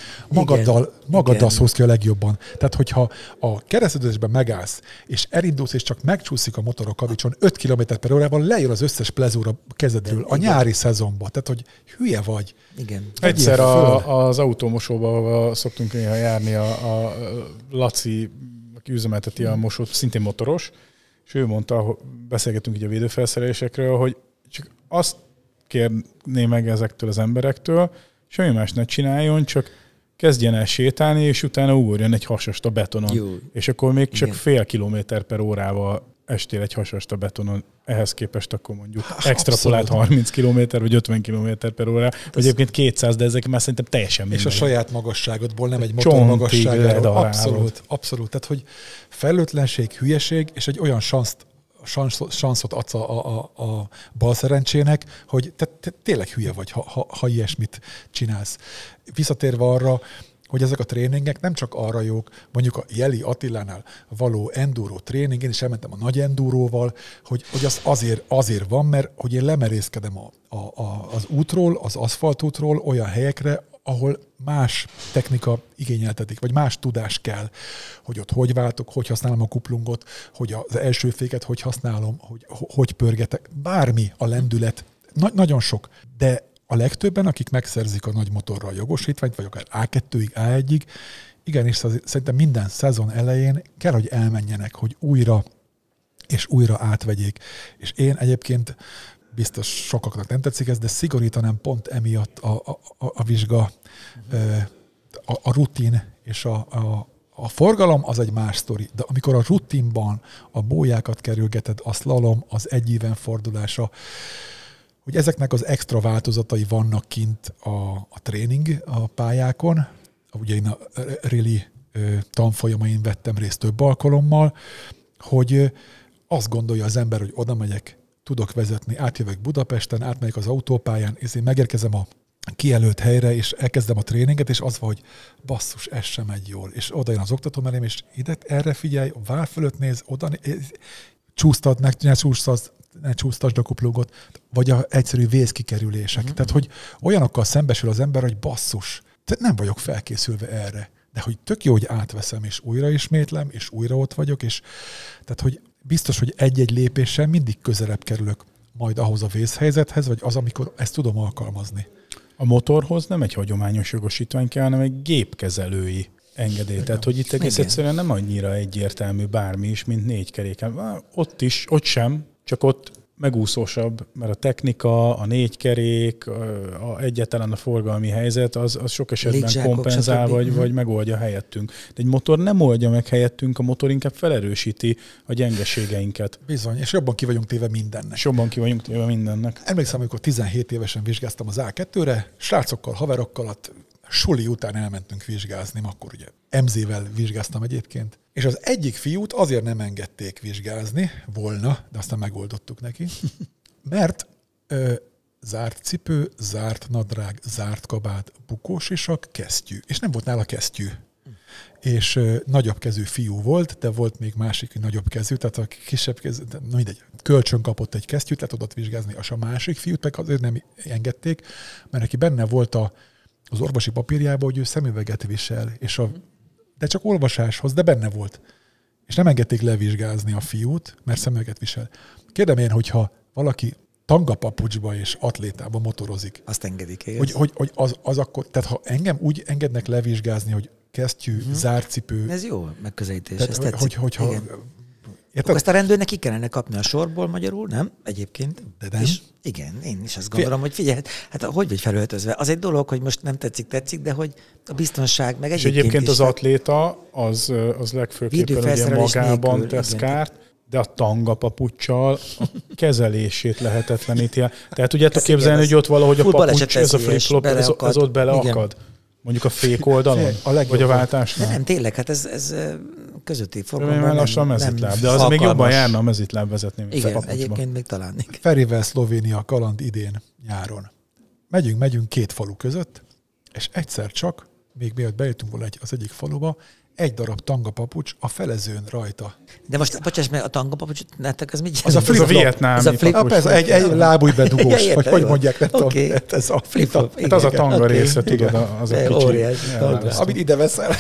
magaddal szólsz ki a legjobban. Tehát hogyha a kereszteződésben megállsz, és elindulsz, és csak megcsúszik a motor a kavicson 5 km/h, lejön az összes plezúr a kezedről a nyári szezonban. Tehát, hogy hülye vagy. Igen. Egyszer az autómosóba szoktunk néha járni a Laci, aki üzemelteti a mosót, szintén motoros, és ő mondta, beszélgetünk így a védőfelszerelésekről, hogy csak azt kérné meg ezektől az emberektől, semmi más ne csináljon, csak kezdjen el sétálni, és utána ugorjon egy hasast a betonon. Jó. És akkor még csak fél kilométer per órával estél egy hasast a betonon, ehhez képest akkor mondjuk extrapolált 30 km vagy 50 km per óra, vagy egyébként 200, de ezek már szerintem teljesen minden. És a saját magasságodból, nem egy motor magasságáról. Abszolút. Tehát, hogy felelőtlenség, hülyeség, és egy olyan sanszot adsz a bal szerencsének, hogy te tényleg hülye vagy, ha ilyesmit csinálsz. Visszatérve arra, hogy ezek a tréningek nem csak arra jók, mondjuk a Jeli Attilánál való enduro tréning, én is elmentem a nagy enduróval, hogy az azért van, mert hogy én lemerészkedem az útról, az aszfaltútról olyan helyekre, ahol más technika igényeltetik, vagy más tudás kell, hogy ott hogy váltok, hogy használom a kuplungot, hogy az első féket hogy használom, hogy pörgetek, bármi a lendület, nagyon sok, de a legtöbben, akik megszerzik a nagy motorra a jogosítványt, vagy akár A2-ig, A1-ig, igenis szerintem minden szezon elején kell, hogy elmenjenek, hogy újra és újra átvegyék. És én egyébként biztos sokaknak nem tetszik ez, de szigorítanám pont emiatt a vizsga, a rutin és a forgalom az egy más sztori, de amikor a rutinban a bójákat kerülgeted, a slalom, az egyéven fordulása, hogy ezeknek az extra változatai vannak kint a tréning a pályákon. Ugye én a rally tanfolyamain vettem részt több alkalommal, hogy azt gondolja az ember, hogy oda megyek, tudok vezetni, átjövök Budapesten, átmegyek az autópályán, és én megérkezem a kijelölt helyre, és elkezdem a tréninget, és az van, hogy basszus, ez sem megy jól. És oda jön az oktatóm elém, és ide, erre figyelj, a vár fölött néz, oda csúsztad, ne csúsztasd a kuplógot, vagy a egyszerű vészkikerülések. Tehát, hogy olyanokkal szembesül az ember, hogy basszus, nem vagyok felkészülve erre. De hogy tök jó, hogy átveszem, és újra ismétlem, és újra ott vagyok, és tehát, hogy biztos, hogy egy-egy lépéssel mindig közelebb kerülök majd ahhoz a vészhelyzethez, vagy az, amikor ezt tudom alkalmazni. A motorhoz nem egy hagyományos jogosítvány kell, hanem egy gépkezelői engedély. Tehát, hogy itt egész egyszerűen nem annyira egyértelmű bármi is, mint 4 keréken. Ott sem, csak ott megúszósabb, mert a technika, a 4 kerék, egyáltalán a forgalmi helyzet, az sok esetben kompenzál, vagy megoldja helyettünk. De egy motor nem oldja meg helyettünk, a motor inkább felerősíti a gyengeségeinket. Bizony, és jobban ki vagyunk téve mindennek. Emlékszem, amikor 17 évesen vizsgáztam az A2-re, srácokkal, haverokkal, suli után elmentünk vizsgázni, akkor ugye MZ-vel vizsgáztam egyébként, és az egyik fiút azért nem engedték vizsgázni volna, de aztán megoldottuk neki, mert zárt cipő, zárt nadrág, zárt kabát, bukós isak, kesztyű, és nem volt nála kesztyű. És nagyobb kezű fiú volt, de volt még másik nagyobb kezű, tehát a kisebb kezű, mindegy, kölcsön kapott egy kesztyűt, le tudott vizsgázni, és a másik fiút meg azért nem engedték, mert neki benne volt az orvosi papírjában, hogy ő szemüveget visel, de csak olvasáshoz, de benne volt. És nem engedték levizsgázni a fiút, mert szemüveget visel. Kérdem én, hogyha valaki tangapapucsba és atlétába motorozik. Azt engedik, hogy az akkor, tehát ha engem úgy engednek levizsgázni, hogy kesztyű, zárt cipő. Ez jó megközelítés, tehát, ez tetszik. Érted? Azt a rendőrnek ki kellene kapni a sorból magyarul, nem? Egyébként. De nem. És igen, én is azt gondolom, hogy figyelj, hát hogy vagy felöltözve? Az egy dolog, hogy most nem tetszik, de hogy a biztonság meg egyébként. És egyébként az atléta, az legfőképpen ugye magában tesz kárt, de a tangapapuccsal a kezelését lehetetleníti. Tehát tudjátok képzelni, hogy ott valahogy a papucs, ez a flip-flop, ez ott beleakad. Mondjuk a fék oldalon, vagy a váltásnál. De nem, tényleg, hát ez közötti forgalomban nem lassan mezitláb, de az még jobban járna a mezitláb vezetni, mint igen, a papucsba. Egyébként még találnék. Ferivel Szlovénia kaland idén nyáron. Megyünk 2 falu között, és egyszer csak, még mielőtt bejöttünk volna az egyik faluba, egy darab tangapapucs a felezőn rajta. De most, bocsáss meg, a tangapapucs, nektek ez mit? Az a flip-flop. Ez a vietnámi papucs. Ez egy lábújbedugós, vagy hogy mondják, nem tudom. Ez a flip-flop. Hát az a tanga része, tudod, az a kicsi. Amit ide veszel.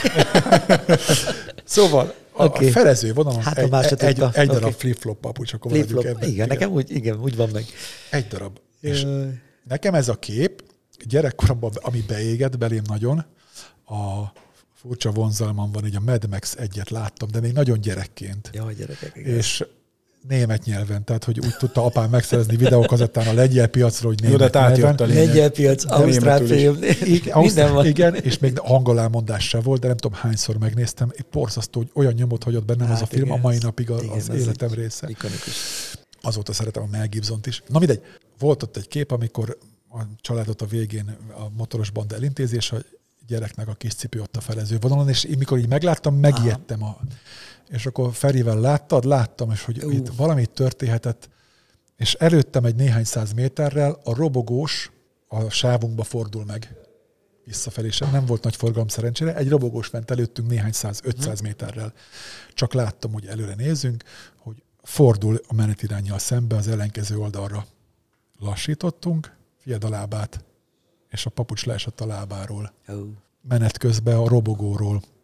Szóval a felező vonalon egy darab flip-flop papucs, akkor maradjuk ebben. Igen, nekem úgy van meg. Egy darab. És nekem ez a kép, gyerekkoromban, ami beégett belém nagyon, a furcsa vonzalmam van, így a Mad Max 1-et láttam, de még nagyon gyerekként. Ja, gyerekek, igen. És német nyelven, tehát hogy úgy tudta apám megszerezni videókazettán a lengyel piacról, hogy német nyelven. Lengyel piac, ausztrál film, minden van. Igen, és még hangolámondás se volt, de nem tudom hányszor megnéztem. Egy borzasztó, hogy olyan nyomot hagyott bennem az a film, a mai napig az életem része. Ikonikus. Azóta szeretem a Mel Gibsont is. Na mindegy, volt ott egy kép, amikor a családot a végén a motoros banda elintézés, a gyereknek a kis cipő ott a felező vonalon, és én mikor így megláttam, megijedtem. És akkor Ferivel láttam, és hogy itt valami történhetett, és előttem egy néhány száz méterrel a robogós a sávunkba fordul meg visszafelé sem. Nem volt nagy forgalom szerencsére, egy robogós ment előttünk néhány 500 méterrel. Csak láttam, hogy előre nézünk, hogy fordul a menetiránnyal szembe, az ellenkező oldalra lassítottunk, fiad a lábát, és a papucs leesett a lábáról. Menet közben a robogóról.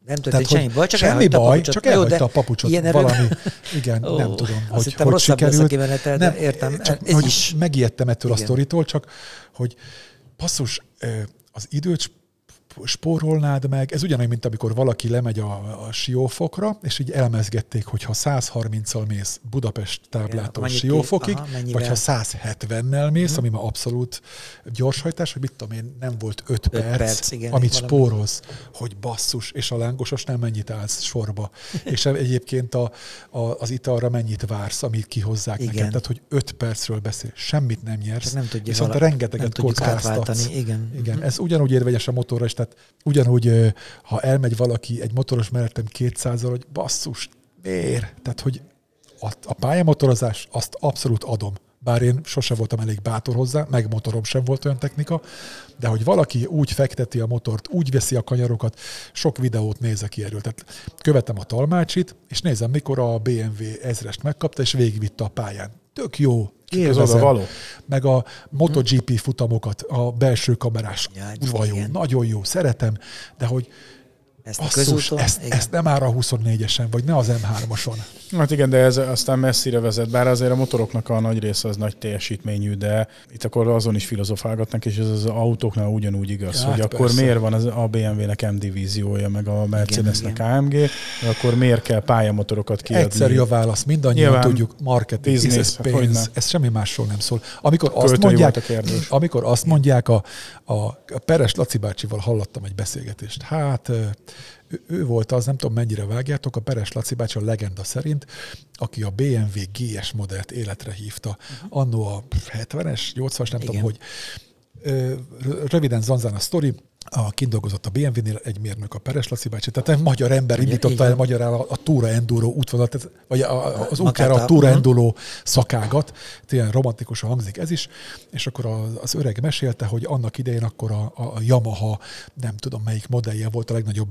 Nem történt semmi baj, csak semmi baj, csak elhagyta a papucsot valami. Igen, nem tudom, hogy sikerült. Nem, értem. Hogy megijedtem ettől a sztoritól, csak hogy basszus, az időt spórolnád meg. Ez ugyanúgy, mint amikor valaki lemegy a Siófokra, és így elmezgették, hogy ha 130-al mész Budapest táblától Siófokig, vagy ha 170-nel mész, ami már abszolút gyorshajtás, hogy mit tudom én, nem volt 5 perc, igen, amit spórolsz, hogy basszus, és a lángosos nem mennyit állsz sorba. És egyébként az italra mennyit vársz, amit kihozzák neked. Tehát, hogy 5 percről beszél, semmit nem nyersz, viszont rengeteget kockáztatsz. Igen, ez ugyanúgy érvegyes a motorra, és tehát ugyanúgy, ha elmegy valaki egy motoros mellettem 200-al, hogy basszus, miért? Tehát, hogy a pályamotorozás, azt abszolút adom. Bár én sose voltam elég bátor hozzá, meg motorom sem volt olyan technika, de hogy valaki úgy fekteti a motort, úgy veszi a kanyarokat, sok videót nézek ki erről. Tehát követem a Talmácsit, és nézem, mikor a BMW 1000-est megkapta, és végigvitte a pályán. Tök jó. Élvezem. Meg a MotoGP futamokat, a belső kamerás vajó, nagyon jó, szeretem, de hogy ezt nem áll a 24-esen, vagy ne az M3-ason. Hát igen, de ez aztán messzire vezet, bár azért a motoroknak a nagy része az nagy teljesítményű, de itt akkor azon is filozofálgatnak, és ez az autóknál ugyanúgy igaz, hogy akkor persze. Miért van a BMW-nek M-divíziója, meg a Mercedesnek AMG, akkor miért kell pályamotorokat kiadni? Egyszerű a válasz, mindannyian nyilván tudjuk, marketing, business, pénz, ez semmi másról nem szól. Amikor azt mondják, a Peres Laci bácsival hallottam egy beszélgetést, hát ő volt az, nem tudom mennyire vágjátok, a Peres Laci bácsi a legenda szerint, aki a BMW GS modellt életre hívta. Annó a 70-es, 80-as, nem tudom, hogy röviden zanzán a sztori, kindolgozott a BMW-nél egy mérnök, a Peres Laci bácsi, tehát egy magyar ember indította el magyarára a Túra Enduro útvonalat, vagy az útjára a Túra Enduro szakágat, tényleg romantikusan hangzik ez is, és akkor az öreg mesélte, hogy annak idején akkor a Yamaha, nem tudom melyik modellje volt a legnagyobb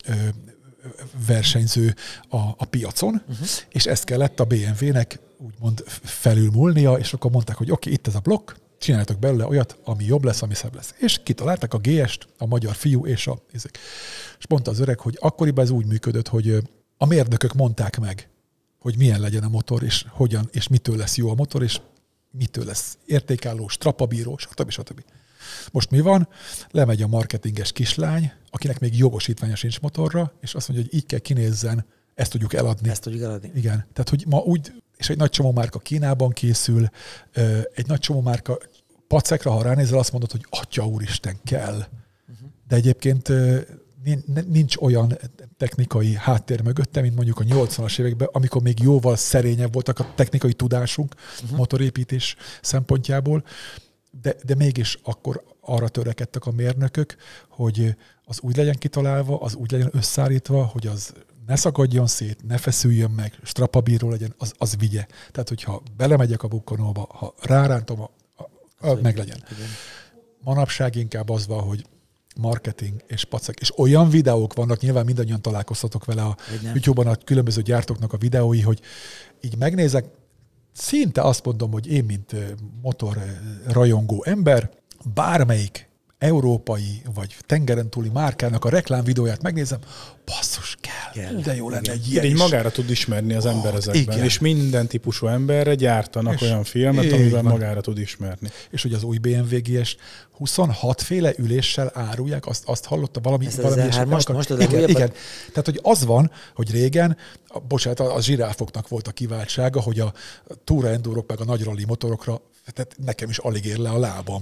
versenyző a piacon, és ezt kellett a BMW-nek úgymond felülmúlnia, és akkor mondták, hogy oké, itt ez a blokk, csináltak belőle olyat, ami jobb lesz, ami szebb lesz. És kitalálták a GS-t, a magyar fiú és és mondta az öreg, hogy akkoriban ez úgy működött, hogy a mérnökök mondták meg, hogy milyen legyen a motor, és hogyan, és mitől lesz jó a motor, és mitől lesz értékálló, strapabíró, stb. Most mi van? Lemegy a marketinges kislány, akinek még jogosítványa sincs motorra, és azt mondja, hogy így kell kinézzen, ezt tudjuk eladni. Igen. Tehát, hogy ma úgy, és egy nagy csomó márka Kínában készül, egy nagy csomó márka pacekra, ha ránézel, azt mondod, hogy atya úristen, kell. De egyébként nincs olyan technikai háttér mögötte, mint mondjuk a 80-as években, amikor még jóval szerényebb voltak a technikai tudásunk motorépítés szempontjából, de mégis akkor arra törekedtek a mérnökök, hogy az úgy legyen kitalálva, az úgy legyen összeállítva, hogy az ne szakadjon szét, ne feszüljön meg, strapabíró legyen, az vigye. Tehát, hogyha belemegyek a bukkanóba, ha rárántom, meg legyen. Manapság inkább az van, hogy marketing és pacek. És olyan videók vannak, nyilván mindannyian találkoztatok vele a YouTube-ban a különböző gyártóknak a videói, hogy így megnézek, szinte azt mondom, hogy én, mint motorrajongó ember, bármelyik európai vagy tengeren túli márkának a reklámvideóját megnézem, basszus, kell. De jó lenne egy ilyen is. Magára tud ismerni az ember ezekben. Igen. És minden típusú emberre gyártanak és olyan filmet, amiben magára tud ismerni. És hogy az új BMW GS 26 féle üléssel árulják, azt hallotta valami... Most igen. Tehát, hogy az van, hogy régen, bocsánat, a zsiráfoknak volt a kiváltsága, hogy a Túra Endurok meg a nagy rally motorokra, tehát nekem is alig ér le a lábam.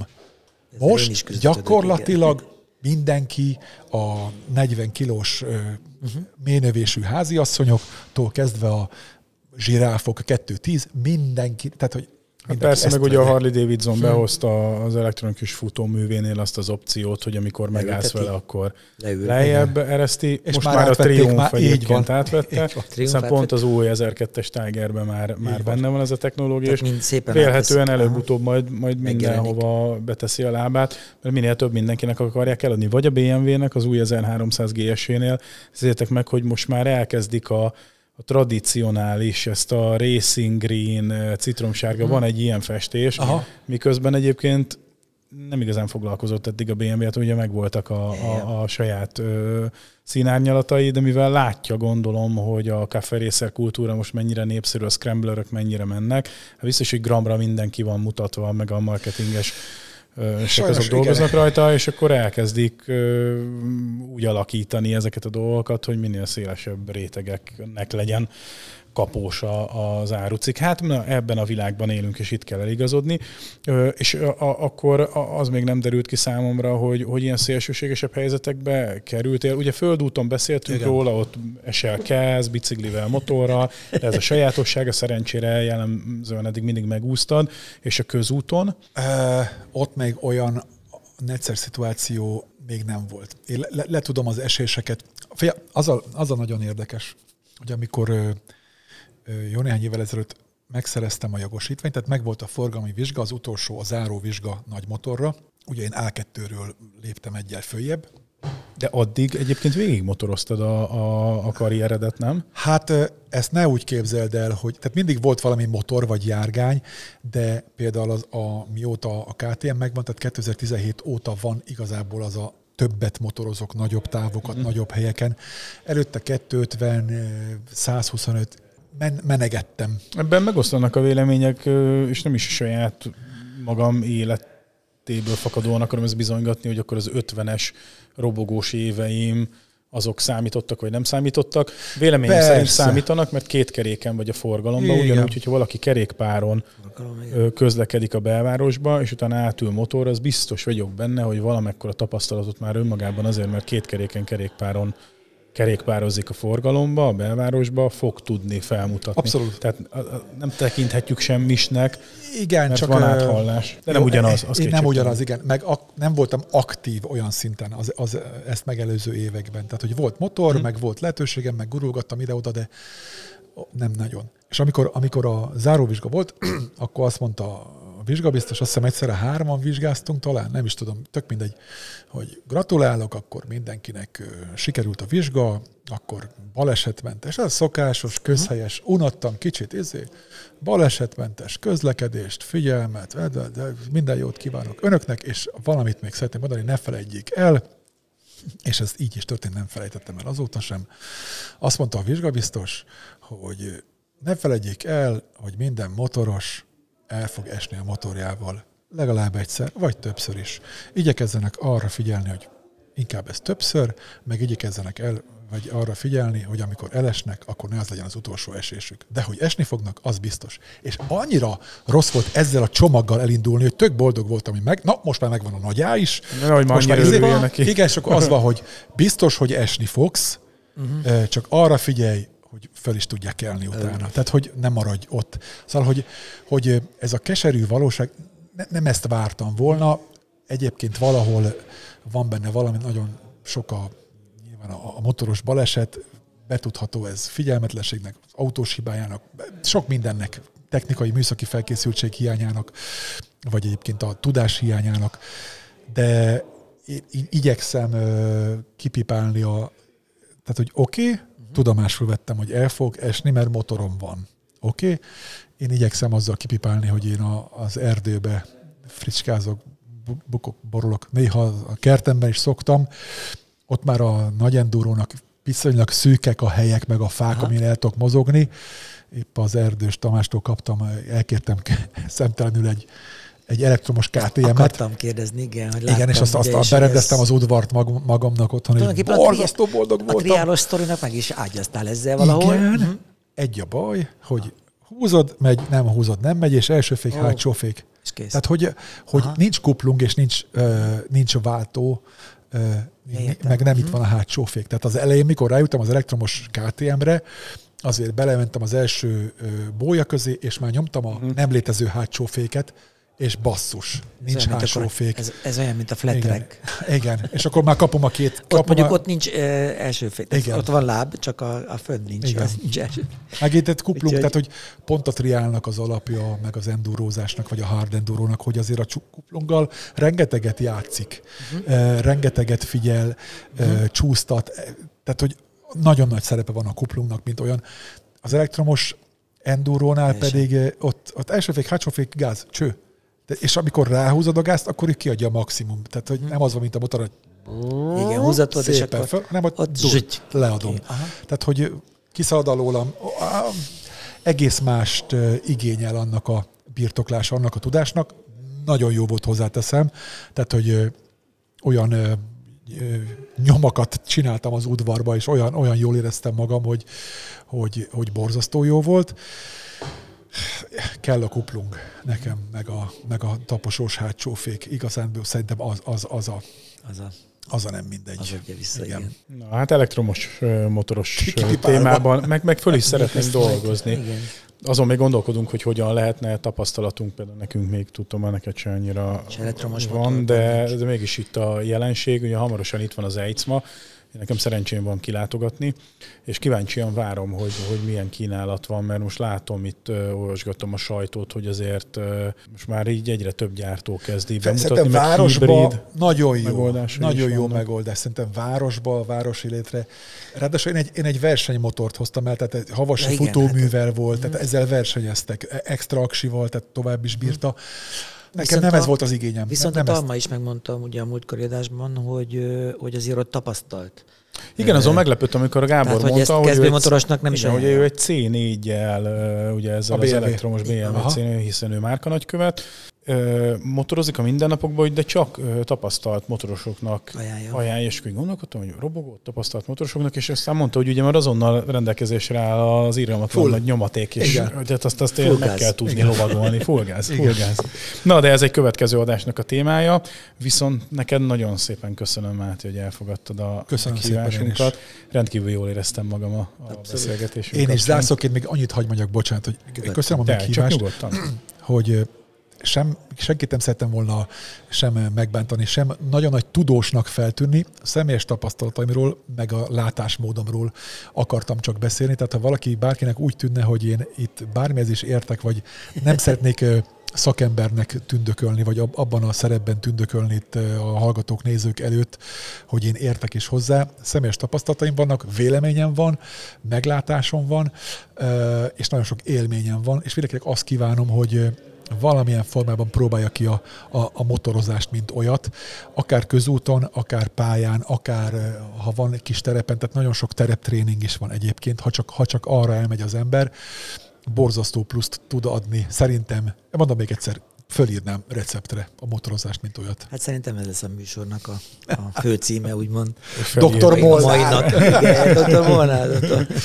Most gyakorlatilag mindenki a 40 kilós ménövésű háziasszonyoktól kezdve a zsiráfok, a 210, mindenki, tehát hogy persze, meg ugye a Harley Davidson behozta az elektronikus futóművénél azt az opciót, hogy amikor megállsz vele, akkor lejjebb ereszti. És most már a Triumph egyébként átvette, hiszen pont az új 1002-es Tigerben már benne van ez a technológia, és vélhetően előbb-utóbb majd mindenhova beteszi a lábát, mert minél több mindenkinek akarják eladni. Vagy a BMW-nek az új 1300 GS-énél, ezértek meg, hogy most már elkezdik a tradicionális, ezt a Racing Green citromsárga, van egy ilyen festés, miközben egyébként nem igazán foglalkozott eddig a BMW-t, ugye megvoltak a saját színárnyalatai, de mivel látja, gondolom, hogy a Café Racer kultúra most mennyire népszerű, a scramblerök mennyire mennek, biztos, hogy gramra mindenki van mutatva, meg a marketinges azok dolgoznak rajta, és akkor elkezdik úgy alakítani ezeket a dolgokat, hogy minél szélesebb rétegeknek legyen kapós az árucik. Hát ebben a világban élünk, és itt kell eligazodni. És akkor az még nem derült ki számomra, hogy ilyen szélsőségesebb helyzetekbe kerültél. Ugye földúton beszéltünk róla, ott esel-kelsz, biciklivel, motorral, de ez a sajátossága, szerencsére jellemzően eddig mindig megúsztad, és a közúton? Ott még olyan negyszer szituáció még nem volt. Én le tudom az eséseket. Az a nagyon érdekes, hogy amikor jó néhány évvel ezelőtt megszereztem a jogosítványt, tehát megvolt a forgalmi vizsga, az utolsó, a záró vizsga nagy motorra. Ugye én A2-ről léptem egyel följebb. De addig egyébként végig motoroztad a karrieredet, nem? Hát ezt ne úgy képzeld el, hogy tehát mindig volt valami motor vagy járgány, de például mióta a KTM megvan, tehát 2017 óta van igazából az a többet motorozok, nagyobb távokat, nagyobb helyeken. Előtte 250, 125 menegettem. Ebben megosztanak a vélemények, és nem is a saját magam életéből fakadóan akarom ezt bizonygatni, hogy akkor az 50-es robogós éveim azok számítottak, vagy nem számítottak. Véleményem szerint számítanak, mert két keréken vagy a forgalomban, ugyanúgy, hogyha valaki kerékpáron közlekedik a belvárosba, és utána átül motor, az biztos vagyok benne, hogy valamekkora tapasztalatot már önmagában azért, mert két keréken kerékpározik a forgalomba, a belvárosba, fog tudni felmutatni. Abszolút. Tehát nem tekinthetjük semmisnek, igen, mert csak van áthallás. De nem ugyanaz. Nem ugyanaz, igen. Meg nem voltam aktív olyan szinten ezt megelőző években. Tehát, hogy volt motor, meg volt lehetőségem, meg gurulgattam ide-oda, de nem nagyon. És amikor a záróvizsga volt, akkor azt mondta a vizsgabiztos, azt hiszem egyszerre 3-an vizsgáztunk talán, nem is tudom, tök mindegy, hogy gratulálok, akkor mindenkinek sikerült a vizsga, akkor balesetmentes, ez szokásos, közhelyes, unattam kicsit, balesetmentes közlekedést, figyelmet, de minden jót kívánok önöknek, és valamit még szeretném mondani, ne felejtjék el, és ez így is történt, nem felejtettem el azóta sem. Azt mondta a vizsgabiztos, hogy ne felejtjék el, hogy minden motoros el fog esni a motorjával legalább egyszer, vagy többször is. Igyekezzenek arra figyelni, hogy inkább ez többször, meg igyekezzenek el, vagy arra figyelni, hogy amikor elesnek, akkor ne az legyen az utolsó esésük. De hogy esni fognak, az biztos. És annyira rossz volt ezzel a csomaggal elindulni, hogy tök boldog voltam, hogy most már megvan a nagy á is. Most már neki. Igen, és akkor az van, hogy biztos, hogy esni fogsz, csak arra figyelj, hogy föl is tudják kelni utána. Tehát, hogy nem maradj ott. Szóval, hogy ez a keserű valóság, nem ezt vártam volna. Egyébként valahol van benne valami nagyon sok nyilván a motoros baleset, betudható ez figyelmetlenségnek, az autós hibájának, sok mindennek, technikai, műszaki felkészültség hiányának, vagy egyébként a tudás hiányának, de én igyekszem kipipálni tehát, hogy oké, tudomásul vettem, hogy el fog esni, mert motorom van. Oké? Én igyekszem azzal kipipálni, hogy én az erdőbe fricskázok, bukok, borulok. Néha a kertemben is szoktam. Ott már a nagy endurónak viszonylag szűkek a helyek, meg a fák, amin el tudok mozogni. Épp az Erdős Tamástól kaptam, elkértem szemtelenül egy elektromos KTM-et. Akartam kérdezni, igen. Hogy igen, és azt berendeztem az udvart magamnak otthon, és borzasztó boldog voltam. A triálos sztorinak meg is ágyaztál ezzel valahol. Igen. Egy a baj, hogy húzod, megy, nem húzod, nem megy, és első fék, hátsó fék. Tehát, hogy nincs kuplung, és nincs váltó, meg nem itt van a hátsó fék. Tehát az elején, mikor rájöttem az elektromos KTM-re, azért belementem az első bója közé, és már nyomtam a nem létező hátsó féket, és basszus, nincs hátsó fék. Ez olyan, mint a flat track. Igen, és akkor már kapom a két... Ott nincs első fék. Ott van láb, csak a föld nincs. Nincs első. Meg itt egy kuplung, tehát hogy pont a triálnak az alapja, meg az endurózásnak, vagy a hard endurónak, hogy azért a kuplunggal rengeteget játszik, rengeteget figyel, csúsztat. Tehát, hogy nagyon nagy szerepe van a kuplungnak, mint olyan. Az elektromos endurónál pedig ott első fék, hátsó fék, gáz, cső. És amikor ráhúzod a gázt, akkor így kiadja a maximum. Tehát, hogy nem az van, mint a motor, hogy igen, húzatod, és akkor föl, hanem ott leadom. Okay. Tehát, hogy kiszalad alólam, egész mást igényel annak a birtoklása, annak a tudásnak. Nagyon jó volt, hozzáteszem. Tehát, hogy olyan nyomakat csináltam az udvarba, és olyan jól éreztem magam, hogy borzasztó jó volt. Kell a kuplung nekem, meg a taposós hátsó fék. Igazán szerintem az a nem mindegy. Az adja vissza, igen. Na, hát elektromos motoros témában, meg föl is szeretnénk dolgozni. Igen. Azon még gondolkodunk, hogy hogyan lehetne tapasztalatunk, például nekünk még tudom, neked se annyira van, de mégis itt a jelenség, ugye hamarosan itt van az EICMA, nekem szerencsém van kilátogatni, és kíváncsian várom, hogy milyen kínálat van, mert most látom, itt olvasgatom a sajtót, hogy azért most már így egyre több gyártó kezdi bemutatni, meg hibrid nagyon jó megoldás. Szerintem városba, a városi létre. Ráadásul én egy versenymotort hoztam el, tehát egy havasi futóművel volt, tehát ezzel versenyeztek, extra aksival, tehát tovább is bírta. Nekem nem ez volt az igényem. Viszont a Talma is megmondtam ugye a múltkori adásban, hogy azért ott tapasztalt. Igen, azon meglepődtem, amikor a Gábor tehát, mondta, hogy kezdőmotorosnak nem is hogy ő egy C4-jel, ugye ezzel az elektromos BMW C4, hiszen ő márka nagykövet, motorozik a mindennapokban, de csak tapasztalt motorosoknak ajánlja. És úgy gondolkodtam, hogy robogó tapasztalt motorosoknak, és aztán mondta, hogy ugye már azonnal rendelkezésre áll az irgalmatlan nagy nyomaték, és tehát azt meg kell tudni lovagolni. Full gáz. Na, de ez egy következő adásnak a témája, viszont neked nagyon szépen köszönöm, Máté, hogy elfogadtad a kívásunkat. Rendkívül jól éreztem magam a beszélgetésünkben. Én is zárszóként még annyit hagy mondjak, bocsánat, hogy köszönöm a meghívást, hogy senkit nem szerettem volna sem megbántani, sem nagyon nagy tudósnak feltűnni. A személyes tapasztalataimról, meg a látásmódomról akartam csak beszélni. Tehát ha bárkinek úgy tűnne, hogy én itt bármihez is értek, vagy nem szeretnék szakembernek tündökölni, vagy abban a szerepben tündökölni itt a hallgatók, nézők előtt, hogy én értek is hozzá. Személyes tapasztalataim vannak, véleményem van, meglátásom van, és nagyon sok élményem van, és mindenkinek azt kívánom, hogy valamilyen formában próbálja ki a motorozást, mint olyat, akár közúton, akár pályán, akár ha van egy kis terepen, tehát nagyon sok tereptréning is van egyébként, ha csak arra elmegy az ember, borzasztó pluszt tud adni. Szerintem, mondom még egyszer, fölírnám receptre a motorozást, mint olyat. Hát szerintem ez lesz a műsornak a fő címe, úgymond. Dr. Molnár. Dr. Molnár.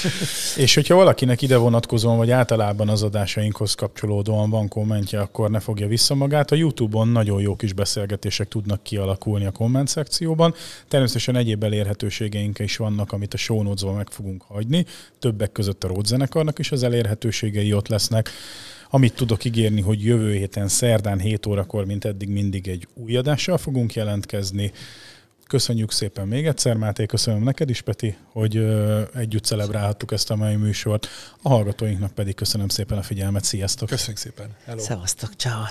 És hogyha valakinek ide vonatkozóan, vagy általában az adásainkhoz kapcsolódóan van kommentje, akkor ne fogja vissza magát. A YouTube-on nagyon jó kis beszélgetések tudnak kialakulni a komment szekcióban. Természetesen egyéb elérhetőségeink is vannak, amit a show notes-ban meg fogunk hagyni. Többek között a Ród zenekarnak is az elérhetőségei ott lesznek. Amit tudok ígérni, hogy jövő héten szerdán 7 órakor, mint eddig mindig egy új adással fogunk jelentkezni. Köszönjük szépen még egyszer, Máté, köszönöm neked is, Peti, hogy együtt celebrálhattuk ezt a mai műsort. A hallgatóinknak pedig köszönöm szépen a figyelmet, sziasztok! Köszönjük szépen! Hello. Szevasztok, ciao.